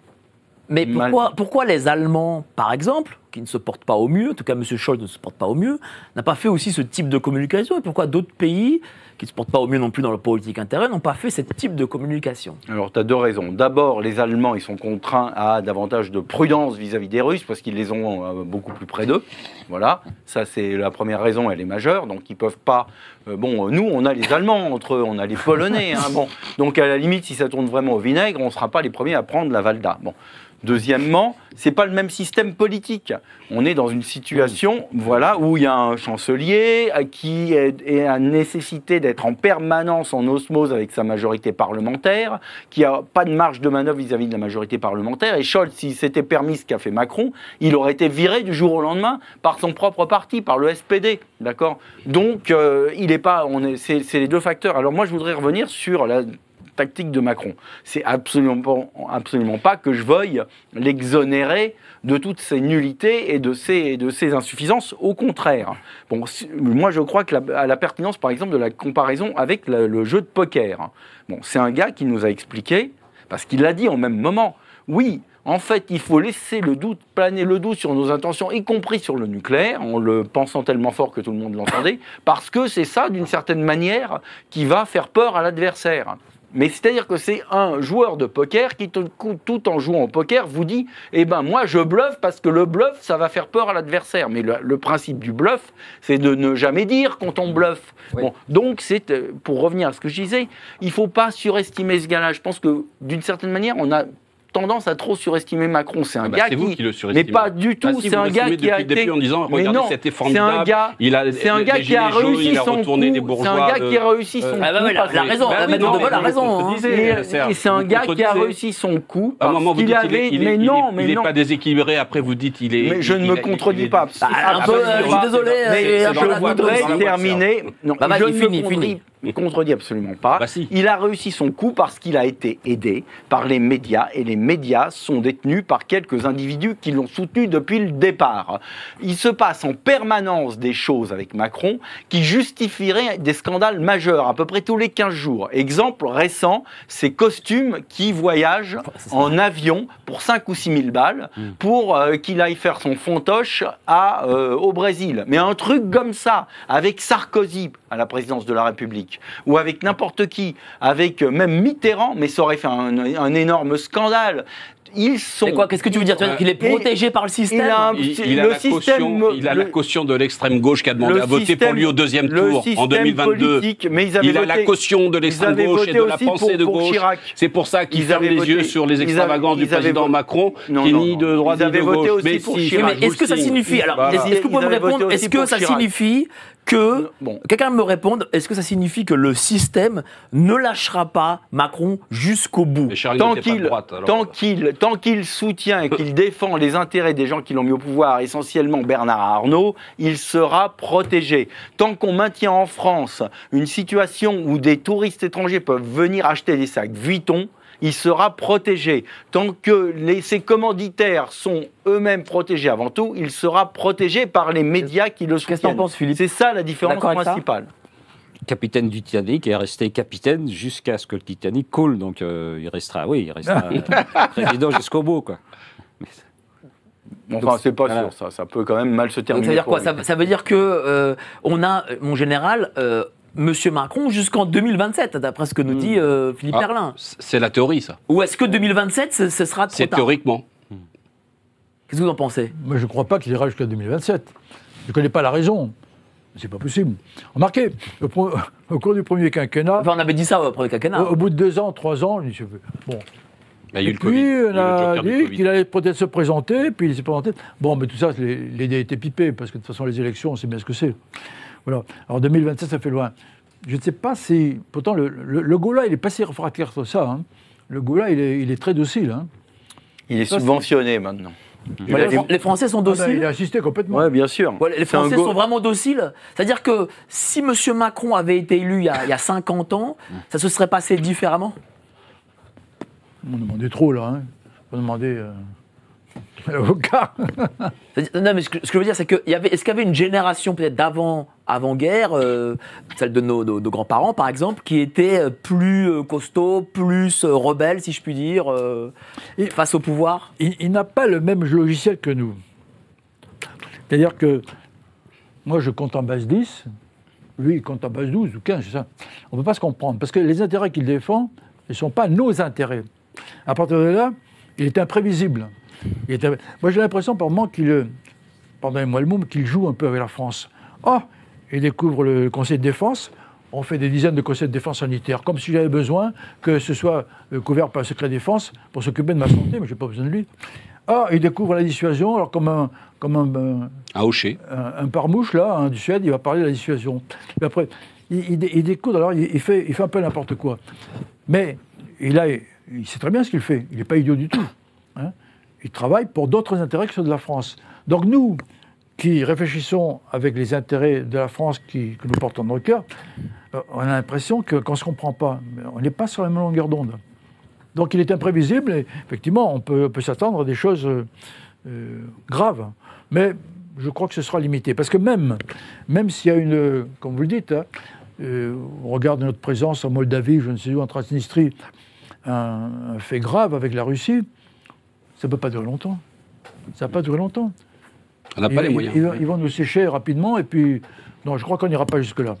[SPEAKER 1] Mais pourquoi, pourquoi les Allemands, par exemple, qui ne se portent pas au mieux, en tout cas M. Scholz ne se porte pas au mieux, n'a pas fait aussi ce type de communication? Et pourquoi d'autres pays, qui ne se portent pas au mieux non plus dans leur politique intérieure, n'ont pas fait ce type de communication?
[SPEAKER 6] Alors, tu as deux raisons. D'abord, les Allemands, ils sont contraints à davantage de prudence vis-à-vis des Russes, parce qu'ils les ont euh, beaucoup plus près d'eux. Voilà, ça c'est la première raison, elle est majeure. Donc, ils ne peuvent pas... Euh, bon, nous, on a les Allemands entre eux, on a les Polonais. Hein, bon. Donc, à la limite, si ça tourne vraiment au vinaigre, on ne sera pas les premiers à prendre la Valda. Bon. Deuxièmement, c'est pas le même système politique. On est dans une situation, voilà, où il y a un chancelier qui est à nécessité d'être en permanence en osmose avec sa majorité parlementaire, qui a pas de marge de manœuvre vis-à-vis de la majorité parlementaire. Et Scholz, s'il s'était permis ce qu'a fait Macron, il aurait été viré du jour au lendemain par son propre parti, par le S P D, d'accord. Donc, euh, il est pas, on est, c'est, c'est les deux facteurs. Alors moi, je voudrais revenir sur la tactique de Macron. C'est absolument pas, absolument pas que je veuille l'exonérer de toutes ses nullités et de ses, de ses insuffisances. Au contraire. Bon, moi, je crois que la, à la pertinence, par exemple, de la comparaison avec la, le jeu de poker. Bon, c'est un gars qui nous a expliqué, parce qu'il l'a dit au même moment, oui, en fait, il faut laisser le doute, planer le doute sur nos intentions, y compris sur le nucléaire, en le pensant tellement fort que tout le monde l'entendait, parce que c'est ça, d'une certaine manière, qui va faire peur à l'adversaire. Mais c'est-à-dire que c'est un joueur de poker qui, tout, tout en jouant au poker, vous dit « Eh ben moi, je bluffe parce que le bluff, ça va faire peur à l'adversaire. » Mais le, le principe du bluff, c'est de ne jamais dire quand on bluffe. Oui. Bon, donc, c'est, pour revenir à ce que je disais, il ne faut pas surestimer ce gars-là. Je pense que, d'une certaine manière, on a tendance à trop surestimer Macron. C'est un ah bah gars
[SPEAKER 5] c'est
[SPEAKER 6] qui...
[SPEAKER 5] Vous qui le surestimez.
[SPEAKER 6] Mais pas du tout.
[SPEAKER 5] Ah si,
[SPEAKER 6] c'est un gars qui a été...
[SPEAKER 5] en disant,
[SPEAKER 6] mais non,
[SPEAKER 5] c'était formidable.
[SPEAKER 6] C'est un gars,
[SPEAKER 5] il a,
[SPEAKER 6] c'est un gars qui a réussi son coup. C'est un gars qui a réussi son coup.
[SPEAKER 1] Ah bah ouais, la, la raison, la maître de vol a raison.
[SPEAKER 6] Et c'est un gars qui a réussi son coup parce qu'il avait... Mais non, mais non.
[SPEAKER 5] Il n'est pas déséquilibré. Après, vous dites il est...
[SPEAKER 6] Mais je ne me contredis pas.
[SPEAKER 1] Un peu, je suis désolé.
[SPEAKER 6] Mais je voudrais terminer... Non, je ne me contredis absolument pas. Il a réussi son coup parce qu'il a été aidé par les médias et les médias sont détenus par quelques individus qui l'ont soutenu depuis le départ. Il se passe en permanence des choses avec Macron qui justifieraient des scandales majeurs à peu près tous les quinze jours. Exemple récent, ces costumes qui voyagent en avion pour cinq ou six mille balles pour euh, qu'il aille faire son fontoche à, euh, au Brésil. Mais un truc comme ça, avec Sarkozy à la présidence de la République, ou avec n'importe qui, avec même Mitterrand, mais ça aurait fait un, un énorme scandale. Ils sont...
[SPEAKER 1] Mais quoi, qu'est-ce que tu veux dire? Tu veux dire qu'il est protégé et, par le système?
[SPEAKER 5] Il a, il, il a, le la, système, caution, il a le, la caution de l'extrême gauche qui a demandé à voter système, pour lui au deuxième tour en deux mille vingt-deux. Mais ils avaient il voté, a la caution de l'extrême gauche et de la pensée pour, de gauche. C'est pour ça qu'ils ferment les voté, yeux sur les extravagances du président voté, Macron, non, qui non, nie de droite ni de gauche.
[SPEAKER 6] Mais si,
[SPEAKER 1] est-ce que ça signifie... Alors, est-ce que vous pouvez me répondre? Est-ce que ça signifie que... Bon. Quelqu'un me réponde, est-ce que ça signifie que le système ne lâchera pas Macron jusqu'au bout?
[SPEAKER 6] Tant qu'il, tant qu'il, tant qu'il soutient et qu'il défend les intérêts des gens qui l'ont mis au pouvoir, essentiellement Bernard Arnault, il sera protégé. Tant qu'on maintient en France une situation où des touristes étrangers peuvent venir acheter des sacs Vuitton, il sera protégé. Tant que les, ses commanditaires sont eux-mêmes protégés avant tout, il sera protégé par les médias qui le soutiennent.
[SPEAKER 1] Qu'est-ce que t'en penses, Philippe?
[SPEAKER 6] C'est ça la différence principale.
[SPEAKER 7] Capitaine du Titanic est resté capitaine jusqu'à ce que le Titanic coule, donc euh, il restera, oui, il restera euh, président jusqu'au bout, quoi.
[SPEAKER 6] Enfin, c'est pas voilà. sûr, ça, ça peut quand même mal se terminer.
[SPEAKER 1] Donc, ça veut dire quoi ça, ça veut dire que euh, on a, mon général, euh, Monsieur Macron jusqu'en deux mille vingt-sept, d'après ce que nous dit euh, Philippe
[SPEAKER 5] ah,
[SPEAKER 1] Perlin.
[SPEAKER 5] C'est la théorie, ça.
[SPEAKER 1] Ou est-ce que deux mille vingt-sept, ce, ce sera trop tard?
[SPEAKER 5] C'est théoriquement.
[SPEAKER 1] Qu'est-ce que vous en pensez?
[SPEAKER 4] Moi, je ne crois pas qu'il ira jusqu'à deux mille vingt-sept. Je ne connais pas la raison. C'est pas possible. Remarquez, au, pro, au cours du premier quinquennat...
[SPEAKER 1] Enfin, on avait dit ça au premier quinquennat.
[SPEAKER 4] Au, au bout de deux ans, trois ans, je bon...
[SPEAKER 5] Bah, il y a eu
[SPEAKER 4] et
[SPEAKER 5] le
[SPEAKER 4] puis,
[SPEAKER 5] COVID.
[SPEAKER 4] on a dit qu'il allait peut-être se présenter, puis il s'est présenté. Bon, mais tout ça, l'idée était pipée, parce que de toute façon, les élections, on sait bien ce que c'est. Voilà. Alors, deux mille vingt-sept, ça fait loin. Je ne sais pas si... Pourtant, le, le, le Gaulin, il n'est pas si réfractaire que ça. Hein. Le Gaulin, il est, il est très docile. Hein.
[SPEAKER 6] Il est ça, subventionné, maintenant.
[SPEAKER 1] Ouais, les, les Français sont dociles. Ah ben,
[SPEAKER 4] il a assisté complètement.
[SPEAKER 6] Oui, bien sûr.
[SPEAKER 1] Ouais, les Français sont vraiment dociles. C'est-à-dire que si M. Macron avait été élu il y a, il y a cinquante ans, ça se serait passé différemment?
[SPEAKER 4] On demandait trop, là. Hein. On demandait euh, à l'avocat.
[SPEAKER 1] Non, mais ce que, ce que je veux dire, c'est que y avait, est-ce qu'il y avait une génération peut-être d'avant, avant-guerre, euh, celle de nos, nos, nos grands-parents, par exemple, qui était plus euh, costaud, plus euh, rebelle, si je puis dire, euh, Et face au pouvoir?
[SPEAKER 4] Il, il n'a pas le même logiciel que nous. C'est-à-dire que moi, je compte en base dix, lui, il compte en base douze ou quinze, c'est ça. On ne peut pas se comprendre, parce que les intérêts qu'il défend ne sont pas nos intérêts. À partir de là, il est imprévisible. Il est... Moi, j'ai l'impression, par moment, qu'il, pardonnez-moi le mot, qu'il joue un peu avec la France. Oh, il découvre le Conseil de défense, on fait des dizaines de conseils de défense sanitaire, comme si j'avais besoin que ce soit couvert par le secret défense pour s'occuper de ma santé, mais je n'ai pas besoin de lui. Ah, il découvre la dissuasion, alors comme un... Comme un, un,
[SPEAKER 5] un hocher.
[SPEAKER 4] Un, un parmouche, là, un du Suède, il va parler de la dissuasion. Et après, il, il, il découvre, alors il, il, fait, il fait un peu n'importe quoi. Mais il, a, il sait très bien ce qu'il fait, il n'est pas idiot du tout. Hein. Il travaille pour d'autres intérêts que ceux de la France. Donc nous, qui réfléchissons avec les intérêts de la France qui, que nous portons dans le cœur, euh, on a l'impression que, qu'on ne se comprend pas. On n'est pas sur la même longueur d'onde. Donc il est imprévisible et effectivement, on peut, on peut s'attendre à des choses euh, euh, graves. Mais je crois que ce sera limité. Parce que même, même s'il y a une, comme vous le dites, hein, euh, on regarde notre présence en Moldavie, je ne sais où, en Transnistrie, un, un fait grave avec la Russie, ça ne peut pas durer longtemps. Ça ne va pas durer longtemps.
[SPEAKER 5] On n'a pas les moyens.
[SPEAKER 4] Ils, ils vont nous sécher rapidement et puis... Non, je crois qu'on n'ira pas jusque-là.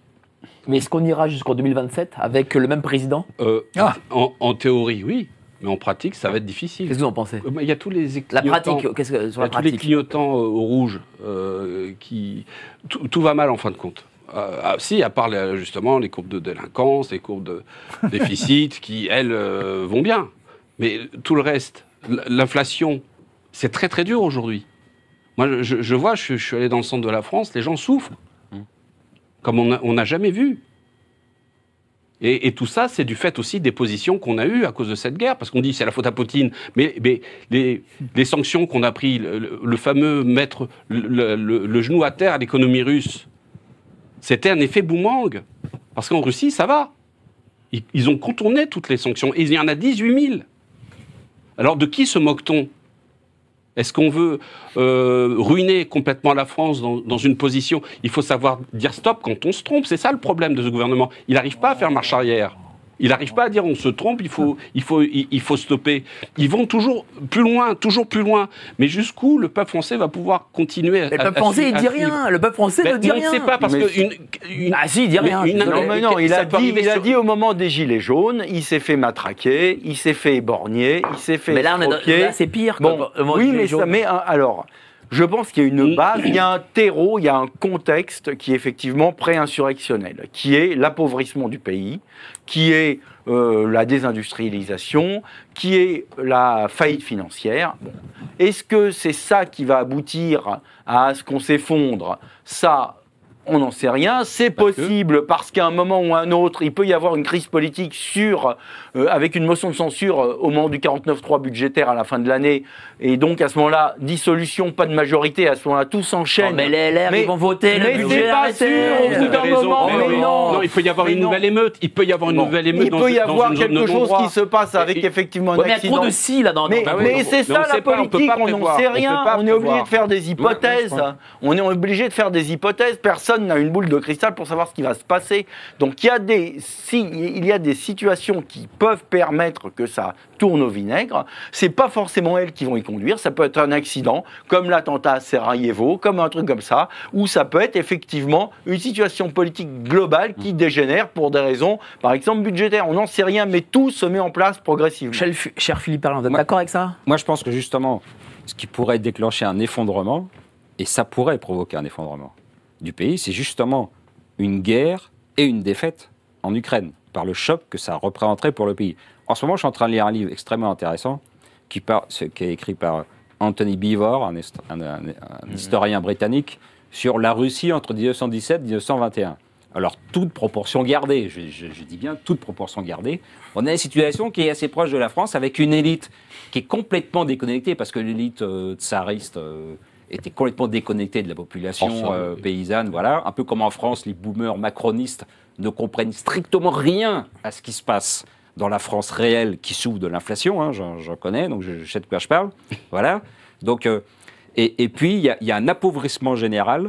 [SPEAKER 1] Mais est-ce qu'on ira jusqu'en deux mille vingt-sept avec le même président?
[SPEAKER 5] euh, ah. en, en théorie, oui. Mais en pratique, ça va être difficile.
[SPEAKER 1] Qu'est-ce que vous en pensez?
[SPEAKER 5] Il y a tous les
[SPEAKER 1] la pratique, qu'est-ce que, sur la
[SPEAKER 5] il y a
[SPEAKER 1] pratique
[SPEAKER 5] tous les clignotants euh, au rouge euh, qui... Tout, tout va mal en fin de compte. Euh, ah, si, à part les, justement les courbes de délinquance, les courbes de déficit qui, elles, euh, vont bien. Mais tout le reste, l'inflation, c'est très très dur aujourd'hui. Moi, je, je vois, je, je suis allé dans le centre de la France, les gens souffrent. Comme on n'a jamais vu. Et, et tout ça, c'est du fait aussi des positions qu'on a eues à cause de cette guerre. Parce qu'on dit c'est la faute à Poutine. Mais, mais les, les sanctions qu'on a prises, le, le, le fameux mettre le, le, le genou à terre à l'économie russe, c'était un effet boomerang. Parce qu'en Russie, ça va. Ils, ils ont contourné toutes les sanctions. Et il y en a dix-huit mille. Alors de qui se moque-t-on ? Est-ce qu'on veut euh, ruiner complètement la France dans, dans une position? Il faut savoir dire stop quand on se trompe. C'est ça le problème de ce gouvernement. Il n'arrive pas à faire marche arrière. Il n'arrive pas à dire on se trompe, il faut, il, faut, il, il faut stopper. Ils vont toujours plus loin, toujours plus loin. Mais jusqu'où le peuple français va pouvoir continuer à...
[SPEAKER 1] Le peuple français, il dit rien. Le peuple français ne dit rien.
[SPEAKER 5] On ne sait pas parce
[SPEAKER 6] mais
[SPEAKER 5] que... Une, une,
[SPEAKER 1] ah si, il dit rien.
[SPEAKER 6] Une, non, mais non, il a, dit, il a dit au moment des Gilets jaunes, il s'est fait matraquer, il s'est fait éborgner, il s'est fait
[SPEAKER 1] mais là, on est dans, là c'est pire.
[SPEAKER 6] Bon, que, oui, mais, ça, mais alors... Je pense qu'il y a une base, il y a un terreau, il y a un contexte qui est effectivement pré-insurrectionnel, qui est l'appauvrissement du pays, qui est euh, la désindustrialisation, qui est la faillite financière. Bon. Est-ce que c'est ça qui va aboutir à ce qu'on s'effondre? Ça, On n'en sait rien, c'est possible parce qu'à un moment ou à un autre, il peut y avoir une crise politique sur, euh, avec une motion de censure euh, au moment du quarante-neuf trois budgétaire à la fin de l'année, et donc à ce moment-là, dissolution, pas de majorité, à ce moment-là, tout s'enchaîne.
[SPEAKER 1] Oh, mais les L R,
[SPEAKER 6] mais,
[SPEAKER 1] ils vont voter
[SPEAKER 6] mais
[SPEAKER 1] le
[SPEAKER 6] c'est
[SPEAKER 1] budget,
[SPEAKER 6] pas
[SPEAKER 1] arrêtez.
[SPEAKER 6] sûr, au bout d'un moment, mais, mais non.
[SPEAKER 5] Non, il peut y avoir
[SPEAKER 6] mais
[SPEAKER 5] une
[SPEAKER 6] non.
[SPEAKER 5] nouvelle émeute, il peut y avoir une
[SPEAKER 6] Bon,
[SPEAKER 5] nouvelle émeute
[SPEAKER 6] il
[SPEAKER 5] dans,
[SPEAKER 6] peut y
[SPEAKER 5] dans
[SPEAKER 6] avoir
[SPEAKER 5] une zone
[SPEAKER 6] quelque chose
[SPEAKER 5] non-droit.
[SPEAKER 6] qui se passe avec
[SPEAKER 5] Et-
[SPEAKER 6] effectivement un
[SPEAKER 1] Ouais, mais il y a
[SPEAKER 6] accident.
[SPEAKER 1] trop de si là dans
[SPEAKER 6] Mais,
[SPEAKER 1] dans-
[SPEAKER 6] mais c'est
[SPEAKER 5] Mais
[SPEAKER 6] ça
[SPEAKER 5] on sait
[SPEAKER 6] la
[SPEAKER 5] pas, on peut
[SPEAKER 6] politique,
[SPEAKER 5] pas
[SPEAKER 6] on n'en
[SPEAKER 5] prévoir,
[SPEAKER 6] sait
[SPEAKER 5] on peut
[SPEAKER 6] rien,
[SPEAKER 5] pas
[SPEAKER 6] on est obligé
[SPEAKER 5] prévoir.
[SPEAKER 6] de faire des hypothèses,
[SPEAKER 5] Ouais, ouais, je
[SPEAKER 6] on est obligé de faire des hypothèses, personne n'a une boule de cristal pour savoir ce qui va se passer. Donc il y a des, si, il y a des situations qui peuvent permettre que ça tourne au vinaigre, c'est pas forcément elles qui vont y conduire, ça peut être un accident, comme l'attentat à Sarajevo, comme un truc comme ça, ou ça peut être effectivement une situation politique globale qui dégénère pour des raisons, par exemple budgétaires, on n'en sait rien, mais tout se met en place progressivement.
[SPEAKER 1] Cher, cher Philippe Perlin, vous êtes
[SPEAKER 7] Moi-
[SPEAKER 1] d'accord avec ça?
[SPEAKER 7] Moi, je pense que justement, ce qui pourrait déclencher un effondrement, et ça pourrait provoquer un effondrement du pays, c'est justement une guerre et une défaite en Ukraine, par le choc que ça représenterait pour le pays. En ce moment, je suis en train de lire un livre extrêmement intéressant, qui, par, ce, qui est écrit par Anthony Beevor, un, est, un, un, un mmh. historien britannique, sur la Russie entre dix-neuf cent dix-sept et dix-neuf cent vingt et un. Alors, toute proportion gardée, je, je, je dis bien toute proportion gardée, on a une situation qui est assez proche de la France, avec une élite qui est complètement déconnectée, parce que l'élite euh, tsariste euh, était complètement déconnectée de la population euh, paysanne, voilà. Un peu comme en France, les boomers macronistes ne comprennent strictement rien à ce qui se passe dans la France réelle qui souffre de l'inflation, hein, j'en, j'en connais, donc je, je sais de quoi je parle, voilà. Donc, euh, et, et puis, il y, y a un appauvrissement général.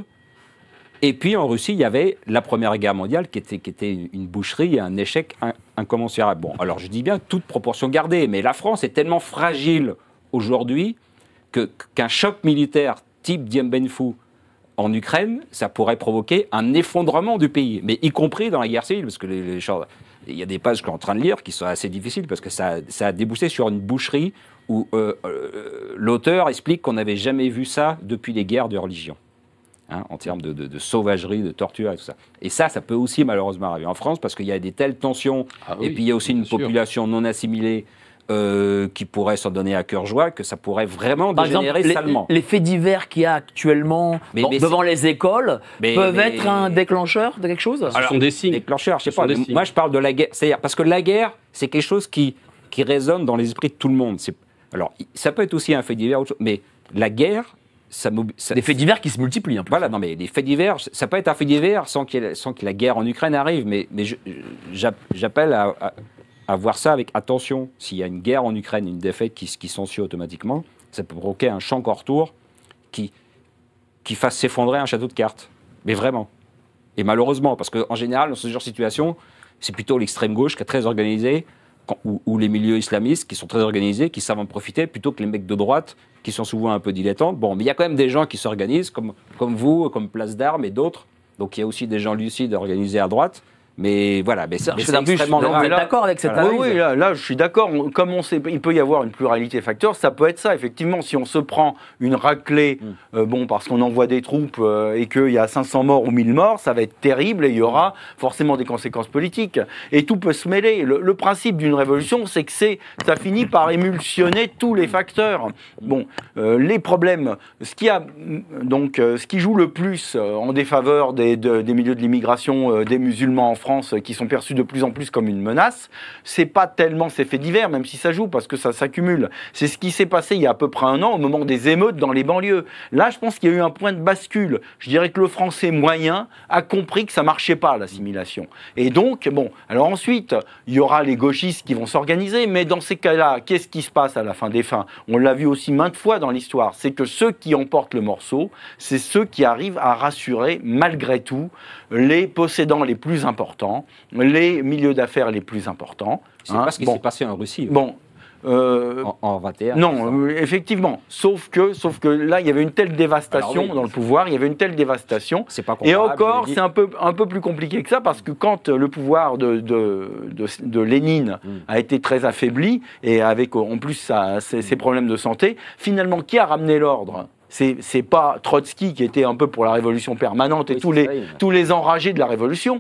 [SPEAKER 7] Et puis, en Russie, il y avait la Première Guerre mondiale qui était, qui était une boucherie et un échec in, incommensurable. Bon, alors je dis bien toute proportion gardée, mais la France est tellement fragile aujourd'hui que, qu'un choc militaire type Dien Bien Phu en Ukraine, ça pourrait provoquer un effondrement du pays, mais y compris dans la guerre civile, parce que les, les, il y a des pages que je suis en train de lire qui sont assez difficiles, parce que ça, ça a débouché sur une boucherie où euh, euh, l'auteur explique qu'on n'avait jamais vu ça depuis les guerres de religion. Hein, en termes de, de, de sauvagerie, de torture et tout ça. Et ça, ça peut aussi malheureusement arriver en France parce qu'il y a des telles tensions,
[SPEAKER 5] ah oui,
[SPEAKER 7] et puis il y a aussi une population non assimilée euh, qui pourrait s'en donner à cœur joie, que ça pourrait vraiment
[SPEAKER 1] Par
[SPEAKER 7] dégénérer
[SPEAKER 1] exemple,
[SPEAKER 7] salement.
[SPEAKER 1] Les, les faits divers qu'il y a actuellement
[SPEAKER 7] mais,
[SPEAKER 1] dans,
[SPEAKER 7] mais
[SPEAKER 1] devant les écoles
[SPEAKER 7] mais,
[SPEAKER 1] peuvent
[SPEAKER 7] mais,
[SPEAKER 1] être un déclencheur de quelque chose?
[SPEAKER 5] Ce sont des signes.
[SPEAKER 7] Déclencheur, je sais
[SPEAKER 5] Ce
[SPEAKER 7] pas.
[SPEAKER 5] sont des
[SPEAKER 7] Moi,
[SPEAKER 5] signes.
[SPEAKER 7] je parle de la guerre. C'est-à-dire, parce que la guerre, c'est quelque chose qui, qui résonne dans les esprits de tout le monde. C'est, alors, ça peut être aussi un fait divers, autre chose, mais la guerre, ça, ça
[SPEAKER 1] des faits divers qui se multiplient. En plus.
[SPEAKER 7] Voilà, non, mais les faits divers, ça peut être un fait divers sans, qu'il y ait, sans que la guerre en Ukraine arrive, mais, mais je, j'appelle à, à, à voir ça avec attention. S'il y a une guerre en Ukraine, une défaite qui, qui s'ensuit automatiquement, ça peut provoquer un champ hors tour qui, qui fasse s'effondrer un château de cartes. Mais vraiment. Et malheureusement, parce qu'en général, dans ce genre de situation, c'est plutôt l'extrême gauche qui est très organisée, quand, ou, ou les milieux islamistes qui sont très organisés, qui savent en profiter, plutôt que les mecs de droite qui sont souvent un peu dilettantes. Bon, mais il y a quand même des gens qui s'organisent, comme, comme vous, comme Place d'Armes et d'autres. Donc il y a aussi des gens lucides organisés à droite. Mais voilà, mais, mais c'est extrêmement
[SPEAKER 1] grave. Vous êtes d'accord avec cette
[SPEAKER 6] voilà.
[SPEAKER 1] analyse?
[SPEAKER 6] Oui, oui, là, là, je suis d'accord. Comme on sait, il peut y avoir une pluralité de facteurs, ça peut être ça, effectivement. Si on se prend une raclée, mm. euh, bon, parce qu'on envoie des troupes euh, et qu'il y a cinq cents morts ou mille morts, ça va être terrible et il y aura forcément des conséquences politiques. Et tout peut se mêler. Le, le principe d'une révolution, c'est que c'est, ça finit par émulsionner tous les facteurs. Bon, euh, les problèmes, ce qui, a, donc, euh, ce qui joue le plus euh, en défaveur des, de, des milieux de l'immigration, euh, des musulmans en France, qui sont perçus de plus en plus comme une menace, c'est pas tellement ces faits divers, même si ça joue, parce que ça s'accumule. C'est ce qui s'est passé il y a à peu près un an, au moment des émeutes dans les banlieues. Là, je pense qu'il y a eu un point de bascule. Je dirais que le Français moyen a compris que ça marchait pas, l'assimilation. Et donc, bon, alors ensuite, il y aura les gauchistes qui vont s'organiser, mais dans ces cas-là, qu'est-ce qui se passe à la fin des fins? On l'a vu aussi maintes fois dans l'histoire, c'est que ceux qui emportent le morceau, c'est ceux qui arrivent à rassurer, malgré tout, les possédants les plus importants, les milieux d'affaires les plus importants.
[SPEAKER 7] C'est hein, pas ce qui bon. s'est passé en Russie.
[SPEAKER 6] Bon. Euh,
[SPEAKER 7] en, en vingt et un.
[SPEAKER 6] Non, euh, effectivement. Sauf que, sauf que là, il y avait une telle dévastation Alors, oui, dans le pouvoir, il y avait une telle dévastation.
[SPEAKER 7] C'est pas
[SPEAKER 6] Et encore, c'est un peu, un peu plus compliqué que ça, parce que quand le pouvoir de, de, de, de Lénine mm. a été très affaibli, et avec en plus ça, ses, ses problèmes de santé, finalement, qui a ramené l'ordre ? C'est, c'est pas Trotsky qui était un peu pour la révolution permanente et oui, tous, les, ça, oui. tous les enragés de la révolution.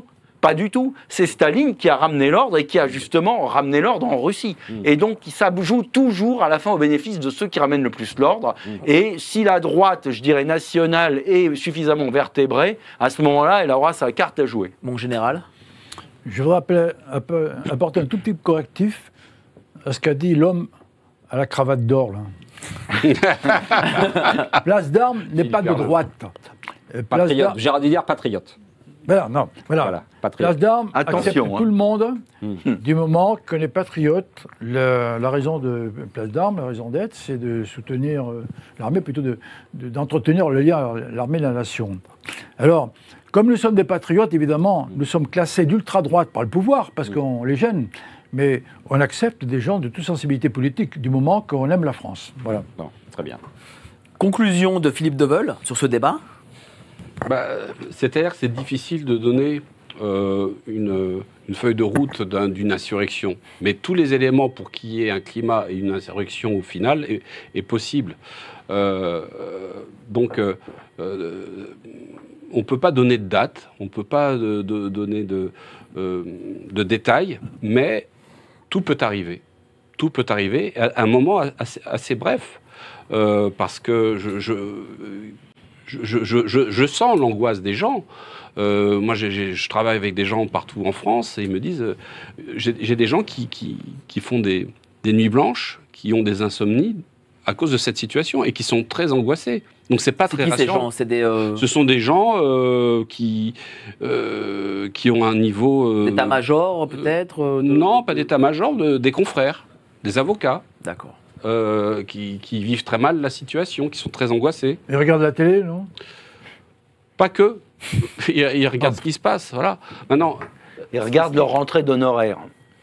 [SPEAKER 6] Pas du tout. C'est Staline qui a ramené l'ordre et qui a justement ramené l'ordre en Russie. Mmh. Et donc, ça joue toujours à la fin au bénéfice de ceux qui ramènent le plus l'ordre. Mmh. Et si la droite, je dirais, nationale est suffisamment vertébrée, à ce moment-là, elle aura sa carte à jouer.
[SPEAKER 1] Mon général ?
[SPEAKER 4] Je voudrais appeler, apporter un tout petit correctif à ce qu'a dit l'homme à la cravate d'or. Place d'Armes n'est pas de droite.
[SPEAKER 7] Patriote. Gérard Didier, patriote.
[SPEAKER 4] Voilà, non, voilà. voilà Place d'Armes accepte hein. tout le monde, mmh. du moment qu'on est patriote. La, la raison de Place d'Armes, la raison d'être, c'est de soutenir euh, l'armée, plutôt de, de, d'entretenir le lien l'armée et la nation. Alors, comme nous sommes des patriotes, évidemment, nous sommes classés d'ultra-droite par le pouvoir, parce mmh. qu'on les gêne. Mais on accepte des gens de toute sensibilité politique, du moment qu'on aime la France. Voilà.
[SPEAKER 7] Bon, très bien.
[SPEAKER 1] Conclusion de Philippe Deveul sur ce débat ?
[SPEAKER 5] Bah, c'est-à-dire que c'est difficile de donner euh, une, une feuille de route d'un, d'une insurrection. Mais tous les éléments pour qu'il y ait un climat et une insurrection au final est, est possible. Euh, donc, euh, euh, on ne peut pas donner de date, on ne peut pas de, de, donner de, euh, de détails, mais tout peut arriver. Tout peut arriver à un moment assez, assez bref. Euh, parce que je... je Je, je, je, je sens l'angoisse des gens. Euh, moi, j'ai, j'ai, je travaille avec des gens partout en France et ils me disent... Euh, j'ai, j'ai des gens qui, qui, qui font des, des nuits blanches, qui ont des insomnies à cause de cette situation et qui sont très angoissés. Donc, c'est pas
[SPEAKER 1] c'est
[SPEAKER 5] très
[SPEAKER 1] qui
[SPEAKER 5] rassurant.
[SPEAKER 1] Ces gens c'est des, euh...
[SPEAKER 5] Ce sont des gens euh, qui, euh, qui ont un niveau... Euh,
[SPEAKER 1] d'état-major, peut-être euh, de...
[SPEAKER 5] Non, pas d'état-major, de, des confrères, des avocats.
[SPEAKER 1] D'accord.
[SPEAKER 5] Euh, qui, qui vivent très mal la situation, qui sont très angoissés.
[SPEAKER 4] Ils regardent la télé, non ?
[SPEAKER 5] Pas que. Ils, ils regardent ah. ce qui se passe, voilà. Maintenant,
[SPEAKER 6] ils regardent leur rentrée d'honoraires.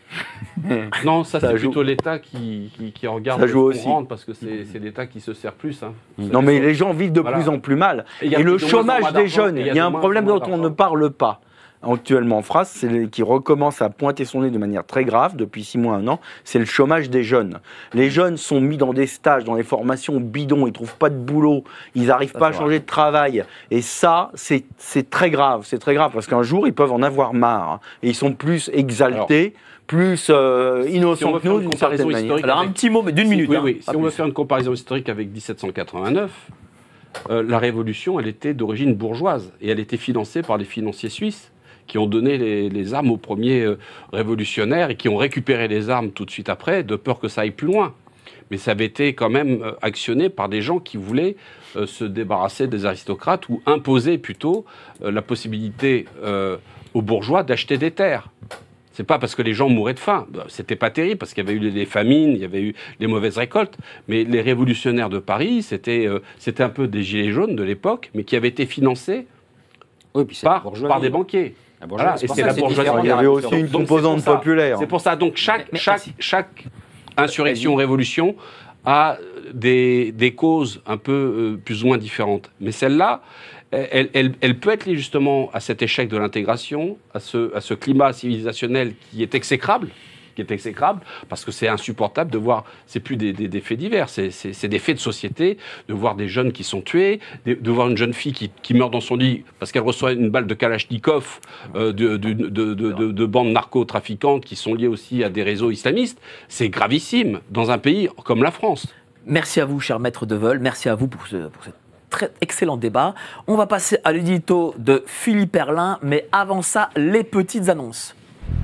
[SPEAKER 5] Non, ça,
[SPEAKER 6] ça
[SPEAKER 5] c'est
[SPEAKER 6] joue.
[SPEAKER 5] plutôt l'État qui, qui, qui regarde
[SPEAKER 6] ça joue aussi.
[SPEAKER 5] Rentre, parce que c'est, c'est l'État qui se sert plus. Hein.
[SPEAKER 6] Non, mais les gens vivent de voilà. plus en plus mal. Et, et le chômage des jeunes, il y a un problème dont on ne parle pas. Actuellement en France, c'est le, qui recommence à pointer son nez de manière très grave depuis six mois, un an, c'est le chômage des jeunes. Les jeunes sont mis dans des stages, dans des formations bidons, ils ne trouvent pas de boulot, ils n'arrivent pas à changer de travail. Et ça, c'est, c'est très grave, c'est très grave, parce qu'un jour, ils peuvent en avoir marre. Hein, et ils sont plus exaltés. Alors, plus euh, innocents
[SPEAKER 5] si
[SPEAKER 6] que nous, d'une certaine manière.
[SPEAKER 1] Alors un petit mot, mais d'une
[SPEAKER 5] si,
[SPEAKER 1] minute.
[SPEAKER 5] Oui,
[SPEAKER 1] hein,
[SPEAKER 5] oui. Si on
[SPEAKER 1] plus.
[SPEAKER 5] veut faire une comparaison historique avec dix-sept cent quatre-vingt-neuf, euh, la Révolution, elle était d'origine bourgeoise, et elle était financée par les financiers suisses, qui ont donné les, les armes aux premiers euh, révolutionnaires et qui ont récupéré les armes tout de suite après, de peur que ça aille plus loin. Mais ça avait été quand même euh, actionné par des gens qui voulaient euh, se débarrasser des aristocrates ou imposer plutôt euh, la possibilité euh, aux bourgeois d'acheter des terres. C'est pas parce que les gens mouraient de faim. C'était pas terrible parce qu'il y avait eu les famines, il y avait eu les mauvaises récoltes. Mais les révolutionnaires de Paris, c'était, euh, c'était un peu des gilets jaunes de l'époque, mais qui avaient été financés oui, puis par, par des banquiers. Voilà, et c'est la bourgeoisie.
[SPEAKER 6] Il y avait aussi une composante populaire.
[SPEAKER 5] C'est pour ça. Donc chaque, chaque, chaque insurrection, révolution a des, des causes un peu euh, plus ou moins différentes. Mais celle-là, elle, elle, elle peut être liée justement à cet échec de l'intégration, à ce, à ce climat civilisationnel qui est exécrable, qui est exécrable, parce que c'est insupportable de voir, c'est plus des, des, des faits divers, c'est, c'est, c'est des faits de société, de voir des jeunes qui sont tués, de, de voir une jeune fille qui, qui meurt dans son lit parce qu'elle reçoit une balle de Kalachnikov euh, de, de, de, de, de, de bandes narcotrafiquantes qui sont liées aussi à des réseaux islamistes. C'est gravissime dans un pays comme la France.
[SPEAKER 1] Merci à vous, cher maître Deveul, merci à vous pour ce, pour cette très excellent débat. On va passer à l'édito de Philippe Herlin, mais avant ça, les petites annonces.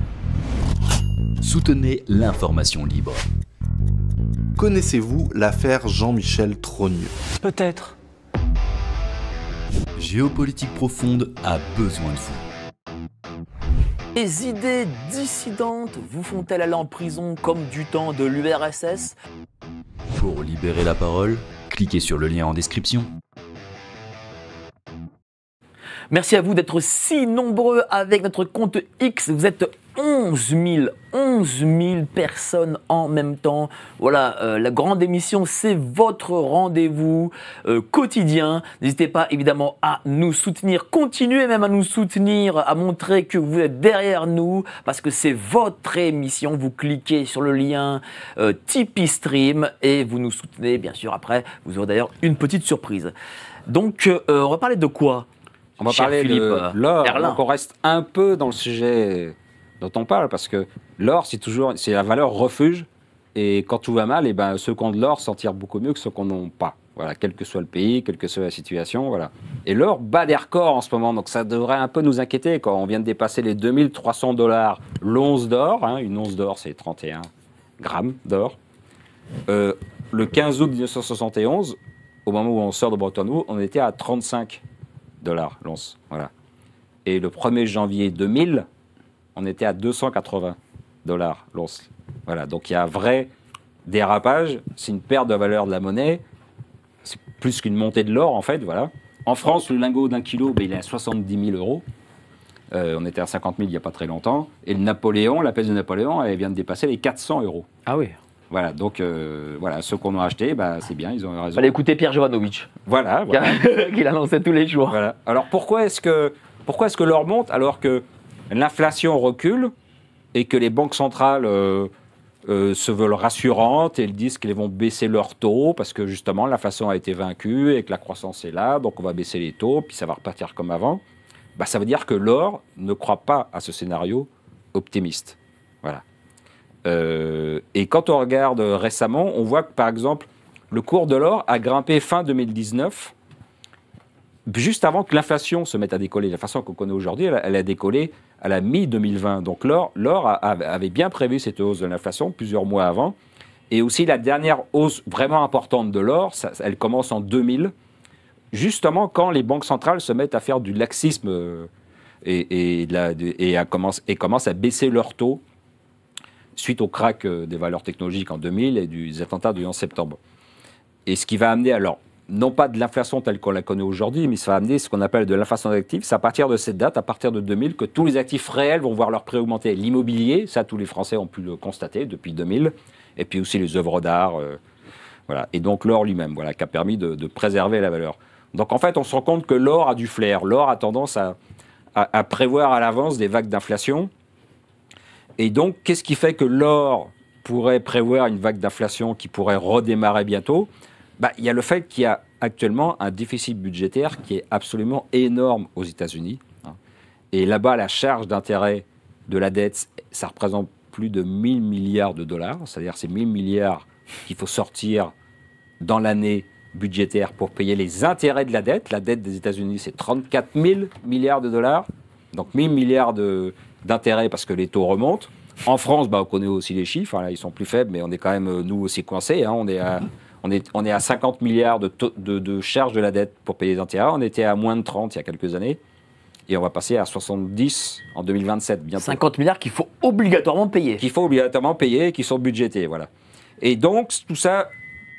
[SPEAKER 10] Soutenez l'information libre.
[SPEAKER 11] Connaissez-vous l'affaire Jean-Michel Trogneux ?
[SPEAKER 8] Peut-être.
[SPEAKER 9] Géopolitique profonde a besoin de vous.
[SPEAKER 1] Les idées dissidentes vous font-elles aller en prison comme du temps de l'U R S S ?
[SPEAKER 9] Pour libérer la parole, cliquez sur le lien en description.
[SPEAKER 1] Merci à vous d'être si nombreux avec notre compte X. Vous êtes onze mille, onze mille personnes en même temps. Voilà, euh, la grande émission, c'est votre rendez-vous euh, quotidien. N'hésitez pas évidemment à nous soutenir. Continuez même à nous soutenir, à montrer que vous êtes derrière nous, parce que c'est votre émission. Vous cliquez sur le lien euh, Tipeee Stream et vous nous soutenez. Bien sûr, après, vous aurez d'ailleurs une petite surprise. Donc, euh, on va parler de quoi ?
[SPEAKER 7] On va
[SPEAKER 1] cher
[SPEAKER 7] parler
[SPEAKER 1] Philippe,
[SPEAKER 7] de
[SPEAKER 1] euh,
[SPEAKER 7] l'or.
[SPEAKER 1] Erlin.
[SPEAKER 7] Donc on reste un peu dans le sujet dont on parle, parce que l'or, c'est toujours c'est la valeur refuge. Et quand tout va mal, eh ben, ceux qui ont de l'or s'en tirent beaucoup mieux que ceux qui n'en ont pas. Voilà, quel que soit le pays, quelle que soit la situation. Voilà. Et l'or bat des records en ce moment, donc ça devrait un peu nous inquiéter. Quand on vient de dépasser les deux mille trois cents dollars l'once d'or, hein, une once d'or, c'est trente et un grammes d'or. Euh, le quinze août mille neuf cent soixante et onze, au moment où on sort de Bretton Woods, on était à trente-cinq dollars l'once. Voilà. Et le premier janvier deux mille, on était à deux cent quatre-vingts dollars l'once. Voilà. Donc il y a un vrai dérapage, c'est une perte de valeur de la monnaie, c'est plus qu'une montée de l'or en fait. Voilà. En France, le lingot d'un kilo, ben, il est à soixante-dix mille euros. Euh, on était à cinquante mille il n'y a pas très longtemps. Et le Napoléon, la pièce de Napoléon, elle vient de dépasser les quatre cents euros.
[SPEAKER 1] Ah oui.
[SPEAKER 7] Voilà, donc euh, voilà, ceux qu'on a achetés, bah, c'est bien, ils ont raison.
[SPEAKER 1] Fallait écouter Pierre Jovanovic.
[SPEAKER 7] Voilà, voilà.
[SPEAKER 1] Qu'il annonçait tous les jours.
[SPEAKER 7] Voilà. Alors pourquoi est-ce que, pourquoi est-ce que l'or monte alors que l'inflation recule et que les banques centrales euh, euh, se veulent rassurantes et elles disent qu'elles vont baisser leurs taux parce que justement l'inflation a été vaincue et que la croissance est là, donc on va baisser les taux, puis ça va repartir comme avant. Bah, ça veut dire que l'or ne croit pas à ce scénario optimiste. Voilà. Euh, et quand on regarde récemment, on voit que par exemple, le cours de l'or a grimpé fin deux mille dix-neuf, juste avant que l'inflation se mette à décoller. L'inflation qu'on connaît aujourd'hui, elle, elle a décollé à la mi-deux mille vingt. Donc l'or, l'or a- a- avait bien prévu cette hausse de l'inflation plusieurs mois avant. Et aussi la dernière hausse vraiment importante de l'or, ça- elle commence en deux mille, justement quand les banques centrales se mettent à faire du laxisme euh, et, et, de la- de- et, à commence- et commencent à baisser leurs taux suite au crack euh, des valeurs technologiques en deux mille et du- des attentats du onze septembre. Et ce qui va amener, alors, non pas de l'inflation telle qu'on la connaît aujourd'hui, mais ça va amener ce qu'on appelle de l'inflation d'actifs. C'est à partir de cette date, à partir de deux mille, que tous les actifs réels vont voir leur prix augmenter. L'immobilier, ça, tous les Français ont pu le constater depuis deux mille, et puis aussi les œuvres d'art, euh, voilà. Et donc l'or lui-même, voilà, qui a permis de, de préserver la valeur. Donc en fait, on se rend compte que l'or a du flair. L'or a tendance à, à- à prévoir à l'avance des vagues d'inflation. Et donc, qu'est-ce qui fait que l'or pourrait prévoir une vague d'inflation qui pourrait redémarrer bientôt? Bah, il y a le fait qu'il y a actuellement un déficit budgétaire qui est absolument énorme aux États-Unis. hein. Et là-bas, la charge d'intérêt de la dette, ça représente plus de mille milliards de dollars. C'est-à-dire c'est mille milliards qu'il faut sortir dans l'année budgétaire pour payer les intérêts de la dette. La dette des États-Unis, c'est trente-quatre mille milliards de dollars. Donc mille milliards de- d'intérêts parce que les taux remontent. En France, bah, on connaît aussi les chiffres. hein, là, ils sont plus faibles, mais on est quand même, euh, nous aussi, coincés. hein. on, est à, on, est, on est à cinquante milliards de, taux- de, de charges de la dette pour payer les intérêts. On était à moins de trente il y a quelques années. Et on va passer à soixante-dix en deux mille vingt-sept, bientôt.
[SPEAKER 1] cinquante milliards qu'il faut obligatoirement payer.
[SPEAKER 7] Qu'il faut obligatoirement payer et qui sont budgétés, voilà. Et donc, tout ça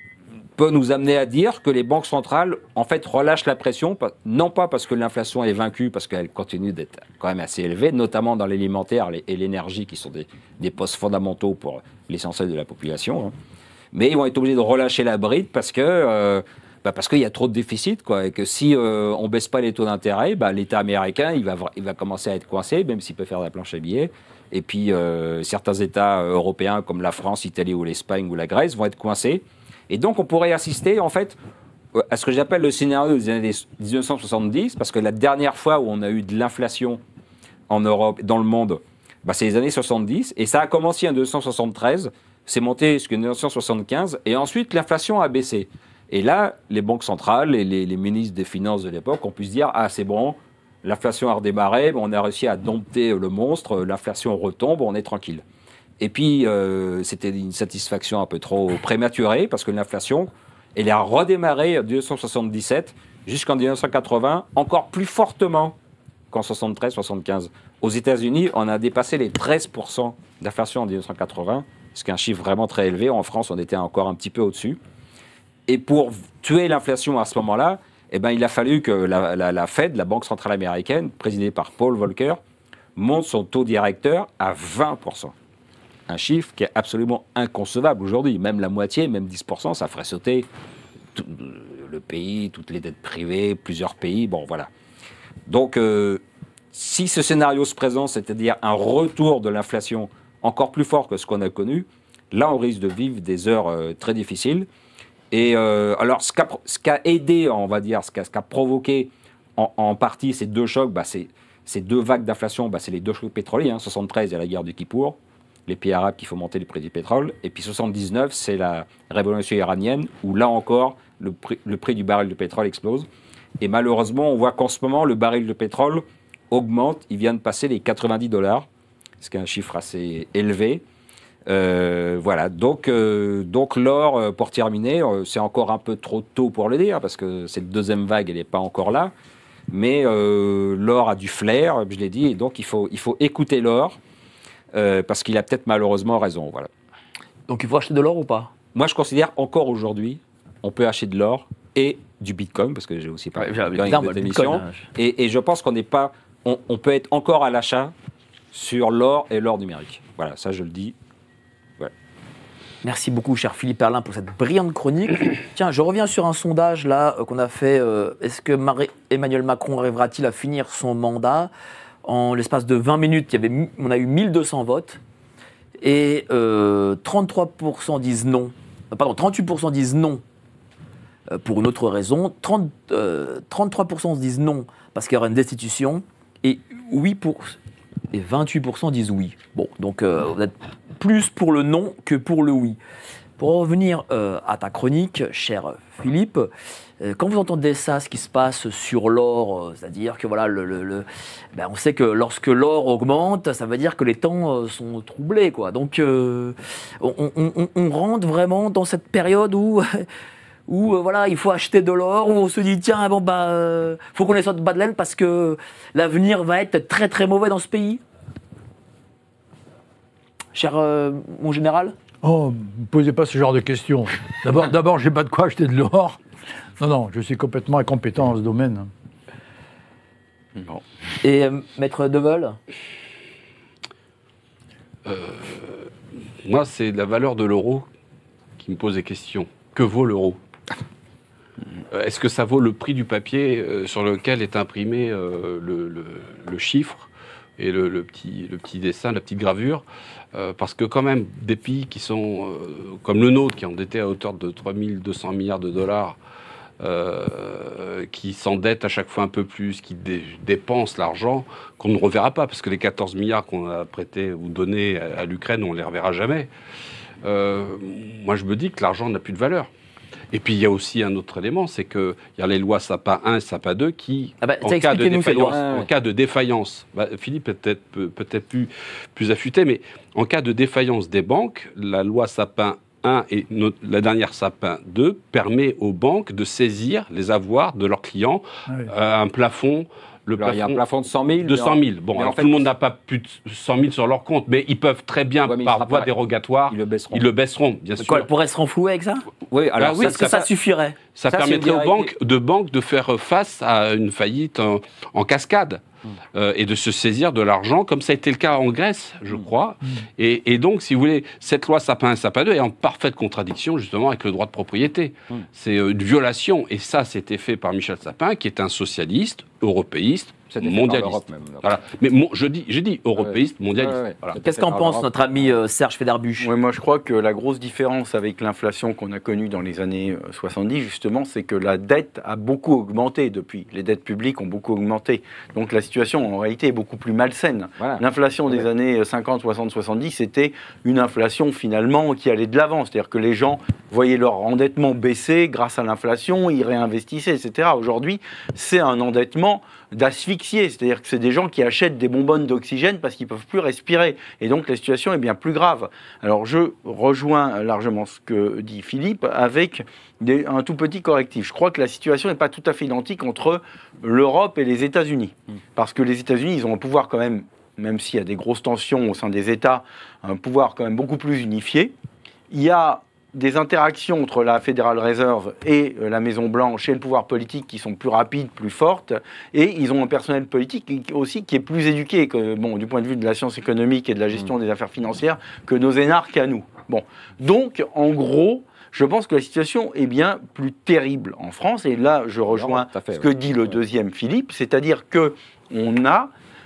[SPEAKER 7] peut nous amener à dire que les banques centrales, en fait, relâchent la pression, pas- non pas parce que l'inflation est vaincue, parce qu'elle continue d'être quand même assez élevée, notamment dans l'alimentaire et l'énergie, qui sont des, des postes fondamentaux pour l'essentiel de la population, hein. Mais ils vont être obligés de relâcher la bride parce que... euh, bah parce qu'il y a trop de déficit, quoi, et que si euh, on ne baisse pas les taux d'intérêt, bah, l'État américain, il va, vra- il va commencer à être coincé, même s'il peut faire de la planche à billets. Et puis, euh, certains États euh, européens, comme la France, l'Italie ou l'Espagne ou la Grèce, vont être coincés. Et donc, on pourrait assister, en fait, euh, à ce que j'appelle le scénario des années dix-neuf cent soixante-dix, parce que la dernière fois où on a eu de l'inflation en Europe, dans le monde, bah, c'est les années soixante-dix, et ça a commencé en mille neuf cent soixante-treize, c'est monté jusqu'en mille neuf cent soixante-quinze, et ensuite, l'inflation a baissé. Et là, les banques centrales et les, les ministres des Finances de l'époque ont pu se dire « Ah, c'est bon, l'inflation a redémarré, on a réussi à dompter le monstre, l'inflation retombe, on est tranquille. » Et puis, euh, c'était une satisfaction un peu trop prématurée, parce que l'inflation, elle a redémarré en dix-neuf cent soixante-dix-sept jusqu'en mille neuf cent quatre-vingts, encore plus fortement qu'en soixante-treize soixante-quinze. Aux États-Unis, on a dépassé les treize pour cent d'inflation en mille neuf cent quatre-vingts, ce qui est un chiffre vraiment très élevé. En France, on était encore un petit peu au-dessus. Et pour tuer l'inflation à ce moment-là, eh ben, il a fallu que la, la, la Fed, la Banque centrale américaine, présidée par Paul Volcker, monte son taux directeur à vingt pour cent. Un chiffre qui est absolument inconcevable aujourd'hui. Même la moitié, même dix pour cent, ça ferait sauter tout le pays, toutes les dettes privées, plusieurs pays. Bon, voilà. Donc, euh, si ce scénario se présente, c'est-à-dire un retour de l'inflation encore plus fort que ce qu'on a connu, là, on risque de vivre des heures euh, très difficiles. Et euh, alors, ce qu'a, ce qu'a aidé, on va dire, ce qu'a, ce qu'a provoqué en, en partie, ces deux chocs, bah, c'est, ces deux vagues d'inflation, bah, c'est les deux chocs pétroliers. Hein. soixante-treize, il y a la guerre du Kippour, les pays arabes qui font monter les prix du pétrole. Et puis soixante-dix-neuf, c'est la révolution iranienne, où là encore, le prix, le prix du baril de pétrole explose. Et malheureusement, on voit qu'en ce moment, le baril de pétrole augmente. Il vient de passer les quatre-vingt-dix dollars, ce qui est un chiffre assez élevé. Euh, voilà, donc, euh, donc l'or, pour terminer, euh, c'est encore un peu trop tôt pour le dire, parce que cette deuxième vague, elle n'est pas encore là. Mais euh, l'or a du flair, je l'ai dit, et donc il faut, il faut écouter l'or, euh, parce qu'il a peut-être malheureusement raison. Voilà.
[SPEAKER 1] Donc il faut acheter de l'or ou pas?
[SPEAKER 7] Moi, je considère encore aujourd'hui, on peut acheter de l'or et du Bitcoin, parce que j'ai aussi parlé
[SPEAKER 1] Ouais,
[SPEAKER 7] de Bitcoin dans l'émission. Et, et je pense qu'on n'est pas, on, on peut être encore à l'achat sur l'or et l'or numérique. Voilà, ça je le dis. Voilà.
[SPEAKER 1] Merci beaucoup, cher Philippe Perlin, pour cette brillante chronique. Tiens, je reviens sur un sondage là euh, qu'on a fait. Euh, est-ce que Marie- Emmanuel Macron arrivera-t-il à finir son mandat? En l'espace de vingt minutes, il y avait, on a eu mille deux cents votes et euh, trente-trois pour cent disent non. Euh, pardon, trente-huit pour cent disent non euh, pour une autre raison. trente, euh, trente-trois pour cent disent non parce qu'il y aura une destitution et oui pour et vingt-huit pour cent disent oui. Bon, donc euh, vous êtes plus pour le non que pour le oui. Pour revenir euh, à ta chronique, cher Philippe, euh, quand vous entendez ça, ce qui se passe sur l'or, euh, c'est-à-dire que voilà, le, le, le, ben on sait que lorsque l'or augmente, ça veut dire que les temps euh, sont troublés, quoi. Donc, euh, on, on, on, on rentre vraiment dans cette période où, où euh, voilà, il faut acheter de l'or, où on se dit tiens, bon bah, euh, faut qu'on ait sorte de bas de laine parce que l'avenir va être très très mauvais dans ce pays. Cher euh, mon général.
[SPEAKER 4] Oh, ne me posez pas ce genre de questions. D'abord, d'abord, j'ai pas de quoi acheter de l'or. Non, non, je suis complètement incompétent dans ce domaine.
[SPEAKER 6] Bon.
[SPEAKER 1] Et euh, Maître Deveul?
[SPEAKER 5] euh, Moi, c'est la valeur de l'euro qui me pose des questions. Que vaut l'euro? euh, Est-ce que ça vaut le prix du papier euh, sur lequel est imprimé euh, le, le, le chiffre et le, le, petit, le petit dessin, la petite gravure? Euh, parce que quand même, des pays qui sont euh, comme le nôtre, qui est endetté à hauteur de trois mille deux cents milliards de dollars, euh, qui s'endettent à chaque fois un peu plus, qui dé- dépensent l'argent, qu'on ne reverra pas, parce que les quatorze milliards qu'on a prêtés ou donnés à, à l'Ukraine, on ne les reverra jamais. Euh, moi, je me dis que l'argent n'a plus de valeur. Et puis, il y a aussi un autre élément, c'est qu'il y a les lois Sapin un et Sapin deux qui,
[SPEAKER 1] ah bah,
[SPEAKER 5] en, cas de défaillance, en cas de défaillance, bah, Philippe est peut-être, peut, peut-être plus, plus affûté, mais en cas de défaillance des banques, la loi Sapin un et no- la dernière Sapin deux permet aux banques de saisir les avoirs de leurs clients
[SPEAKER 4] Ah oui.
[SPEAKER 5] à un plafond. Le
[SPEAKER 7] Alors, il y a un plafond de cent mille.
[SPEAKER 5] de cent mille. Bon,
[SPEAKER 7] mais en
[SPEAKER 5] alors
[SPEAKER 7] fait,
[SPEAKER 5] tout le monde n'a pas plus de cent mille sur leur compte, mais ils peuvent très bien,
[SPEAKER 7] Ouais, mais il
[SPEAKER 5] par
[SPEAKER 7] sera
[SPEAKER 5] voie
[SPEAKER 7] pas-
[SPEAKER 5] dérogatoire,
[SPEAKER 7] Ils le baisseront.
[SPEAKER 5] ils le baisseront, bien sûr.
[SPEAKER 1] Quoi, elle pourrait se renflouer avec ça?
[SPEAKER 7] Oui, alors
[SPEAKER 5] Ah oui,
[SPEAKER 1] Est-ce que ça,
[SPEAKER 5] ça-
[SPEAKER 1] suffirait?
[SPEAKER 5] Ça,
[SPEAKER 7] Ça, c'est
[SPEAKER 5] permettrait
[SPEAKER 7] une
[SPEAKER 5] aux
[SPEAKER 7] vérité.
[SPEAKER 5] banques de, banques de faire face à une faillite en, en cascade euh, et de se saisir de l'argent, comme ça a été le cas en Grèce, je crois. Et, et donc, si vous voulez, cette loi Sapin un, Sapin deux est en parfaite contradiction justement avec le droit de propriété. C'est euh, une violation, et ça, c'était fait par Michel Sapin, qui est un socialiste, européiste,
[SPEAKER 7] C'était fait par
[SPEAKER 5] mondialiste.
[SPEAKER 7] l'Europe même, donc.
[SPEAKER 5] Voilà. Mais mon- je dis, j'ai dit européiste, mondialiste.
[SPEAKER 7] Ouais, ouais.
[SPEAKER 5] Voilà.
[SPEAKER 1] Qu'est-ce qu'en pense notre ami euh, Serge Féderbuch?
[SPEAKER 6] Ouais, moi, je crois que la grosse différence avec l'inflation qu'on a connue dans les années euh, soixante-dix, justement, c'est que la dette a beaucoup augmenté depuis. Les dettes publiques ont beaucoup augmenté. Donc la situation, en réalité, est beaucoup plus malsaine.
[SPEAKER 7] Voilà.
[SPEAKER 6] L'inflation des années cinquante, soixante, soixante-dix, c'était une inflation, finalement, qui allait de l'avant. C'est-à-dire que les gens voyaient leur endettement baisser grâce à l'inflation, ils réinvestissaient, et cetera. Aujourd'hui, c'est un endettement d'asphyxier. C'est-à-dire que c'est des gens qui achètent des bonbonnes d'oxygène parce qu'ils ne peuvent plus respirer. Et donc la situation est bien plus grave. Alors je rejoins largement ce que dit Philippe avec des, un tout petit correctif. Je crois que la situation n'est pas tout à fait identique entre l'Europe et les États-Unis. Parce que les États-Unis, ils ont un pouvoir quand même, même s'il y a des grosses tensions au sein des États, un pouvoir quand même beaucoup plus unifié. Il y a des interactions entre la Federal Reserve et euh, la Maison-Blanche et le pouvoir politique qui sont plus rapides, plus fortes, et ils ont un personnel politique qui- aussi qui est plus éduqué, que, bon, du point de vue de la science économique et de la gestion des affaires financières, que nos énarques à nous. Bon. Donc, en gros, je pense que la situation est bien plus terrible en France, et là, je rejoins
[SPEAKER 7] tout à fait,
[SPEAKER 6] ce que
[SPEAKER 7] ouais.
[SPEAKER 6] dit le deuxième Philippe, c'est-à-dire que on a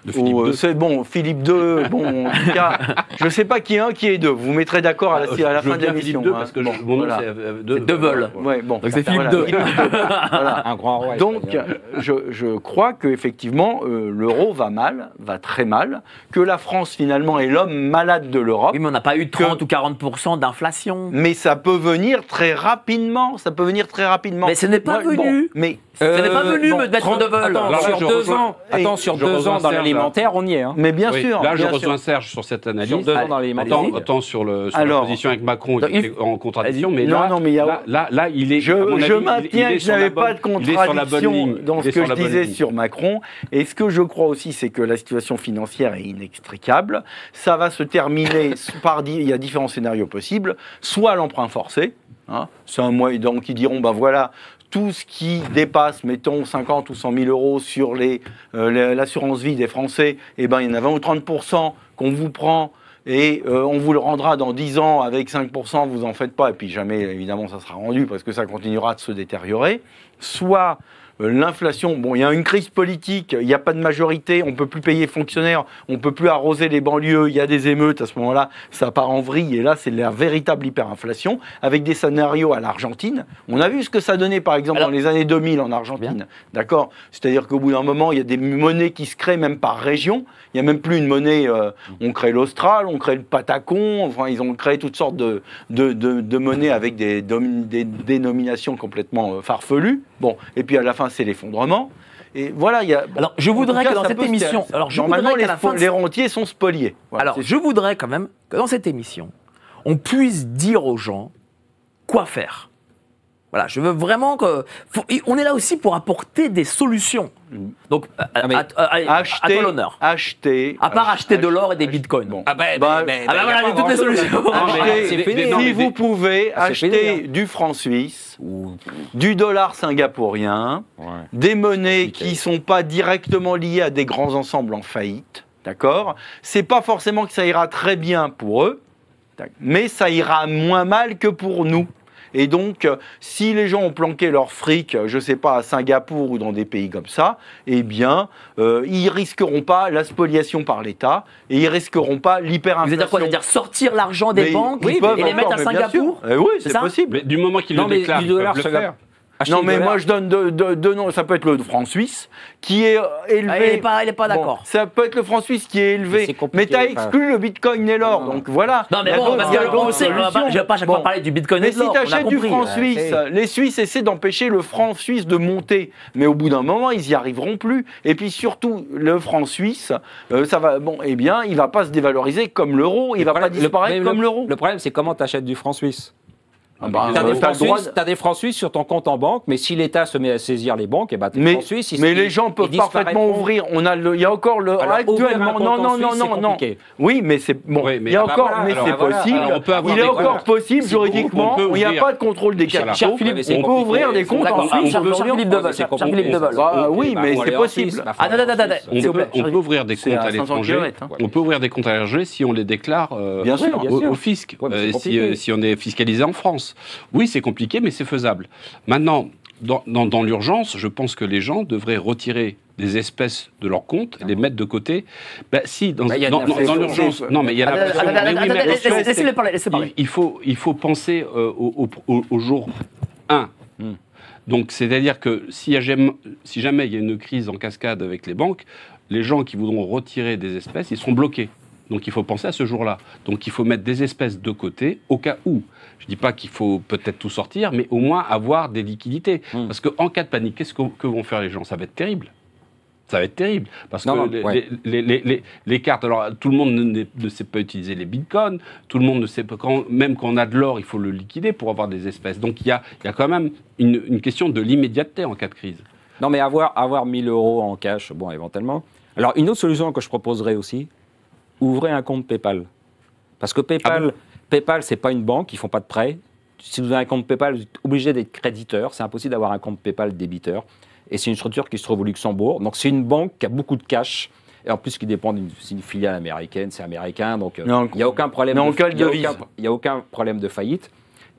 [SPEAKER 5] De Philippe
[SPEAKER 6] Ou, euh,
[SPEAKER 5] deux.
[SPEAKER 6] c'est bon, Philippe deux, bon, en tout cas, je ne sais pas qui est un, qui est deux. Vous vous mettrez d'accord à la, à la
[SPEAKER 5] Je
[SPEAKER 6] fin de
[SPEAKER 5] veux bien
[SPEAKER 6] l'émission.
[SPEAKER 5] Philippe deux
[SPEAKER 6] hein.
[SPEAKER 5] parce que
[SPEAKER 6] Bon,
[SPEAKER 5] je- mon nom
[SPEAKER 6] voilà.
[SPEAKER 5] c'est euh, deux.
[SPEAKER 1] C'est deux vols.
[SPEAKER 6] Ouais, bon.
[SPEAKER 1] Donc c'est Philippe
[SPEAKER 6] Voilà,
[SPEAKER 1] deux.
[SPEAKER 6] Philippe deux. Voilà.
[SPEAKER 7] Un grand roi.
[SPEAKER 6] Donc,
[SPEAKER 7] espagnol.
[SPEAKER 6] je, je crois qu'effectivement, euh, l'euro va mal, va très mal, que la France, finalement, est l'homme malade de l'Europe.
[SPEAKER 1] Oui, mais on n'a pas eu trente ou quarante pour cent d'inflation.
[SPEAKER 6] Mais ça peut venir très rapidement, ça peut venir très rapidement.
[SPEAKER 1] Mais ce n'est pas
[SPEAKER 6] Moi, bon,
[SPEAKER 1] venu.
[SPEAKER 6] mais
[SPEAKER 1] Ce n'est pas
[SPEAKER 7] Euh,
[SPEAKER 1] venu,
[SPEAKER 7] bon,
[SPEAKER 1] me mettre
[SPEAKER 7] trente
[SPEAKER 1] de vol.
[SPEAKER 7] Attends,
[SPEAKER 5] Alors là,
[SPEAKER 7] sur
[SPEAKER 5] je
[SPEAKER 7] deux
[SPEAKER 5] rejoins-
[SPEAKER 7] ans, attends, sur
[SPEAKER 5] je
[SPEAKER 7] deux
[SPEAKER 5] rejoins
[SPEAKER 7] ans dans
[SPEAKER 5] Serge, là.
[SPEAKER 7] l'alimentaire, on y est. Hein.
[SPEAKER 6] Mais bien
[SPEAKER 5] Oui,
[SPEAKER 6] sûr.
[SPEAKER 5] là, je
[SPEAKER 6] bien
[SPEAKER 5] rejoins
[SPEAKER 6] sûr.
[SPEAKER 5] Serge sur cette analyse.
[SPEAKER 7] Sur deux ans dans
[SPEAKER 1] Allez,
[SPEAKER 7] l'alimentaire.
[SPEAKER 5] Autant, autant sur, le, sur
[SPEAKER 6] Alors,
[SPEAKER 5] la position avec Macron
[SPEAKER 1] donc,
[SPEAKER 5] qui était en contradiction, mais
[SPEAKER 6] Non,
[SPEAKER 5] là,
[SPEAKER 6] non, mais il y a-
[SPEAKER 5] là, là, là, il est.
[SPEAKER 6] Je,
[SPEAKER 5] à mon
[SPEAKER 6] je
[SPEAKER 5] avis, il-
[SPEAKER 6] maintiens
[SPEAKER 5] il est
[SPEAKER 6] que je
[SPEAKER 5] sur la
[SPEAKER 6] n'avais
[SPEAKER 5] bonne-
[SPEAKER 6] pas de
[SPEAKER 5] il est sur la bonne
[SPEAKER 6] contradiction
[SPEAKER 5] ligne.
[SPEAKER 6] dans
[SPEAKER 5] Il
[SPEAKER 6] ce
[SPEAKER 5] est
[SPEAKER 6] que
[SPEAKER 5] sur
[SPEAKER 6] je
[SPEAKER 5] la bonne
[SPEAKER 6] disais
[SPEAKER 5] ligne.
[SPEAKER 6] sur Macron. Et ce que je crois aussi, c'est que la situation financière est inextricable. Ça va se terminer par... di- Il y a différents scénarios possibles. Soit l'emprunt forcé. Hein, c'est un moyen, donc ils diront, ben voilà, tout ce qui dépasse, mettons, cinquante ou cent mille euros sur les, euh, les- l'assurance vie des Français, eh ben, il y en a vingt ou trente pour cent qu'on vous prend et euh, on vous le rendra dans dix ans avec cinq pour cent, vous en faites pas, et puis jamais, évidemment, ça sera rendu parce que ça continuera de se détériorer. Soit euh, l'inflation, bon, il y a une crise politique, il n'y a pas de majorité, on ne peut plus payer fonctionnaires, on ne peut plus arroser les banlieues, il y a des émeutes, à ce moment-là, ça part en vrille, et là, c'est la véritable hyperinflation, avec des scénarios à l'Argentine. On a vu ce que ça donnait, par exemple,
[SPEAKER 1] Alors,
[SPEAKER 6] dans les années deux mille en Argentine, d'accord? C'est-à-dire qu'au bout d'un moment, il y a des monnaies qui se créent même par région, il n'y a même plus une monnaie, euh, on crée l'Austral, on crée le Patacon, enfin, ils ont créé toutes sortes de, de, de, de monnaies avec des, domi- des dénominations complètement euh, farfelues. Bon, et puis à la fin, c'est l'effondrement. Et voilà, il y a.
[SPEAKER 1] Alors, je
[SPEAKER 6] en tout
[SPEAKER 1] voudrais
[SPEAKER 6] cas,
[SPEAKER 1] que dans
[SPEAKER 6] ça
[SPEAKER 1] cette
[SPEAKER 6] peut se-
[SPEAKER 1] émission- alors, je
[SPEAKER 6] normalement,
[SPEAKER 1] voudrais
[SPEAKER 6] les,
[SPEAKER 1] qu'à la fin de-
[SPEAKER 6] les rentiers sont spoliés. Voilà,
[SPEAKER 1] Alors,
[SPEAKER 6] c'est-
[SPEAKER 1] je voudrais quand même que dans cette émission, on puisse dire aux gens quoi faire. Voilà, je veux vraiment que... faut- on est là aussi pour apporter des solutions. Donc, à,
[SPEAKER 7] mais
[SPEAKER 1] à- à- allez, à
[SPEAKER 6] acheter,
[SPEAKER 1] toi l'honneur.
[SPEAKER 6] acheter.
[SPEAKER 1] À part acheter de
[SPEAKER 6] ach-
[SPEAKER 1] l'or et des bitcoins.
[SPEAKER 6] Bon.
[SPEAKER 7] Ah ben,
[SPEAKER 6] Bah,
[SPEAKER 7] mais- mais-
[SPEAKER 1] Ah ben
[SPEAKER 7] mais
[SPEAKER 1] voilà,
[SPEAKER 7] y a
[SPEAKER 1] j'ai
[SPEAKER 7] pas
[SPEAKER 1] toutes les
[SPEAKER 7] grand-chose.
[SPEAKER 1] solutions.
[SPEAKER 7] Ah, mais
[SPEAKER 6] Achetez-
[SPEAKER 7] c'est
[SPEAKER 5] des-
[SPEAKER 7] fini.
[SPEAKER 5] des- non,
[SPEAKER 6] si
[SPEAKER 5] mais
[SPEAKER 6] vous pouvez
[SPEAKER 7] Ah, c'est
[SPEAKER 6] acheter
[SPEAKER 7] fini, hein.
[SPEAKER 6] du franc suisse,
[SPEAKER 7] Ou-
[SPEAKER 6] du dollar singapourien,
[SPEAKER 7] Ouais.
[SPEAKER 6] des monnaies
[SPEAKER 7] Compliqué.
[SPEAKER 6] qui ne sont pas directement liées à des grands ensembles en faillite, d'accord? C'est pas forcément que ça ira très bien pour eux, mais ça ira moins mal que pour nous. Et donc, euh, si les gens ont planqué leur fric, euh, je ne sais pas, à Singapour ou dans des pays comme ça, eh bien, euh, ils risqueront pas la spoliation par l'État et ils risqueront pas
[SPEAKER 1] Vous
[SPEAKER 6] l'hyperinflation.
[SPEAKER 1] allez dire quoi? Vous allez dire sortir l'argent des
[SPEAKER 6] Mais
[SPEAKER 1] banques
[SPEAKER 6] ils
[SPEAKER 1] et
[SPEAKER 6] peuvent
[SPEAKER 1] les mettre
[SPEAKER 6] encore,
[SPEAKER 1] à
[SPEAKER 6] mais bien
[SPEAKER 1] Singapour?
[SPEAKER 6] sûr. Eh oui,
[SPEAKER 1] C'est
[SPEAKER 6] c'est
[SPEAKER 1] ça
[SPEAKER 6] possible.
[SPEAKER 5] Mais du moment qu'ils le
[SPEAKER 7] Non, mais
[SPEAKER 5] déclarent,
[SPEAKER 7] du
[SPEAKER 5] ils peuvent
[SPEAKER 7] dollar,
[SPEAKER 5] le
[SPEAKER 7] ça va-
[SPEAKER 5] faire.
[SPEAKER 7] Acheter
[SPEAKER 6] Non,
[SPEAKER 7] du
[SPEAKER 6] mais
[SPEAKER 7] dollar.
[SPEAKER 6] moi, je donne deux, deux- deux noms. Ça peut être le franc suisse, qui est euh, élevé.
[SPEAKER 1] Ah, il est pas- il est pas
[SPEAKER 6] Bon,
[SPEAKER 1] d'accord.
[SPEAKER 6] ça peut être le franc suisse qui est
[SPEAKER 7] Mais
[SPEAKER 6] élevé.
[SPEAKER 7] c'est compliqué,
[SPEAKER 6] Mais tu as
[SPEAKER 7] enfin.
[SPEAKER 6] exclu le bitcoin et l'or.
[SPEAKER 7] Non.
[SPEAKER 6] Donc voilà.
[SPEAKER 1] Non,
[SPEAKER 6] Il
[SPEAKER 1] mais
[SPEAKER 6] y a
[SPEAKER 1] bon,
[SPEAKER 6] d'autres-
[SPEAKER 1] parce
[SPEAKER 6] il y a
[SPEAKER 1] qu'on
[SPEAKER 6] d'autres
[SPEAKER 1] sait, on va pas-
[SPEAKER 6] solutions.
[SPEAKER 1] je ne vais pas à chaque fois
[SPEAKER 6] Bon.
[SPEAKER 1] parler du bitcoin et
[SPEAKER 6] Mais
[SPEAKER 1] de
[SPEAKER 6] si
[SPEAKER 1] l'or,
[SPEAKER 6] tu
[SPEAKER 1] on a
[SPEAKER 6] achètes du
[SPEAKER 1] compris.
[SPEAKER 6] franc
[SPEAKER 1] Euh,
[SPEAKER 6] suisse,
[SPEAKER 1] c'est-
[SPEAKER 6] les Suisses essaient d'empêcher le franc suisse de monter. Mais au bout d'un moment, ils n'y arriveront plus. Et puis surtout, le franc suisse, euh, ça va, bon, eh bien, il ne va pas se dévaloriser comme l'euro. Il ne va pas
[SPEAKER 7] problème-
[SPEAKER 6] disparaître
[SPEAKER 7] le-
[SPEAKER 6] comme
[SPEAKER 7] le-
[SPEAKER 6] l'euro.
[SPEAKER 7] Le problème, c'est comment tu achètes du franc suisse.
[SPEAKER 6] Ah bah,
[SPEAKER 7] T'as
[SPEAKER 6] euh,
[SPEAKER 7] des,
[SPEAKER 6] t'as
[SPEAKER 7] francs
[SPEAKER 6] le droit
[SPEAKER 7] suisses-
[SPEAKER 6] de-
[SPEAKER 7] t'as des francs suisses sur ton compte en banque, mais si l'État se met à saisir les banques, et ben tes
[SPEAKER 6] Mais,
[SPEAKER 7] francs suisses, ils-
[SPEAKER 6] mais
[SPEAKER 7] ils-
[SPEAKER 6] les gens peuvent
[SPEAKER 7] ils
[SPEAKER 6] parfaitement
[SPEAKER 7] disparaîtront.
[SPEAKER 6] ouvrir. On a le, il y a encore le
[SPEAKER 7] Alors, ouvrir un
[SPEAKER 6] actuellement.
[SPEAKER 7] compte
[SPEAKER 6] Non,
[SPEAKER 7] en
[SPEAKER 6] non,
[SPEAKER 7] Suisse,
[SPEAKER 6] non,
[SPEAKER 7] c'est
[SPEAKER 6] non, non.
[SPEAKER 7] compliqué.
[SPEAKER 6] Oui, mais c'est bon.
[SPEAKER 5] Oui, mais-
[SPEAKER 6] il y a
[SPEAKER 5] ah bah
[SPEAKER 6] encore,
[SPEAKER 7] voilà,
[SPEAKER 6] mais
[SPEAKER 7] alors,
[SPEAKER 6] c'est
[SPEAKER 7] voilà.
[SPEAKER 6] possible.
[SPEAKER 5] Alors, on peut avoir
[SPEAKER 6] il est
[SPEAKER 5] des
[SPEAKER 6] encore
[SPEAKER 5] comptes.
[SPEAKER 6] possible
[SPEAKER 5] C'est
[SPEAKER 6] juridiquement.
[SPEAKER 5] beaucoup, on peut
[SPEAKER 6] Il n'y a
[SPEAKER 5] ouvrir.
[SPEAKER 6] pas de contrôle des
[SPEAKER 5] Cher
[SPEAKER 6] capitaux.
[SPEAKER 7] Philippe,
[SPEAKER 6] On
[SPEAKER 7] c'est
[SPEAKER 6] peut
[SPEAKER 7] compliqué.
[SPEAKER 6] ouvrir des comptes
[SPEAKER 1] D'accord,
[SPEAKER 6] en
[SPEAKER 1] ah,
[SPEAKER 6] Suisse.
[SPEAKER 1] cher
[SPEAKER 5] on peut-
[SPEAKER 1] Philippe Deval,
[SPEAKER 7] c'est
[SPEAKER 1] cher
[SPEAKER 7] compliqué.
[SPEAKER 1] Philippe Deval.
[SPEAKER 6] Bah oui,
[SPEAKER 7] Bah,
[SPEAKER 6] mais
[SPEAKER 7] on
[SPEAKER 6] c'est
[SPEAKER 7] aller en
[SPEAKER 6] possible.
[SPEAKER 7] Suisse, bah,
[SPEAKER 1] Ah, non, non, non, non,
[SPEAKER 5] On
[SPEAKER 1] s'il vous
[SPEAKER 5] peut,
[SPEAKER 1] plaît.
[SPEAKER 5] on peut ouvrir des
[SPEAKER 6] C'est
[SPEAKER 5] comptes
[SPEAKER 6] à
[SPEAKER 5] à
[SPEAKER 6] cinq cents
[SPEAKER 5] l'étranger.
[SPEAKER 6] kilomètres, hein.
[SPEAKER 5] On peut ouvrir des comptes à l'étranger si on les déclare euh,
[SPEAKER 6] Bien sûr,
[SPEAKER 7] bien
[SPEAKER 5] au,
[SPEAKER 7] sûr.
[SPEAKER 5] au fisc,
[SPEAKER 7] Ouais, mais c'est
[SPEAKER 5] euh, si,
[SPEAKER 7] compliqué.
[SPEAKER 5] euh, si on est fiscalisé en France. Oui, c'est compliqué, mais c'est faisable. Maintenant, dans, dans- dans l'urgence, je pense que les gens devraient retirer des espèces de leur compte et les mettre de côté. Bah, si, dans,
[SPEAKER 7] Bah, il y a de
[SPEAKER 5] dans-
[SPEAKER 7] la
[SPEAKER 5] dans-
[SPEAKER 6] pression.
[SPEAKER 5] dans l'urgence, non, mais il y a la
[SPEAKER 1] Attendez,
[SPEAKER 5] pression.
[SPEAKER 1] attendez,
[SPEAKER 5] Mais oui,
[SPEAKER 1] attendez,
[SPEAKER 5] mais
[SPEAKER 1] attendez,
[SPEAKER 5] attention,
[SPEAKER 1] laissez-le parler, laissez
[SPEAKER 5] il,
[SPEAKER 1] parler.
[SPEAKER 5] il faut, il faut penser euh, au, au- au- au jour un.
[SPEAKER 7] Hmm.
[SPEAKER 5] Donc, c'est-à-dire que si, y a jamais- si jamais il y a une crise en cascade avec les banques, les gens qui voudront retirer des espèces, ils seront bloqués. Donc, il faut penser à ce jour-là. Donc, il faut mettre des espèces de côté au cas où. Je ne dis pas qu'il faut peut-être tout sortir, mais au moins avoir des liquidités.
[SPEAKER 7] Hmm.
[SPEAKER 5] Parce qu'en cas de panique, qu'est-ce que, que vont faire les gens? Ça va être terrible. Ça va être terrible. Parce
[SPEAKER 7] Non,
[SPEAKER 5] que
[SPEAKER 7] non,
[SPEAKER 5] les,
[SPEAKER 7] ouais.
[SPEAKER 5] les- les- les- les cartes, alors tout le monde ne, ne sait pas utiliser les bitcoins, tout le monde ne sait pas, quand, même quand on a de l'or, il faut le liquider pour avoir des espèces. Donc il y a, il y a quand même une, une question de l'immédiateté en cas de crise.
[SPEAKER 7] Non, mais avoir, avoir mille euros en cash, bon, éventuellement. Alors, une autre solution que je proposerais aussi, ouvrez un compte PayPal. Parce que PayPal,
[SPEAKER 5] Ah bon
[SPEAKER 7] PayPal, c'est pas une banque, ils font pas de prêts. Si vous avez un compte PayPal, vous êtes obligé d'être créditeur. C'est impossible d'avoir un compte PayPal débiteur. Et c'est une structure qui se trouve au Luxembourg. Donc, c'est une banque qui a beaucoup de cash. Et en plus, qui dépend d'une c'est une filiale américaine, c'est américain. Donc, euh,
[SPEAKER 6] Mais en-
[SPEAKER 7] il n'y a aucun problème
[SPEAKER 6] mais en
[SPEAKER 7] de,
[SPEAKER 6] quelle
[SPEAKER 7] il y a
[SPEAKER 6] devise
[SPEAKER 7] aucun- il y a aucun problème de faillite.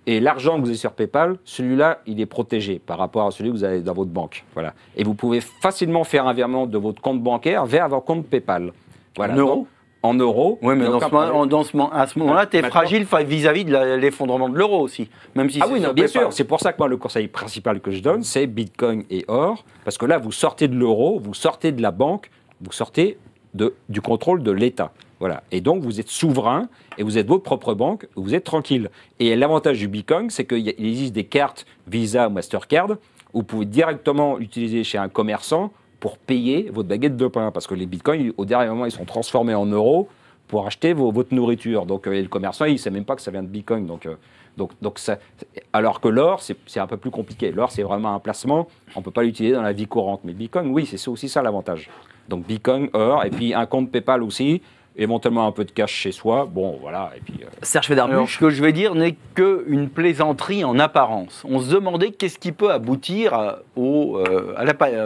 [SPEAKER 7] Et l'argent que vous avez sur PayPal, celui-là, il est protégé par rapport à celui que vous avez dans votre banque. Voilà. Et vous pouvez facilement faire un virement de votre compte bancaire vers votre compte PayPal. Voilà.
[SPEAKER 6] En euros ?
[SPEAKER 7] En euros.
[SPEAKER 6] Oui, mais dans ce moment, dans ce moment, à ce moment-là, tu es fragile vis-à-vis de l'effondrement de l'euro aussi. Même si
[SPEAKER 7] ah oui, non, bien
[SPEAKER 6] PayPal.
[SPEAKER 7] sûr. C'est pour ça que moi, le conseil principal que je donne, c'est Bitcoin et or. Parce que là, vous sortez de l'euro, vous sortez de la banque, vous sortez de, du contrôle de l'État. Voilà. Et donc, vous êtes souverain et vous êtes votre propre banque, vous êtes tranquille. Et l'avantage du Bitcoin, c'est qu'il existe des cartes Visa ou Mastercard où vous pouvez directement l'utiliser chez un commerçant pour payer votre baguette de pain. Parce que les bitcoins, au dernier moment, ils sont transformés en euros pour acheter vos, votre nourriture. Donc, euh, le commerçant, il ne sait même pas que ça vient de bitcoin. Donc, euh, donc, donc ça, alors que l'or, c'est un peu plus compliqué. L'or, c'est vraiment un placement. On ne peut pas l'utiliser dans la vie courante. Mais bitcoin, oui, c'est aussi ça l'avantage. Donc, bitcoin, or, et puis un compte PayPal aussi. Éventuellement un peu de cash chez soi, bon voilà, et puis... Euh...
[SPEAKER 1] Serge Fédarbuche.
[SPEAKER 6] Alors, ce que je vais dire n'est qu'une plaisanterie en apparence. On se demandait qu'est-ce qui peut aboutir à, au, euh,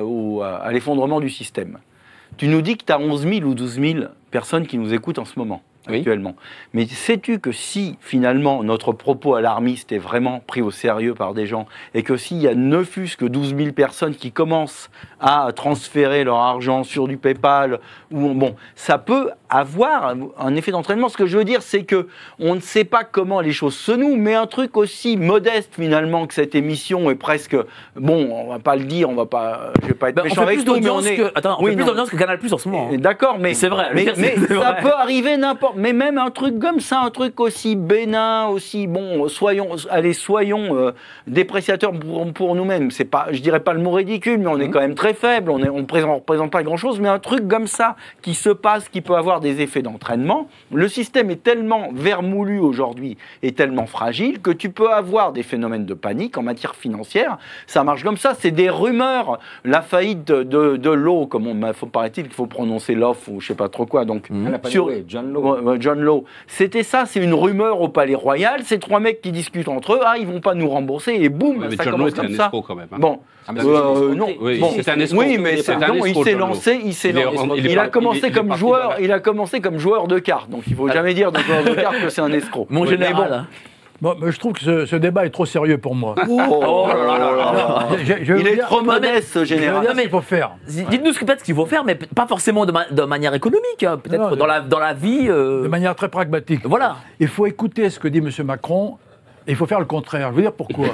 [SPEAKER 6] à l'effondrement du système. Tu nous dis que tu as onze mille ou douze mille personnes qui nous écoutent en ce moment, oui. actuellement. Mais sais-tu que si, finalement, notre propos alarmiste est vraiment pris au sérieux par des gens, et que s'il y a ne fût-ce que douze mille personnes qui commencent à transférer leur argent sur du PayPal, ou bon, ça peut avoir un effet d'entraînement. Ce que je veux dire, c'est que on ne sait pas comment les choses se nouent, mais un truc aussi modeste, finalement, que cette émission est presque... Bon, on va pas le dire, on va pas... Je vais pas être
[SPEAKER 1] ben,
[SPEAKER 6] méchant avec
[SPEAKER 1] nous, mais
[SPEAKER 6] on est...
[SPEAKER 1] Que, attends, on
[SPEAKER 6] oui,
[SPEAKER 1] fait plus d'audience que Canal Plus en ce moment. Hein.
[SPEAKER 6] D'accord, mais...
[SPEAKER 1] C'est vrai.
[SPEAKER 6] Mais, mais ça
[SPEAKER 1] vrai.
[SPEAKER 6] peut arriver n'importe... Mais même un truc comme ça, un truc aussi bénin, aussi... Bon, soyons... Allez, soyons euh, dépréciateurs pour, pour nous-mêmes. C'est pas... Je dirais pas le mot ridicule, mais on mmh. est quand même très faible, on ne on représente, représente pas grand-chose, mais un truc comme ça, qui se passe, qui peut avoir des effets d'entraînement. Le système est tellement vermoulu aujourd'hui et tellement fragile que tu peux avoir des phénomènes de panique en matière financière. Ça marche comme ça, c'est des rumeurs. La faillite de, de, de Law, comme on faut paraît-il qu'il faut prononcer Loff ou je sais pas trop quoi. Donc
[SPEAKER 7] mmh.
[SPEAKER 6] sur
[SPEAKER 7] John Law.
[SPEAKER 6] John Law, c'était ça, c'est une rumeur au Palais Royal. C'est trois mecs qui discutent entre eux. Ah, ils vont pas nous rembourser et boum,
[SPEAKER 5] ouais,
[SPEAKER 6] ça
[SPEAKER 5] John
[SPEAKER 6] commence
[SPEAKER 5] Law
[SPEAKER 6] comme ça.
[SPEAKER 5] Quand même, hein.
[SPEAKER 6] Bon.
[SPEAKER 7] Ah,
[SPEAKER 6] euh, non,
[SPEAKER 5] oui,
[SPEAKER 6] bon,
[SPEAKER 5] c'est un escroc.
[SPEAKER 6] Oui, mais c'est, non, il s'est lancé, il s'est lancé. Il, il, il a commencé il est, comme il joueur, il a commencé comme joueur de cartes. Donc il faut jamais dire de joueur de cartes que c'est un escroc.
[SPEAKER 1] Mon oui, général.
[SPEAKER 4] Bon, mais je trouve que ce, ce débat est trop sérieux pour moi.
[SPEAKER 6] Oh, oh là là là là. Je, je il est dire, trop modeste, ce général.
[SPEAKER 4] Non, mais il faut faire.
[SPEAKER 1] Dites-nous ce qu'il faut faire, mais pas forcément de, ma, de manière économique, hein, peut-être dans la, dans la vie. Euh...
[SPEAKER 4] De manière très pragmatique.
[SPEAKER 1] Voilà.
[SPEAKER 4] Il faut écouter ce que dit M. Macron. Et il faut faire le contraire. Je veux dire pourquoi.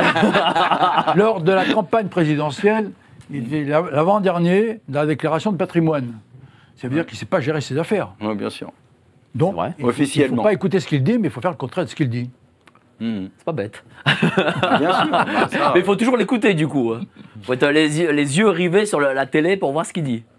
[SPEAKER 4] Lors de la campagne présidentielle, l'avant-dernier, de la déclaration de patrimoine. Ça veut dire qu'il ne sait pas gérer ses affaires.
[SPEAKER 6] Oui, bien sûr.
[SPEAKER 4] Donc, il ne faut pas écouter ce qu'il dit, mais il faut faire le contraire de ce qu'il dit.
[SPEAKER 1] Mmh. C'est pas bête.
[SPEAKER 6] Bien sûr. Bah, ça,
[SPEAKER 1] mais il faut toujours l'écouter, du coup. Il faut être les yeux, les yeux rivés sur le, la télé pour voir ce qu'il dit.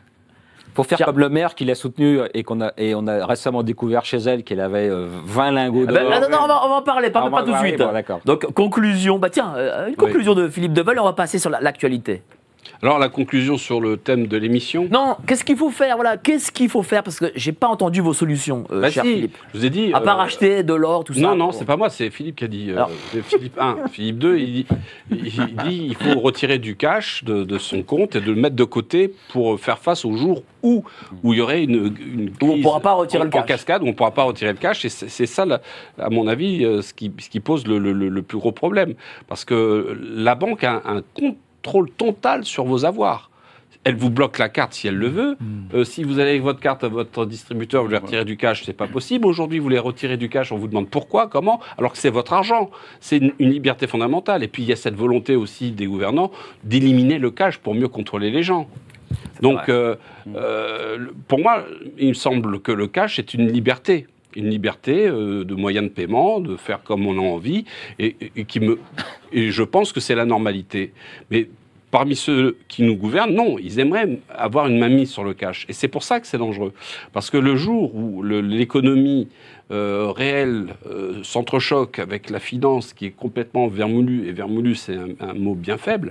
[SPEAKER 7] Pour faire comme le maire qui l'a soutenu et qu'on a, et on a récemment découvert chez elle qu'elle avait euh, vingt lingots d'or.
[SPEAKER 1] Ben, non, non, on va, on va en parler, pas,
[SPEAKER 7] ah,
[SPEAKER 1] pas tout de suite.
[SPEAKER 7] Bon,
[SPEAKER 1] donc, conclusion, bah tiens, euh, une conclusion oui. de Philippe Deveul, on va passer sur l'actualité.
[SPEAKER 5] Alors, la conclusion sur le thème de l'émission.
[SPEAKER 1] Non, qu'est-ce qu'il faut faire, voilà, qu'est-ce qu'il faut faire, parce que j'ai pas entendu vos solutions, euh,
[SPEAKER 5] bah
[SPEAKER 1] cher
[SPEAKER 5] si,
[SPEAKER 1] Philippe.
[SPEAKER 5] Je vous ai dit.
[SPEAKER 1] À part euh, acheter de l'or, tout
[SPEAKER 5] non,
[SPEAKER 1] ça.
[SPEAKER 5] Non, non,
[SPEAKER 1] bon.
[SPEAKER 5] c'est pas moi, c'est Philippe qui a dit. Euh, Philippe un. Philippe deux, il dit, il dit il faut retirer du cash de, de son compte et de le mettre de côté pour faire face au jour où, où il y aurait une, une crise
[SPEAKER 1] où on ne pourra pas retirer
[SPEAKER 5] en,
[SPEAKER 1] le cash.
[SPEAKER 5] En cascade, où on ne pourra pas retirer le cash. Et c'est ça, là, à mon avis, ce qui, ce qui pose le, le, le plus gros problème. Parce que la banque a un contrôle total sur vos avoirs. Elle vous bloque la carte si elle le veut. Mmh. Euh, si vous allez avec votre carte à votre distributeur, vous voulez retirer du cash, c'est pas possible. Aujourd'hui, vous voulez retirer du cash, on vous demande pourquoi, comment, alors que c'est votre argent. C'est une, une liberté fondamentale. Et puis, il y a cette volonté aussi des gouvernants d'éliminer le cash pour mieux contrôler les gens. Donc, euh, euh, pour moi, il me semble que le cash est une liberté. Une liberté euh, de moyens de paiement, de faire comme on a envie, et, et, et, qui me, et je pense que c'est la normalité. Mais parmi ceux qui nous gouvernent, non, ils aimeraient avoir une mainmise sur le cash. Et c'est pour ça que c'est dangereux. Parce que le jour où l'économie euh, réelle euh, s'entrechoque avec la finance qui est complètement vermoulue, et vermoulue c'est un, un mot bien faible,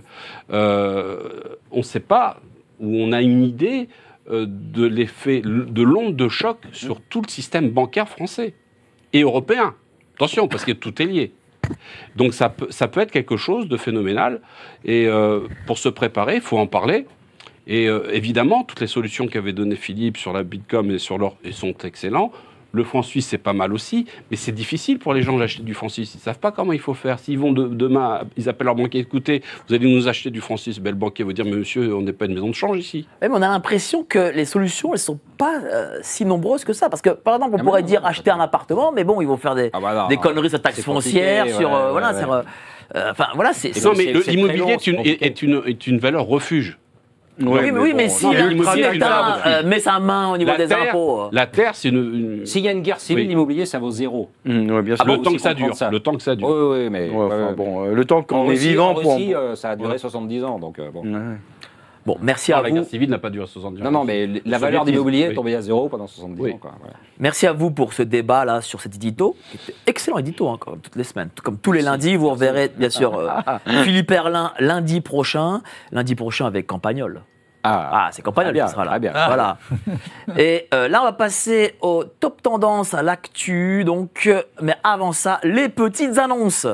[SPEAKER 5] euh, on ne sait pas, ou on a une idée euh, de l'effet, de l'onde de choc sur tout le système bancaire français et européen. Attention, parce que tout est lié. Donc ça peut, ça peut être quelque chose de phénoménal. Et euh, pour se préparer, il faut en parler. Et euh, évidemment, toutes les solutions qu'avait données Philippe sur la Bitcoin et sur l'or sont excellentes. Le franc suisse, c'est pas mal aussi, mais c'est difficile pour les gens d'acheter du franc suisse. Ils ne savent pas comment il faut faire. S'ils vont de, demain, ils appellent leur banquier, écoutez, vous allez nous acheter du franc suisse. Ben, le banquier va dire, mais monsieur, on n'est pas une maison de change ici.
[SPEAKER 1] Mais on a l'impression que les solutions, elles ne sont pas euh, si nombreuses que ça. Parce que, par exemple, on
[SPEAKER 7] ah
[SPEAKER 1] pourrait
[SPEAKER 7] non,
[SPEAKER 1] dire
[SPEAKER 7] non,
[SPEAKER 1] acheter un appartement, mais bon, ils vont faire des,
[SPEAKER 7] ah bah non,
[SPEAKER 1] des conneries sur taxe foncière, sur...
[SPEAKER 7] ouais,
[SPEAKER 1] euh, voilà,
[SPEAKER 7] ouais,
[SPEAKER 1] sur,
[SPEAKER 7] ouais.
[SPEAKER 1] euh, enfin, voilà, c'est...
[SPEAKER 5] Non, mais
[SPEAKER 7] c'est- c'est
[SPEAKER 5] l'immobilier
[SPEAKER 7] très long,
[SPEAKER 5] est, une,
[SPEAKER 7] c'est
[SPEAKER 5] est, est une, est une valeur refuge.
[SPEAKER 1] Oui, mais, oui, mais
[SPEAKER 6] bon,
[SPEAKER 1] si
[SPEAKER 5] non,
[SPEAKER 1] l'État
[SPEAKER 5] l'immobilier est une valeur
[SPEAKER 1] euh,
[SPEAKER 5] refuge.
[SPEAKER 1] met sa main au niveau
[SPEAKER 5] La
[SPEAKER 1] des
[SPEAKER 5] terre,
[SPEAKER 1] impôts...
[SPEAKER 5] La terre, c'est une... une-
[SPEAKER 7] S'il y a une guerre civile,
[SPEAKER 5] Oui.
[SPEAKER 7] l'immobilier, ça vaut zéro.
[SPEAKER 6] Mmh, ouais, bien sûr.
[SPEAKER 5] le
[SPEAKER 7] faut
[SPEAKER 5] temps
[SPEAKER 7] aussi
[SPEAKER 5] que ça
[SPEAKER 7] comprendre
[SPEAKER 5] dure.
[SPEAKER 7] ça.
[SPEAKER 5] Le temps que ça dure.
[SPEAKER 7] Oui, oui, mais...
[SPEAKER 6] Ouais, enfin,
[SPEAKER 7] ouais, ouais.
[SPEAKER 6] bon, euh, le temps qu'on
[SPEAKER 7] En
[SPEAKER 6] est
[SPEAKER 7] Russie-
[SPEAKER 6] vivant
[SPEAKER 7] en
[SPEAKER 6] pour...
[SPEAKER 7] Russie, euh, ça a duré soixante-dix ans, donc euh, bon.
[SPEAKER 6] Ouais.
[SPEAKER 1] Bon, merci
[SPEAKER 5] Non,
[SPEAKER 1] à
[SPEAKER 5] la
[SPEAKER 1] vous.
[SPEAKER 5] guerre civile n'a pas duré soixante-dix ans.
[SPEAKER 7] Non, non, mais la valeur
[SPEAKER 5] Soviétisme,
[SPEAKER 7] d'immobilier est
[SPEAKER 5] oui.
[SPEAKER 7] tombée à zéro pendant soixante-dix
[SPEAKER 5] Oui.
[SPEAKER 7] ans. Quoi. Voilà.
[SPEAKER 1] Merci à vous pour ce débat là sur cet édito. qui était excellent édito, hein, comme toutes les semaines. Comme tous les lundis, vous reverrez bien sûr euh, Philippe Erlin lundi prochain. Lundi prochain avec Campagnol.
[SPEAKER 7] Ah,
[SPEAKER 1] Ah, c'est Campagnol
[SPEAKER 7] très bien,
[SPEAKER 1] qui sera là.
[SPEAKER 7] très bien.
[SPEAKER 1] Voilà. Et euh, là, on va passer au top tendance, à l'actu. Donc, euh, mais avant ça, les petites annonces.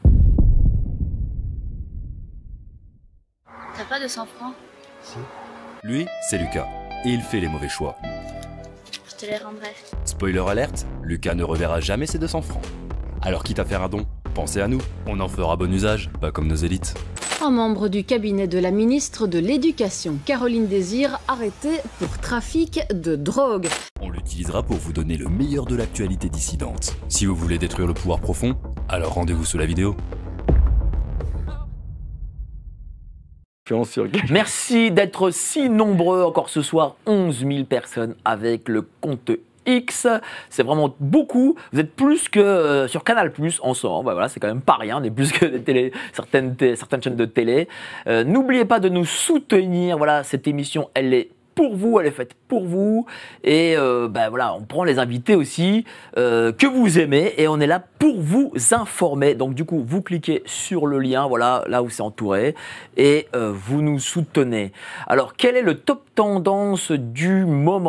[SPEAKER 12] T'as pas deux cents francs?
[SPEAKER 9] Lui, c'est Lucas. Et il fait les mauvais choix.
[SPEAKER 12] Je te les rendrai.
[SPEAKER 9] Spoiler alerte, Lucas ne reverra jamais ses deux cents francs. Alors quitte à faire un don, pensez à nous. On en fera bon usage, pas comme nos élites.
[SPEAKER 13] Un membre du cabinet de la ministre de l'Éducation, Caroline Désir, arrêté pour trafic de drogue.
[SPEAKER 9] On l'utilisera pour vous donner le meilleur de l'actualité dissidente. Si vous voulez détruire le pouvoir profond, alors rendez-vous sous la vidéo.
[SPEAKER 1] Merci d'être si nombreux encore ce soir, onze mille personnes avec le compte X. C'est vraiment beaucoup. Vous êtes plus que euh, sur Canal plus ensemble. Bah voilà, c'est quand même pas rien. On est plus que des télé, certaines, té- certaines chaînes de télé. Euh, N'oubliez pas de nous soutenir. Voilà, cette émission, elle est pour vous, elle est faite pour vous. Et euh, ben voilà, on prend les invités aussi euh, que vous aimez et on est là pour vous informer. Donc du coup, vous cliquez sur le lien, voilà, là où c'est entouré, et euh, vous nous soutenez. Alors, quel est le top tendance du moment ?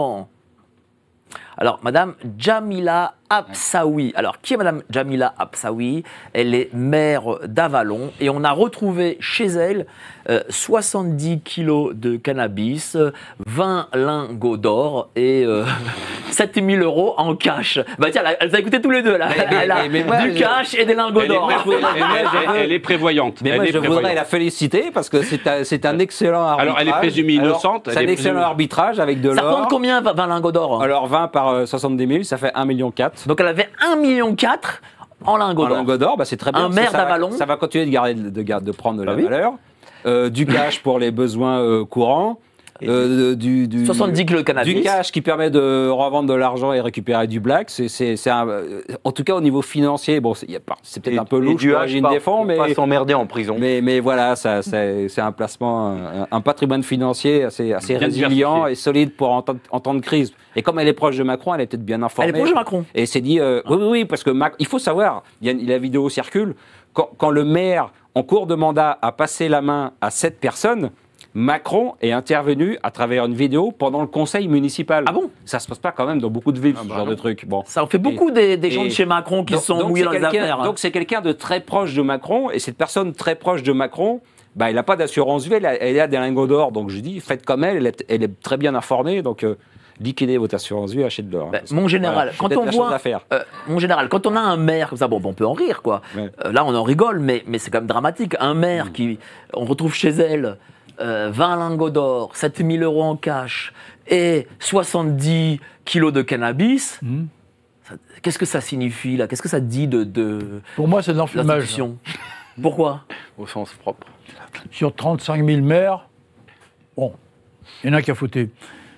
[SPEAKER 1] Alors, Madame Jamila Absaoui. Alors, qui est Madame Jamila Absaoui ? Elle est maire d'Avalon et on a retrouvé chez elle euh, soixante-dix kilos de cannabis, vingt lingots d'or et euh, sept mille euros en cash. Bah tiens, elle vous a écouté tous les deux là.
[SPEAKER 7] Mais, mais,
[SPEAKER 1] elle a
[SPEAKER 7] mais, mais moi,
[SPEAKER 1] du
[SPEAKER 7] je...
[SPEAKER 1] cash et des lingots
[SPEAKER 5] Elle est,
[SPEAKER 1] d'or.
[SPEAKER 5] prévo- elle, elle- elle est prévoyante.
[SPEAKER 7] Mais
[SPEAKER 5] elle
[SPEAKER 7] moi,
[SPEAKER 5] est
[SPEAKER 7] je
[SPEAKER 5] prévoyante.
[SPEAKER 7] voudrais la féliciter parce que c'est un, c'est un excellent arbitrage.
[SPEAKER 5] Alors, elle est présumée innocente.
[SPEAKER 7] C'est un
[SPEAKER 5] elle est
[SPEAKER 7] excellent
[SPEAKER 5] présumée-
[SPEAKER 7] arbitrage avec de
[SPEAKER 1] Ça
[SPEAKER 7] l'or.
[SPEAKER 1] compte combien vingt lingots d'or ?
[SPEAKER 7] Alors, vingt par euh, soixante-dix mille, ça fait un virgule quatre million.
[SPEAKER 1] Donc elle avait un virgule quatre million en lingots
[SPEAKER 7] En
[SPEAKER 1] d'or.
[SPEAKER 7] lingots d'or, bah, c'est très bien.
[SPEAKER 1] Un
[SPEAKER 7] parce que
[SPEAKER 1] maire
[SPEAKER 7] ça va-
[SPEAKER 1] d'Avalon.
[SPEAKER 7] Ça va continuer de, garder, de, garder, de prendre de la
[SPEAKER 1] Ah oui.
[SPEAKER 7] valeur. Euh, du cash pour les besoins euh, courants. Euh, du, du,
[SPEAKER 1] soixante-dix kilos de cannabis.
[SPEAKER 7] Du cash qui permet de revendre de l'argent et récupérer du black. C'est, c'est, c'est un, euh, en tout cas, au niveau financier, bon, c'est, y a pas, c'est peut-être
[SPEAKER 6] Et-
[SPEAKER 7] un peu
[SPEAKER 6] et
[SPEAKER 7] louche
[SPEAKER 6] du
[SPEAKER 7] pour
[SPEAKER 6] H
[SPEAKER 7] Régine
[SPEAKER 6] par-
[SPEAKER 7] Desfonds,
[SPEAKER 6] pour
[SPEAKER 7] mais,
[SPEAKER 6] pas s'emmerder en prison.
[SPEAKER 7] mais, mais voilà, ça, c'est, c'est un placement, un, un patrimoine financier assez, assez
[SPEAKER 5] Bien
[SPEAKER 7] résilient
[SPEAKER 5] diversifié.
[SPEAKER 7] et solide pour en temps, en temps de crise. Et comme elle est proche de Macron, elle est peut-être bien informée.
[SPEAKER 1] Elle est proche de Macron.
[SPEAKER 7] Et c'est dit, euh, oui, oui, oui, parce que Mac- il faut savoir, il y a, la vidéo circule, quand, quand le maire, en cours de mandat, a passé la main à sept personnes, Macron est intervenu à travers une vidéo pendant le conseil municipal.
[SPEAKER 1] Ah bon ?
[SPEAKER 7] Ça se passe pas quand même dans beaucoup de villes,
[SPEAKER 6] Ah
[SPEAKER 7] ce
[SPEAKER 6] bah
[SPEAKER 7] genre
[SPEAKER 6] non.
[SPEAKER 7] de truc. Bon.
[SPEAKER 1] Ça en fait beaucoup
[SPEAKER 7] Et-
[SPEAKER 1] des, des gens
[SPEAKER 7] et-
[SPEAKER 1] de chez Macron qui
[SPEAKER 7] Donc-
[SPEAKER 1] sont
[SPEAKER 7] donc
[SPEAKER 1] mouillés
[SPEAKER 7] c'est
[SPEAKER 1] dans les
[SPEAKER 7] quelqu'un-
[SPEAKER 1] affaires. hein.
[SPEAKER 7] Donc c'est quelqu'un de très proche de Macron, et cette personne très proche de Macron, bah, elle n'a pas d'assurance vie, elle a, elle a des lingots d'or. Donc je dis, faites comme elle, elle est, elle est très bien informée, donc euh, liquidez votre assurance vie, achetez de l'or.
[SPEAKER 1] Bah,
[SPEAKER 7] Parce que,
[SPEAKER 1] mon général,
[SPEAKER 7] voilà,
[SPEAKER 1] quand
[SPEAKER 7] peut-être
[SPEAKER 1] on
[SPEAKER 7] la
[SPEAKER 1] voit,
[SPEAKER 7] chose à faire.
[SPEAKER 1] euh, mon général, quand on a un maire comme ça, bon, on peut en rire, quoi.
[SPEAKER 7] Ouais.
[SPEAKER 1] Euh, là, on en rigole, mais, mais c'est quand même dramatique. Un maire qui, on retrouve chez elle euh, vingt lingots d'or, sept mille euros en cash et soixante-dix kilos de cannabis.
[SPEAKER 4] Mhm.
[SPEAKER 1] Ça- Qu'est-ce que ça signifie là ? Qu'est-ce que ça dit de, de
[SPEAKER 4] Pour moi, c'est de l'enfumage.
[SPEAKER 1] l'institution ? Pourquoi ?
[SPEAKER 6] Au sens propre.
[SPEAKER 4] Sur trente-cinq mille maires, bon, il y en a qui a fauté.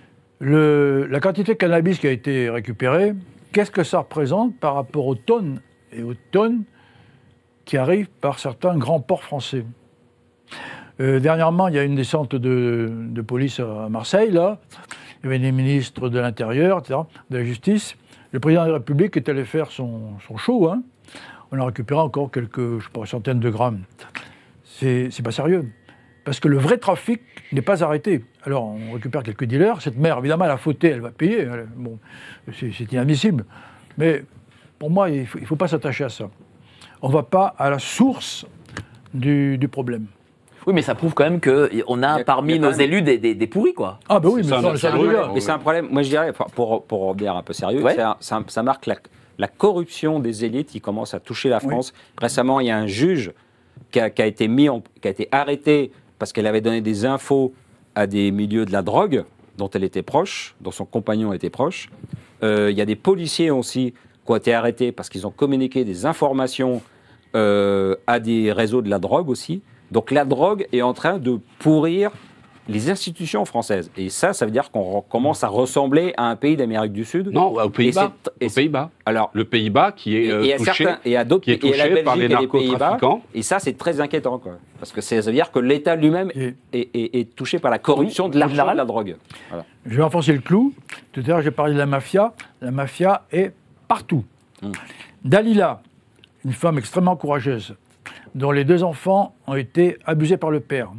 [SPEAKER 4] Le, la quantité de cannabis qui a été récupérée, qu'est-ce que ça représente par rapport aux tonnes et aux tonnes qui arrivent par certains grands ports français ? Euh, dernièrement, il y a une descente de, de police à Marseille, là. Il y avait des ministres de l'Intérieur, et cetera, de la Justice. Le président de la République est allé faire son, son show, hein. On a récupéré encore quelques, je sais pas, centaines de grammes. C'est, c'est pas sérieux. Parce que le vrai trafic n'est pas arrêté. Alors, on récupère quelques dealers. Cette mère, évidemment, elle a fauté, elle va payer. Elle- bon, c'est, c'est inadmissible. Mais pour moi, il ne faut, il faut pas s'attacher à ça. On ne va pas à la source du, du problème.
[SPEAKER 1] Oui, mais ça prouve quand même qu'on a, a parmi a nos même... élus des, des, des pourris, quoi.
[SPEAKER 4] Ah, bah oui, mais
[SPEAKER 7] ça,
[SPEAKER 4] ça,
[SPEAKER 7] ça, mais c'est un problème. Moi, je dirais, pour, pour revenir un peu sérieux, ouais. un, ça, ça marque la, la corruption des élites qui commence à toucher la France. Oui. Récemment, il y a un juge qui a, qui a été mis, en, qui a été arrêté parce qu'elle avait donné des infos à des milieux de la drogue dont elle était proche, dont son compagnon était proche. Euh, il y a des policiers aussi qui ont été arrêtés parce qu'ils ont communiqué des informations euh, à des réseaux de la drogue aussi. Donc la drogue est en train de pourrir les institutions françaises. Et ça, ça veut dire qu'on commence à ressembler à un pays d'Amérique du Sud.
[SPEAKER 5] Non, aux Pays-Bas. Aux Pays-Bas. Alors, le Pays-Bas qui est euh,
[SPEAKER 7] et, et
[SPEAKER 5] touché,
[SPEAKER 7] certains, et à d'autres,
[SPEAKER 5] qui est touché
[SPEAKER 7] et à la
[SPEAKER 5] par les narcotrafiquants.
[SPEAKER 7] Et ça, c'est très inquiétant, quoi. Parce que ça veut dire que l'État lui-même est, est, est, est touché par la corruption oui, de l'argent de la drogue. Voilà.
[SPEAKER 4] Je vais enfoncer le clou. Tout à l'heure, j'ai parlé de la mafia. La mafia est partout. Hum. Dalila, une femme extrêmement courageuse, dont les deux enfants ont été abusés par le père.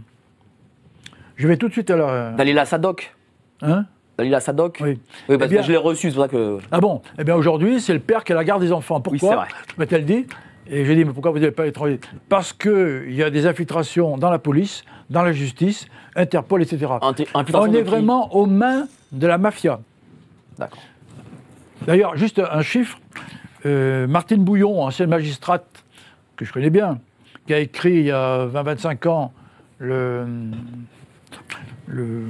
[SPEAKER 4] Je vais tout de suite à la...
[SPEAKER 1] Dalila Sadok.
[SPEAKER 4] Hein
[SPEAKER 1] Dalila Sadok.
[SPEAKER 4] Oui.
[SPEAKER 1] Oui, parce
[SPEAKER 4] eh bien,
[SPEAKER 1] que je l'ai reçu, c'est pour ça que...
[SPEAKER 4] Ah bon. Eh bien, aujourd'hui, c'est le père qui a la garde des enfants. Pourquoi ?
[SPEAKER 1] Oui, c'est vrai.
[SPEAKER 4] M'a-t-elle dit ? Et j'ai dit, mais pourquoi vous n'avez pas étranger ? Parce qu'il y a des infiltrations dans la police, dans la justice, Interpol, et cetera. Anti- On est vraiment aux mains de la mafia.
[SPEAKER 1] D'accord.
[SPEAKER 4] D'ailleurs, juste un chiffre. Euh, Martine Bouillon, ancienne magistrate, que je connais bien, qui a écrit il y a vingt à vingt-cinq ans le... Le,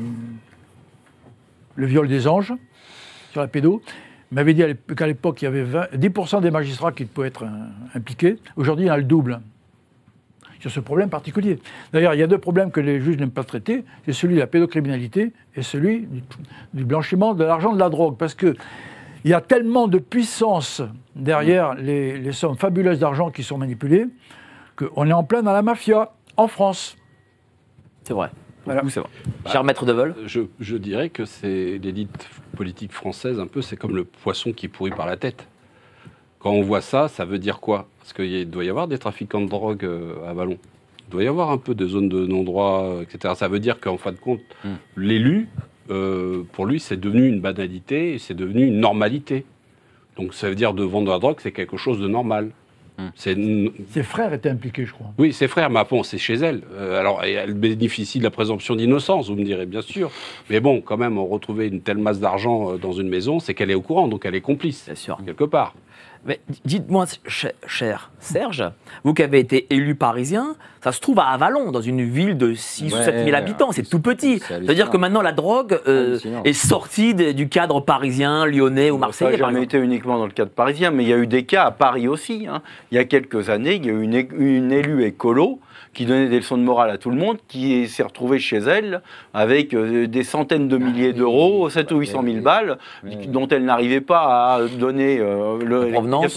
[SPEAKER 4] le viol des anges sur la pédo, m'avait dit qu'à l'époque, il y avait vingt, dix pour cent des magistrats qui pouvaient être impliqués. Aujourd'hui, il y en a le double sur ce problème particulier. D'ailleurs, il y a deux problèmes que les juges n'aiment pas traiter, c'est celui de la pédocriminalité et celui du, du blanchiment de l'argent de la drogue. Parce qu'il y a tellement de puissance derrière les, les sommes fabuleuses d'argent qui sont manipulées qu'on est en plein dans la mafia, en France.
[SPEAKER 1] C'est vrai. Voilà. C'est vrai. Bah, cher maître de vol.
[SPEAKER 5] Je, je dirais que c'est l'élite politique française, un peu, c'est comme le poisson qui pourrit par la tête. Quand on voit ça, ça veut dire quoi ? Parce qu'il doit y avoir des trafiquants de drogue à Vallon. Il doit y avoir un peu de zones de non-droit, et cetera. Ça veut dire qu'en fin de compte, mmh. l'élu, euh, pour lui, c'est devenu une banalité et c'est devenu une normalité. Donc ça veut dire de vendre de la drogue, c'est quelque chose de normal.
[SPEAKER 4] C'est... Ses frères étaient impliqués, je crois.
[SPEAKER 5] Oui, ses frères, mais bon, c'est chez elle. Euh, alors, elle bénéficie de la présomption d'innocence, vous me direz, bien sûr. Mais bon, quand même, retrouver une telle masse d'argent dans une maison, c'est qu'elle est au courant, donc elle est complice, bien sûr, quelque part.
[SPEAKER 1] Mais dites-moi, cher, cher Serge, vous qui avez été élu parisien, ça se trouve à Avallon, dans une ville de six ouais, ou sept mille habitants, c'est tout petit. C'est C'est-à-dire que maintenant la drogue euh, est sortie de, du cadre parisien, lyonnais ou marseillais.
[SPEAKER 6] Ça n'a jamais été uniquement dans le cadre parisien, mais il y a eu des cas à Paris aussi. Hein. Il y a quelques années, il y a eu une, une élue écolo qui donnait des leçons de morale à tout le monde, qui s'est retrouvée chez elle avec euh, des centaines de milliers d'euros, sept ou huit cent mille balles, oui. dont elle n'arrivait pas à donner euh, le,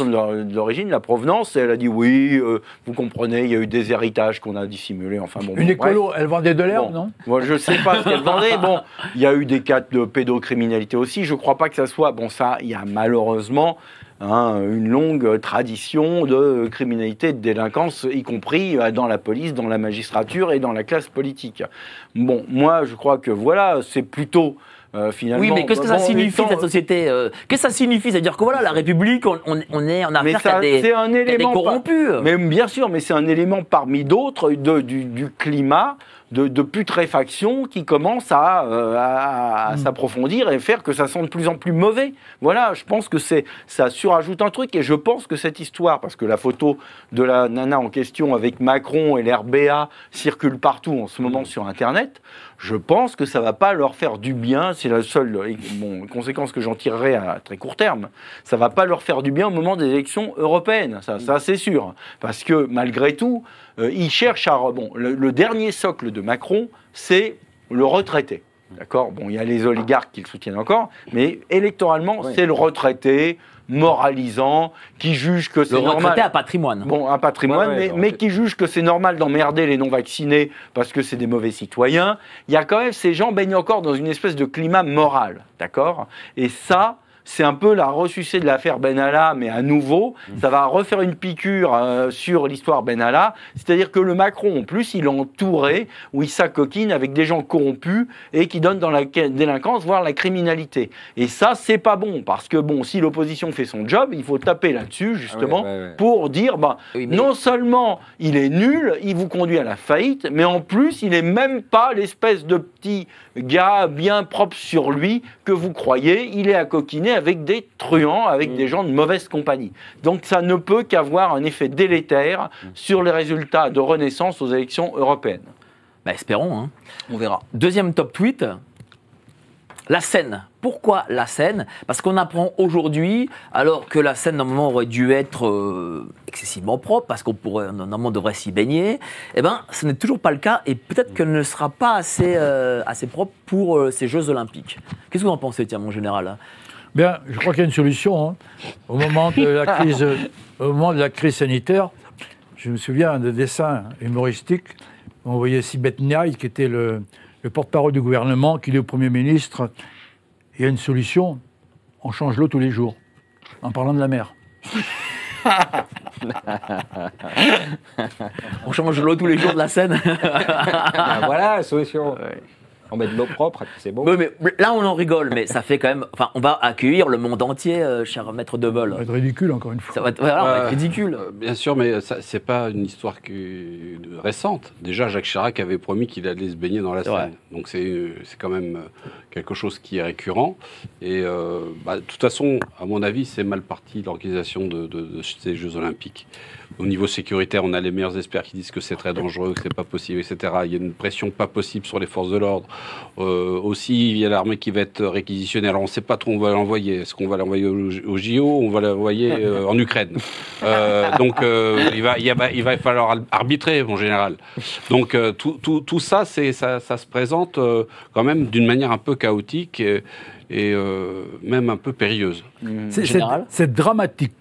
[SPEAKER 6] de l'origine, la provenance. Et elle a dit oui, euh, vous comprenez, il y a eu des héritages qu'on a dissimulés. Enfin, bon,
[SPEAKER 4] Une
[SPEAKER 6] bon,
[SPEAKER 4] écolo,
[SPEAKER 6] bref.
[SPEAKER 4] Elle vendait de l'herbe,
[SPEAKER 6] bon,
[SPEAKER 4] non
[SPEAKER 6] moi, je ne sais pas ce qu'elle vendait. Bon, il y a eu des cas de pédocriminalité aussi. Je ne crois pas que ça soit... Bon, ça, il y a malheureusement... Hein, une longue tradition de criminalité, de délinquance, y compris dans la police, dans la magistrature et dans la classe politique. Bon, moi, je crois que voilà, c'est plutôt... Euh, finalement,
[SPEAKER 1] oui, mais qu'est-ce que ça
[SPEAKER 6] bon,
[SPEAKER 1] signifie,
[SPEAKER 6] temps,
[SPEAKER 1] cette société euh, Qu'est-ce que ça signifie C'est-à-dire que voilà, la République, on, on, on est en affaire à des,
[SPEAKER 6] un élément
[SPEAKER 1] des corrompus.
[SPEAKER 6] Par, mais bien sûr, mais c'est un élément parmi d'autres de, du, du climat de, de putréfaction qui commence à, euh, à, à mmh. s'approfondir et faire que ça sent de plus en plus mauvais. Voilà, je pense que c'est, ça surajoute un truc et je pense que cette histoire, parce que la photo de la nana en question avec Macron et l'R B A circule partout en ce moment sur Internet, je pense que ça ne va pas leur faire du bien, c'est la seule bon, conséquence que j'en tirerai à très court terme, ça ne va pas leur faire du bien au moment des élections européennes, ça, ça c'est sûr, parce que malgré tout, euh, ils cherchent à... Bon, le, le dernier socle de Macron, c'est le retraité. D'accord ? Bon, il y a les oligarques qui le soutiennent encore, mais électoralement, oui. c'est le retraité moralisant, qui juge que c'est normal...
[SPEAKER 1] Le retraité à patrimoine.
[SPEAKER 6] Bon, un patrimoine, ouais, ouais, mais, mais qui juge que c'est normal d'emmerder les non-vaccinés parce que c'est des mauvais citoyens. Il y a quand même... Ces gens baignent encore dans une espèce de climat moral, d'accord ? Et ça... c'est un peu la ressucée de l'affaire Benalla, mais à nouveau, ça va refaire une piqûre euh, sur l'histoire Benalla. C'est-à-dire que le Macron, en plus, il est entouré, où il s'acoquine avec des gens corrompus et qui donnent dans la délinquance, voire la criminalité. Et ça, c'est pas bon, parce que bon, si l'opposition fait son job, il faut taper là-dessus, justement,
[SPEAKER 7] ah ouais, ouais, ouais.
[SPEAKER 6] pour dire, bah,
[SPEAKER 1] oui, mais...
[SPEAKER 6] non seulement il est nul, il vous conduit à la faillite, mais en plus, il n'est même pas l'espèce de petit gars bien propre sur lui que vous croyez. Il est accoquiné avec des truands, avec mmh. des gens de mauvaise compagnie. Donc ça ne peut qu'avoir un effet délétère mmh. sur les résultats de Renaissance aux élections européennes.
[SPEAKER 1] Bah, espérons. Hein.
[SPEAKER 6] On verra.
[SPEAKER 1] Deuxième top tweet. La Seine. Pourquoi la Seine? Parce qu'on apprend aujourd'hui, alors que la Seine normalement aurait dû être euh, excessivement propre, parce qu'on pourrait normalement devrait s'y baigner, eh ben, ce n'est toujours pas le cas, et peut-être qu'elle ne sera pas assez, euh, assez propre pour euh, ces Jeux Olympiques. Qu'est-ce que vous en pensez, tiens, mon général?
[SPEAKER 4] Bien, je crois qu'il y a une solution. Hein. Au moment de la crise, au moment de la crise sanitaire, je me souviens de dessins humoristiques. On voyait Sibeth Ndiaye, qui était le, le porte-parole du gouvernement, qui dit au Premier ministre: il y a une solution, on change l'eau tous les jours, en parlant de la mer.
[SPEAKER 1] On change l'eau tous les jours de la Seine.
[SPEAKER 7] Ben voilà la solution. Ouais. On met de l'eau propre, c'est bon.
[SPEAKER 1] Oui, mais là, on en rigole, mais ça fait quand même... Enfin, on va accueillir le monde entier, euh, cher maître de vol.
[SPEAKER 4] Ça va être ridicule, encore une fois.
[SPEAKER 1] Ça va être, voilà, euh, on va être ridicule.
[SPEAKER 5] Euh, bien sûr, mais ça, c'est pas une histoire que, de, récente. Déjà, Jacques Chirac avait promis qu'il allait se baigner dans la Seine. Ouais. Donc c'est, c'est quand même quelque chose qui est récurrent. Et euh, bah, de toute façon, à mon avis, c'est mal parti l'organisation de, de, de ces Jeux Olympiques. Au niveau sécuritaire, on a les meilleurs experts qui disent que c'est très dangereux, que c'est pas possible, et cetera. Il y a une pression pas possible sur les forces de l'ordre. Euh, aussi, il y a l'armée qui va être réquisitionnée. Alors, on ne sait pas trop où on va l'envoyer. Est-ce qu'on va l'envoyer au, au J O ou on va l'envoyer euh, en Ukraine? euh, Donc, euh, il, va, il, va, il va falloir arbitrer, en général. Donc, euh, tout, tout, tout ça, c'est, ça, ça se présente euh, quand même d'une manière un peu chaotique et, et euh, même un peu périlleuse.
[SPEAKER 4] C'est, c'est, c'est dramatique.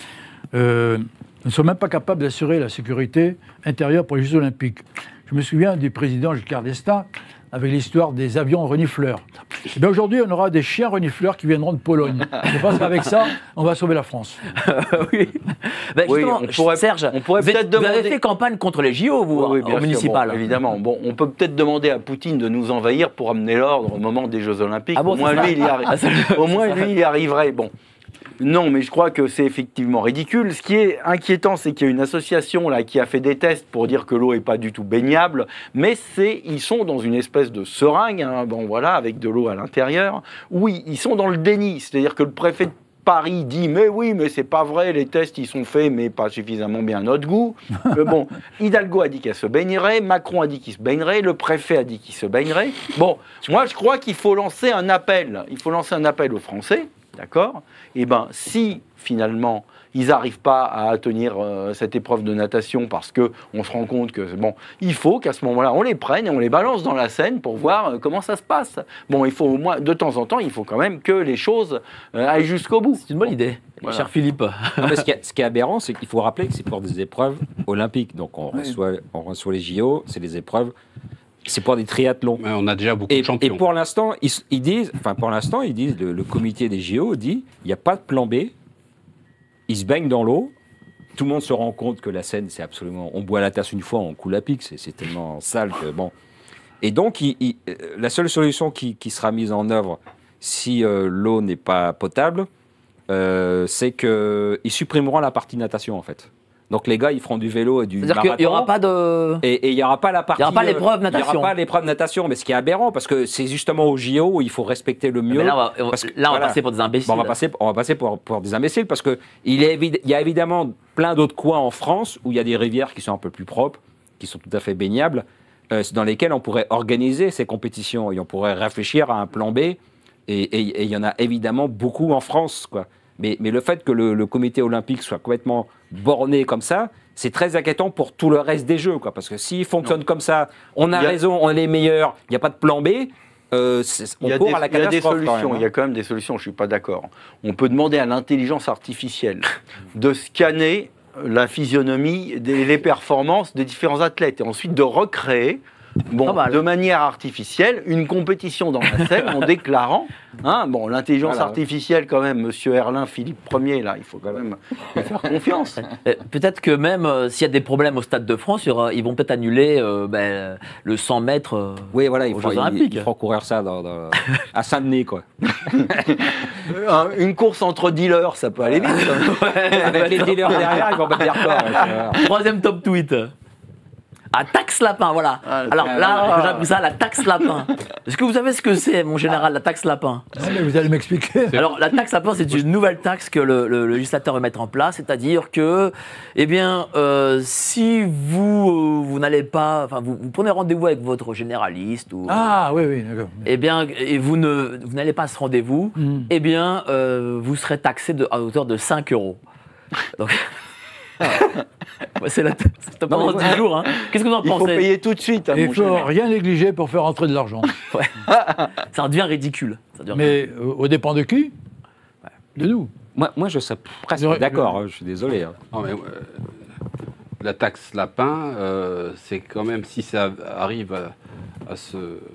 [SPEAKER 4] Euh, Nous ne sommes même pas capables d'assurer la sécurité intérieure pour les Jeux Olympiques. Je me souviens du président Giscard d'Estaing avec l'histoire des avions renifleurs. Et bien aujourd'hui, on aura des chiens renifleurs qui viendront de Pologne. Je pense qu'avec ça, on va sauver la France.
[SPEAKER 1] Oui. Ben
[SPEAKER 6] oui, on pourrait,
[SPEAKER 1] Serge,
[SPEAKER 6] on pourrait
[SPEAKER 1] vous,
[SPEAKER 6] peut-être
[SPEAKER 1] vous
[SPEAKER 6] demander...
[SPEAKER 1] avez fait campagne contre les J O, vous,
[SPEAKER 6] oui, oui,
[SPEAKER 1] au municipal.
[SPEAKER 6] Bon, évidemment. Bon, on peut peut-être demander à Poutine de nous envahir pour amener l'ordre au moment des Jeux Olympiques.
[SPEAKER 1] Ah bon,
[SPEAKER 6] au moins, lui, il y arri... au moins lui, il y arriverait. Bon. Non, mais je crois que c'est effectivement ridicule. Ce qui est inquiétant, c'est qu'il y a une association là qui a fait des tests pour dire que l'eau n'est pas du tout baignable, mais c'est, ils sont dans une espèce de seringue, hein, bon voilà, avec de l'eau à l'intérieur, où ils, ils sont dans le déni. C'est-à-dire que le préfet de Paris dit « mais oui, mais c'est pas vrai, les tests ils sont faits, mais pas suffisamment bien à notre goût ». Bon, Hidalgo a dit qu'elle se baignerait, Macron a dit qu'il se baignerait, le préfet a dit qu'il se baignerait. Bon, moi je crois qu'il faut lancer un appel. Il faut lancer un appel aux Français. D'accord? Eh bien, si, finalement, ils n'arrivent pas à tenir euh, cette épreuve de natation parce qu'on se rend compte que, bon, il faut qu'à ce moment-là, on les prenne et on les balance dans la Seine pour voir euh, comment ça se passe. Bon, il faut au moins, de temps en temps, il faut quand même que les choses euh, aillent jusqu'au bout.
[SPEAKER 1] C'est une bonne idée, voilà. Cher Philippe.
[SPEAKER 7] Non, mais ce, qui est, ce qui est aberrant, c'est qu'il faut rappeler que c'est pour des épreuves olympiques. Donc, on, oui. reçoit, on reçoit les J O, c'est des épreuves... C'est pour des triathlons.
[SPEAKER 5] Mais on a déjà beaucoup
[SPEAKER 7] et,
[SPEAKER 5] de champions.
[SPEAKER 7] Et pour l'instant, ils, ils disent, enfin pour l'instant, ils disent, le, le comité des J O dit, il n'y a pas de plan B. Ils se baignent dans l'eau. Tout le monde se rend compte que la Seine, c'est absolument. On boit la tasse une fois, on coule à pic. C'est, c'est tellement sale que bon. Et donc, il, il, la seule solution qui, qui sera mise en œuvre si euh, l'eau n'est pas potable, euh, c'est qu'ils supprimeront la partie natation en fait. Donc les gars, ils feront du vélo et du
[SPEAKER 1] C'est-à-dire
[SPEAKER 7] marathon.
[SPEAKER 1] qu'il n'y aura pas de...
[SPEAKER 7] Et il n'y aura pas la partie...
[SPEAKER 1] Il n'y aura pas l'épreuve natation.
[SPEAKER 7] Il n'y aura pas l'épreuve natation, mais ce qui est aberrant, parce que c'est justement au J O où il faut respecter le mieux.
[SPEAKER 1] Mais là, on va, on,
[SPEAKER 7] parce que,
[SPEAKER 1] là, on
[SPEAKER 7] voilà.
[SPEAKER 1] va passer pour des imbéciles.
[SPEAKER 7] Bon, on va passer, on va passer pour, pour des imbéciles, parce qu'il il y a évidemment plein d'autres coins en France où il y a des rivières qui sont un peu plus propres, qui sont tout à fait baignables, euh, dans lesquelles on pourrait organiser ces compétitions et on pourrait réfléchir à un plan B. Et il y en a évidemment beaucoup en France, quoi. Mais, mais le fait que le, le comité olympique soit complètement borné comme ça, c'est très inquiétant pour tout le reste des Jeux, quoi. Parce que s'ils fonctionnent non. comme ça, on a, a raison, on est les meilleurs, il n'y a pas de plan B, euh, on court
[SPEAKER 6] des,
[SPEAKER 7] à la catastrophe.
[SPEAKER 6] Il y a des solutions,
[SPEAKER 7] même, hein.
[SPEAKER 6] il y a quand même des solutions, je ne suis pas d'accord. On peut demander à l'intelligence artificielle de scanner la physionomie, des, les performances des différents athlètes et ensuite de recréer bon, de manière artificielle, une compétition dans la scène en déclarant, hein, bon, l'intelligence voilà, artificielle quand même, Monsieur Herlin, Philippe Ier, là, il faut quand même lui faire confiance.
[SPEAKER 1] Peut-être que même euh, s'il y a des problèmes au Stade de France, il y aura, ils vont peut-être annuler euh, ben, le cent mètres euh,
[SPEAKER 7] oui, voilà,
[SPEAKER 1] aux Jeux Olympiques.
[SPEAKER 7] Il faut courir ça dans, dans, à Saint-Denis, quoi.
[SPEAKER 6] Une course entre dealers, ça peut aller vite.
[SPEAKER 7] Ouais, avec les dealers derrière, ils vont battre des records.
[SPEAKER 1] Troisième top tweet. Ah, taxe lapin, voilà. Ah, alors là, ah, j'ai appris ça, la taxe lapin. Est-ce que vous savez ce que c'est, mon général, la taxe lapin?
[SPEAKER 4] Ah, mais vous allez m'expliquer.
[SPEAKER 1] Alors, la taxe lapin, c'est une nouvelle taxe que le, le, le législateur va mettre en place, c'est-à-dire que, eh bien, euh, si vous, euh, vous n'allez pas, enfin, vous, vous prenez rendez-vous avec votre généraliste ou,
[SPEAKER 4] ah, oui, oui, d'accord.
[SPEAKER 1] Eh bien, et vous ne, vous n'allez pas à ce rendez-vous, mm. eh bien, euh, vous serez taxé de, à hauteur de cinq euros. Donc. C'est la top pendant dix jours. Hein. Qu'est-ce que vous en
[SPEAKER 6] il
[SPEAKER 1] pensez?
[SPEAKER 6] Il faut payer tout de suite. Hein,
[SPEAKER 4] il ne faut général. rien négliger pour faire rentrer de l'argent.
[SPEAKER 1] Ouais. Ça devient ridicule. Ça devient
[SPEAKER 4] Mais
[SPEAKER 1] ridicule.
[SPEAKER 4] au dépend de qui? Ouais. De nous.
[SPEAKER 7] Moi, moi, je serais presque d'accord. Hein, je suis désolé. Hein.
[SPEAKER 5] Non, mais, euh, la taxe lapin, euh, c'est quand même, si ça arrive à, à, ce,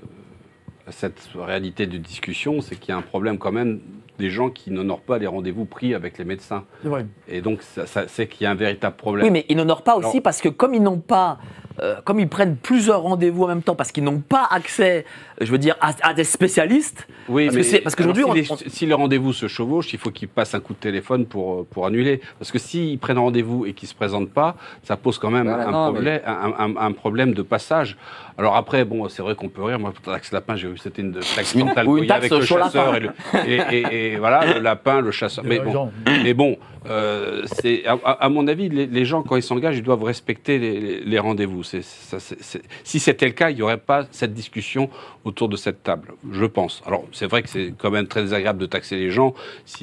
[SPEAKER 5] à cette réalité de discussion, c'est qu'il y a un problème quand même des gens qui n'honorent pas les rendez-vous pris avec les médecins.
[SPEAKER 1] C'est vrai.
[SPEAKER 5] Et donc, ça, ça, c'est qu'il y a un véritable problème.
[SPEAKER 1] Oui, mais ils n'honorent pas aussi
[SPEAKER 5] Alors,
[SPEAKER 1] parce que comme ils n'ont pas, euh, comme ils prennent plusieurs rendez-vous en même temps, parce qu'ils n'ont pas accès, je veux dire, à, à des spécialistes.
[SPEAKER 5] Oui,
[SPEAKER 1] parce
[SPEAKER 5] mais
[SPEAKER 1] que c'est, parce qu'aujourd'hui,
[SPEAKER 5] si,
[SPEAKER 1] on,
[SPEAKER 5] les, si les rendez-vous se chevauchent, il faut qu'ils passent un coup de téléphone pour, pour annuler. Parce que s'ils prennent rendez-vous et qu'ils ne se présentent pas, ça pose quand même voilà, un, non, problème, mais... un, un, un problème de passage. Alors après, bon, c'est vrai qu'on peut rire. Moi, pour la taxe lapin, j'ai vu que c'était une taxe mentale avec le chasseur et, le, et, et, et voilà, le lapin, le chasseur. Mais bon, mais bon euh, c'est, à, à mon avis, les, les gens, quand ils s'engagent, ils doivent respecter les, les, les rendez-vous. C'est, ça, c'est, c'est... Si c'était le cas, il n'y aurait pas cette discussion autour de cette table, je pense. Alors, c'est vrai que c'est quand même très désagréable de taxer les gens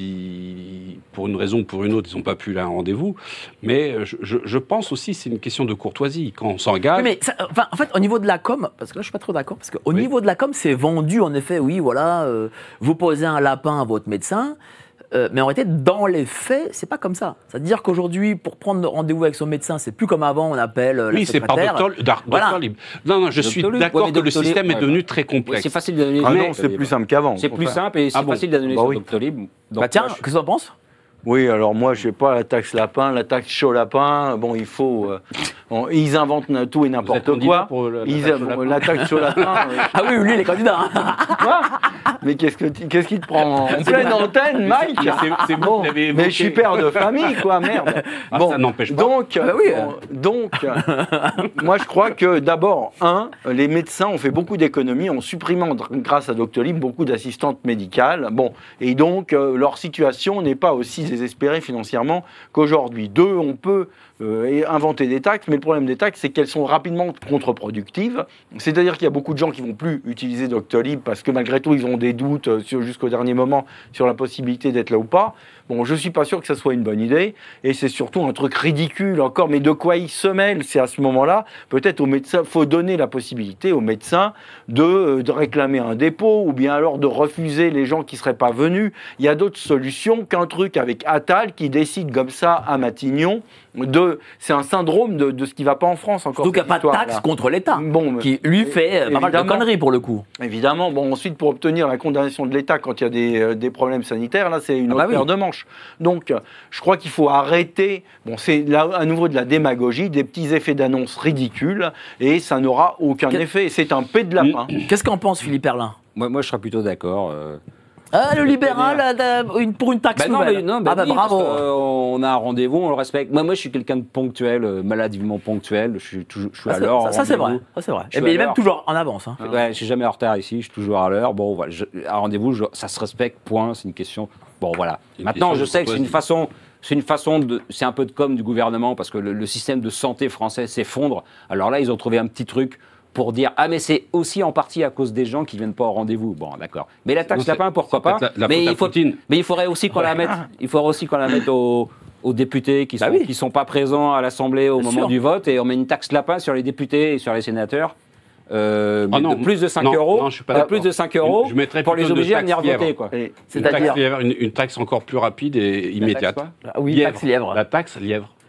[SPEAKER 5] si, pour une raison ou pour une autre, ils n'ont pas pu aller à un rendez-vous. Mais je, je, je pense aussi que c'est une question de courtoisie. Quand on s'engage...
[SPEAKER 1] Oui, mais ça, enfin, en fait, au niveau de la com, parce que là, je ne suis pas trop d'accord, parce qu'au oui. niveau de la com, c'est vendu, en effet, oui, voilà, euh, vous posez un lapin à votre médecin, euh, mais en réalité, dans les faits, c'est pas comme ça. C'est-à-dire qu'aujourd'hui, pour prendre rendez-vous avec son médecin, c'est plus comme avant, on appelle euh, la
[SPEAKER 5] oui,
[SPEAKER 1] secrétaire.
[SPEAKER 5] Oui, c'est par docteur, voilà. libre. Non, non, je suis d'accord ouais, que le système libre, est devenu ouais. très complexe.
[SPEAKER 7] Oui, c'est facile d'annuler.
[SPEAKER 6] Ah non, c'est plus simple qu'avant.
[SPEAKER 7] C'est plus simple et c'est ah bon. facile d'annuler bah sur oui. Doctolib.
[SPEAKER 1] Bah tiens, qu'est-ce que tu en penses?
[SPEAKER 6] Oui, alors moi, je sais pas, la taxe lapin, la taxe chaud lapin, bon, il faut... Euh, bon, ils inventent tout et n'importe quoi.
[SPEAKER 5] Pour la,
[SPEAKER 6] ils, la, bon, la taxe chaud lapin... euh...
[SPEAKER 1] Ah oui, lui, il est candidat.
[SPEAKER 6] Quoi? Mais qu'est-ce, que qu'est-ce qui te prend en pleine antenne, Mike? C'est, c'est bon, mais je suis père de famille, quoi, merde.
[SPEAKER 5] Ah, bon, ça n'empêche pas.
[SPEAKER 6] Donc, bah oui. bon, donc moi, je crois que d'abord, un, les médecins ont fait beaucoup d'économies en supprimant, grâce à Doctolib, beaucoup d'assistantes médicales. Bon, et donc, euh, leur situation n'est pas aussi désespérée financièrement qu'aujourd'hui. Deux, on peut euh, inventer des taxes, mais le problème des taxes, c'est qu'elles sont rapidement contre-productives. C'est-à-dire qu'il y a beaucoup de gens qui ne vont plus utiliser Doctolib parce que malgré tout, ils ont des doutes sur, jusqu'au dernier moment sur la possibilité d'être là ou pas. Bon, je ne suis pas sûr que ça soit une bonne idée, et c'est surtout un truc ridicule encore, mais de quoi il se mêle, c'est à ce moment-là, peut-être aux médecins, il faut donner la possibilité aux médecins de, de réclamer un dépôt, ou bien alors de refuser les gens qui ne seraient pas venus. Il y a d'autres solutions qu'un truc avec Attal qui décide comme ça à Matignon. De, c'est un syndrome de, de ce qui ne va pas en France encore.
[SPEAKER 1] Surtout qu'il n'y a pas de taxe contre l'État, bon, qui lui fait pas mal de conneries pour le coup.
[SPEAKER 6] Évidemment, bon, ensuite pour obtenir la condamnation de l'État quand il y a des, des problèmes sanitaires, là c'est une ah autre bah paire oui. de manches. Donc je crois qu'il faut arrêter, bon c'est là à nouveau de la démagogie, des petits effets d'annonce ridicules, et ça n'aura aucun Qu'est... effet, c'est un pet de lapin.
[SPEAKER 1] Qu'est-ce qu'en pense Philippe Herlin?
[SPEAKER 7] Moi, moi je serais plutôt d'accord. Euh...
[SPEAKER 1] Ah, le libéral pour une taxe
[SPEAKER 7] bah non,
[SPEAKER 1] nouvelle.
[SPEAKER 7] Mais, non, bah
[SPEAKER 1] ah bah
[SPEAKER 7] oui,
[SPEAKER 1] bravo.
[SPEAKER 7] Parce on a un rendez-vous, on le respecte. Moi, moi, je suis quelqu'un de ponctuel, euh, maladivement ponctuel. Je suis, toujours, je suis
[SPEAKER 1] ah,
[SPEAKER 7] à l'heure.
[SPEAKER 1] Ça, ça c'est vrai. Ça, c'est vrai. Et bien, il est même toujours en avance. Hein.
[SPEAKER 7] Ouais, je suis jamais en retard ici. Je suis toujours à l'heure. Bon, voilà. Je, un rendez-vous, je, ça se respecte. Point. C'est une question. Bon, voilà. Maintenant, je sais que c'est une façon. C'est une façon de. C'est un peu de com du gouvernement parce que le, le système de santé français s'effondre. Alors là, ils ont trouvé un petit truc pour dire ah mais c'est aussi en partie à cause des gens qui viennent pas au rendez-vous. Bon d'accord. Mais la taxe lapin pourquoi pas
[SPEAKER 5] la, la
[SPEAKER 7] mais, il faut, mais il faudrait aussi qu'on la mette. Il faudrait aussi qu'on la mette aux, aux députés qui sont bah oui. qui sont pas présents à l'Assemblée au Bien moment sûr. du vote et on met une taxe lapin sur les députés et sur les sénateurs. Euh, oh non, de plus de cinq
[SPEAKER 5] non,
[SPEAKER 7] euros,
[SPEAKER 5] non, je suis pas
[SPEAKER 7] euh, plus de cinq euros
[SPEAKER 5] je mettrais
[SPEAKER 7] pour les obliger à venir voter. Quoi.
[SPEAKER 5] C'est-à-dire une, une taxe encore plus rapide et immédiate.
[SPEAKER 1] Ah oui,
[SPEAKER 5] lièvre.
[SPEAKER 1] taxe lièvre.
[SPEAKER 5] La taxe lièvre.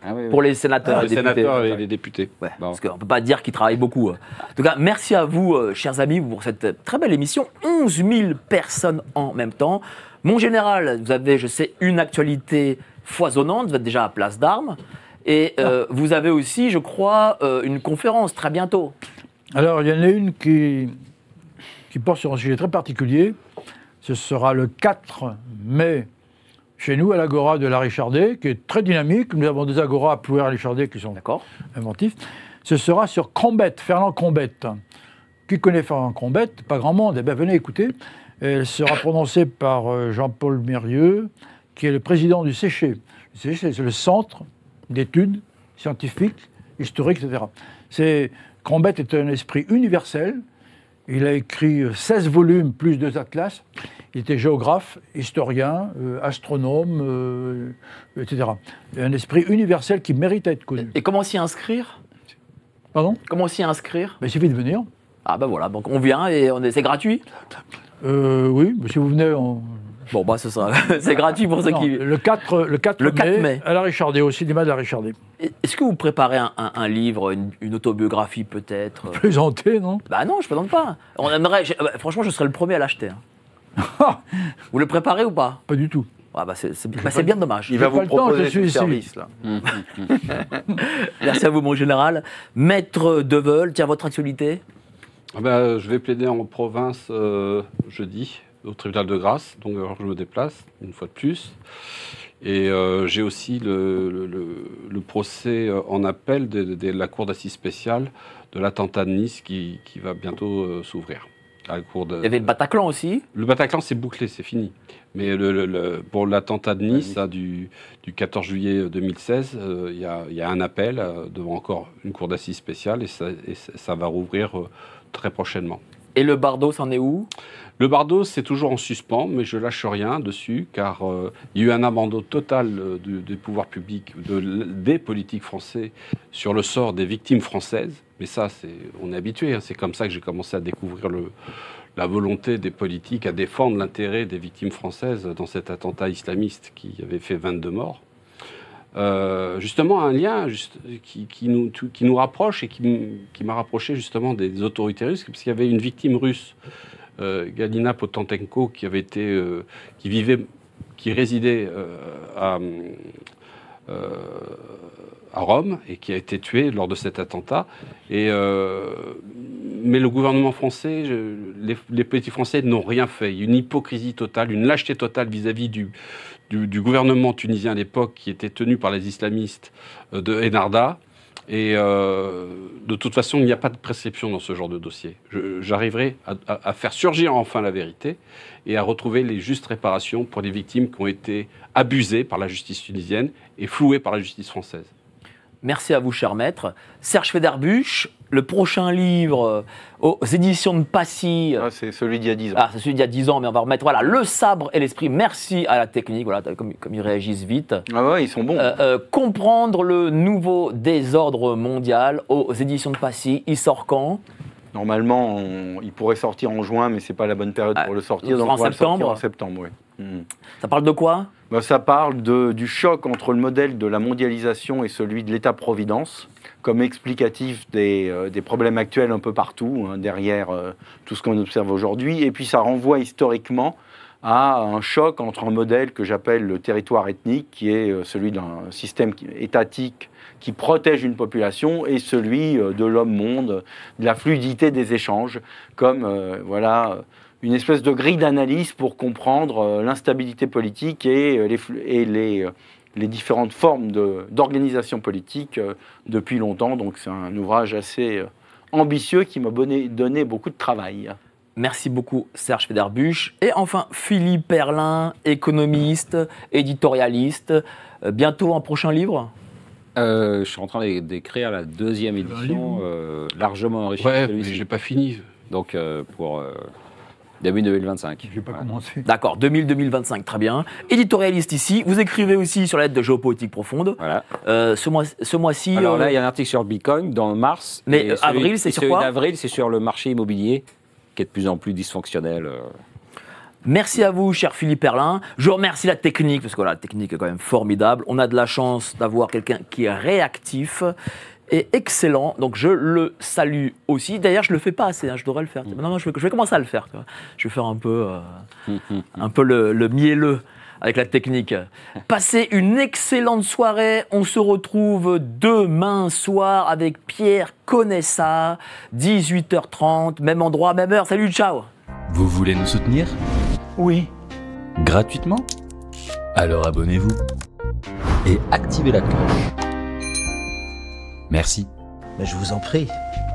[SPEAKER 7] Ah oui, oui.
[SPEAKER 1] pour les sénateurs
[SPEAKER 5] Ah,
[SPEAKER 1] et
[SPEAKER 5] les
[SPEAKER 1] députés.
[SPEAKER 5] sénateurs et les députés.
[SPEAKER 1] Ouais,
[SPEAKER 5] Bon.
[SPEAKER 1] parce qu'on ne peut pas dire qu'ils travaillent beaucoup. En tout cas, merci à vous, euh, chers amis, pour cette très belle émission. onze mille personnes en même temps. Mon général, vous avez, je sais, une actualité foisonnante. Vous êtes déjà à Place d'Armes. Et euh, vous avez aussi, je crois, euh, une conférence très bientôt.
[SPEAKER 4] Alors, il y en a une qui, qui porte sur un sujet très particulier. Ce sera le quatre mai, chez nous, à l'Agora de la Richardet, qui est très dynamique. Nous avons des Agoras à Plouer-Richardet qui sont inventifs. Ce sera sur Crombette, Fernand Crombette. Qui connaît Fernand Crombette? Pas grand monde. Eh bien, venez écouter. Elle sera prononcée par euh, Jean-Paul Mérieux, qui est le président du C C H. Le C C H, c'est le Centre d'études scientifiques, historiques, et cetera. C'est, Crombette est un esprit universel. Il a écrit seize volumes, plus deux atlas. Il était géographe, historien, euh, astronome, euh, et cetera. Un esprit universel qui mérite à être connu.
[SPEAKER 1] Et comment s'y inscrire?
[SPEAKER 4] Pardon?
[SPEAKER 1] Comment s'y inscrire?
[SPEAKER 4] Ben, il suffit de venir.
[SPEAKER 1] Ah ben voilà, donc on vient et on est, c'est gratuit?
[SPEAKER 4] Euh, oui, si vous venez, on...
[SPEAKER 1] Bon, bah, ce sera, c'est gratuit pour ceux
[SPEAKER 4] non,
[SPEAKER 1] qui...
[SPEAKER 4] Le quatre, le quatre,
[SPEAKER 1] Le quatre
[SPEAKER 4] mai,
[SPEAKER 1] mai.
[SPEAKER 4] à la Richardet, au cinéma de la Richardet.
[SPEAKER 1] Est-ce que vous préparez un, un, un livre, une, une autobiographie peut-être?
[SPEAKER 4] Plaisanter, non?
[SPEAKER 1] Bah non, je plaisante pas. On aimerait, j'ai- bah, franchement, je serais le premier à l'acheter. hein. Vous le préparez ou pas?
[SPEAKER 4] Pas du tout.
[SPEAKER 1] Ah bah c'est, c'est- bah, c'est bien dommage.
[SPEAKER 6] Il va
[SPEAKER 4] J'ai
[SPEAKER 6] vous
[SPEAKER 4] pas le temps,
[SPEAKER 6] proposer
[SPEAKER 4] je suis
[SPEAKER 6] ce
[SPEAKER 4] ici.
[SPEAKER 6] service, là.
[SPEAKER 1] Merci à vous, mon général. Maître Deveul, tiens, votre actualité?
[SPEAKER 5] Ah ben, je vais plaider en province euh, jeudi au tribunal de grâce, donc alors, je me déplace une fois de plus. Et euh, j'ai aussi le, le- le- le procès euh, en appel de, de- de la cour d'assises spéciale de l'attentat de Nice qui, qui va bientôt euh, s'ouvrir. À la cour de...
[SPEAKER 1] Il y avait le Bataclan aussi.
[SPEAKER 5] Le Bataclan, c'est bouclé, c'est fini. Mais le, le- le- pour l'attentat de Nice, là, du, du quatorze juillet deux mille seize, euh, il y, a, il y a un appel euh, devant encore une cour d'assises spéciale et ça, et ça- ça va rouvrir euh, très prochainement.
[SPEAKER 1] Et le Bardo, c'en est où?
[SPEAKER 5] Le Bardo, c'est toujours en suspens, mais je lâche rien dessus, car euh, il y a eu un abandon total euh, du- des pouvoirs publics, de, l- des politiques français, sur le sort des victimes françaises. Mais ça, c'est, on est habitué, hein, c'est comme ça que j'ai commencé à découvrir le, la volonté des politiques à défendre l'intérêt des victimes françaises dans cet attentat islamiste qui avait fait vingt-deux morts. Euh, justement, un lien juste, qui, qui, nous, qui nous rapproche et qui, m- qui m'a rapproché justement des autorités russes, parce qu'il y avait une victime russe, euh, Galina Potentenko, qui avait été, euh, qui vivait, qui résidait euh, à, euh, à Rome et qui a été tuée lors de cet attentat. Et, euh, mais le gouvernement français, je- les, les politiques français n'ont rien fait. Il y a une hypocrisie totale, une lâcheté totale vis-à-vis du, du, du gouvernement tunisien à l'époque qui était tenu par les islamistes euh, de Enarda. Et euh, de toute façon, il n'y a pas de prescription dans ce genre de dossier. Je- J'arriverai à, à- à faire surgir enfin la vérité et à retrouver les justes réparations pour les victimes qui ont été abusées par la justice tunisienne et flouées par la justice française.
[SPEAKER 1] Merci à vous, cher maître. Serge Federbusch, le prochain livre euh, aux éditions de Passy.
[SPEAKER 6] Ah, c'est celui d'il y a dix ans.
[SPEAKER 1] Ah, c'est celui d'il y a dix ans, mais on va remettre voilà, le sabre et l'esprit. Merci à la technique, voilà, comme, comme ils réagissent vite.
[SPEAKER 6] Ah ouais, ils sont bons.
[SPEAKER 1] Euh, euh, comprendre le nouveau désordre mondial aux éditions de Passy. Il sort quand?
[SPEAKER 6] Normalement, on- il pourrait sortir en juin, mais c'est pas la bonne période
[SPEAKER 1] Ah,
[SPEAKER 6] pour le sortir.
[SPEAKER 1] donc
[SPEAKER 6] Donc
[SPEAKER 1] en
[SPEAKER 6] on va le sortir
[SPEAKER 1] septembre
[SPEAKER 6] en septembre, oui. Mhm.
[SPEAKER 1] Ça parle de quoi?
[SPEAKER 6] Ben, ça parle de- du choc entre le modèle de la mondialisation et celui de l'État-providence, comme explicatif des, euh, des problèmes actuels un peu partout, hein, derrière euh, tout ce qu'on observe aujourd'hui. Et puis ça renvoie historiquement à un choc entre un modèle que j'appelle le territoire ethnique, qui est euh, celui d'un système qui- étatique qui protège une population, et celui euh, de l'homme-monde, de la fluidité des échanges, comme euh, voilà, une espèce de grille d'analyse pour comprendre euh, l'instabilité politique et euh, les, flu- et les, euh, les différentes formes de- d'organisation politique euh, depuis longtemps. Donc c'est un ouvrage assez euh, ambitieux qui m'a donné, donné beaucoup de travail.
[SPEAKER 1] Merci beaucoup, Serge Federbusch. Et enfin, Philippe Perlin, économiste, éditorialiste. Euh, bientôt un prochain livre?
[SPEAKER 7] Euh, je suis en train d'é- d'écrire la deuxième édition, euh, largement enrichie.
[SPEAKER 5] Ouais,
[SPEAKER 7] de
[SPEAKER 5] mais
[SPEAKER 7] celui-ci.
[SPEAKER 5] j'ai pas fini.
[SPEAKER 7] Donc euh, pour euh, début deux mille vingt-cinq.
[SPEAKER 4] Je n'ai pas
[SPEAKER 7] Voilà.
[SPEAKER 4] commencé.
[SPEAKER 1] D'accord, deux mille à deux mille vingt-cinq, très bien. Éditorialiste ici. Vous écrivez aussi sur la lettre de géopolitique profonde.
[SPEAKER 7] Voilà.
[SPEAKER 1] Euh, ce mois- ce mois-ci.
[SPEAKER 7] Alors là,
[SPEAKER 1] euh,
[SPEAKER 7] il y a un article sur le Bitcoin dans mars.
[SPEAKER 1] Mais,
[SPEAKER 7] Et
[SPEAKER 1] euh,
[SPEAKER 7] celui-
[SPEAKER 1] avril, c'est
[SPEAKER 7] et
[SPEAKER 1] sur
[SPEAKER 7] celui
[SPEAKER 1] quoi
[SPEAKER 7] d'avril, c'est sur le marché immobilier, qui est de plus en plus dysfonctionnel. euh.
[SPEAKER 1] Merci à vous, cher Philippe Herlin. Je remercie la technique, parce que voilà, la technique est quand même formidable. On a de la chance d'avoir quelqu'un qui est réactif et excellent. Donc je le salue aussi. D'ailleurs, je ne le fais pas assez, hein, je devrais le faire. Non, non, je vais, je vais commencer à le faire. Tu vois. Je vais faire un peu, euh, un peu le, le mielleux avec la technique. Passez une excellente soirée. On se retrouve demain soir avec Pierre Conessa, dix-huit heures trente, même endroit, même heure. Salut, ciao.
[SPEAKER 9] Vous voulez nous soutenir?
[SPEAKER 4] Oui.
[SPEAKER 9] Gratuitement? Alors abonnez-vous et activez la cloche. Merci.
[SPEAKER 8] Mais je vous en prie.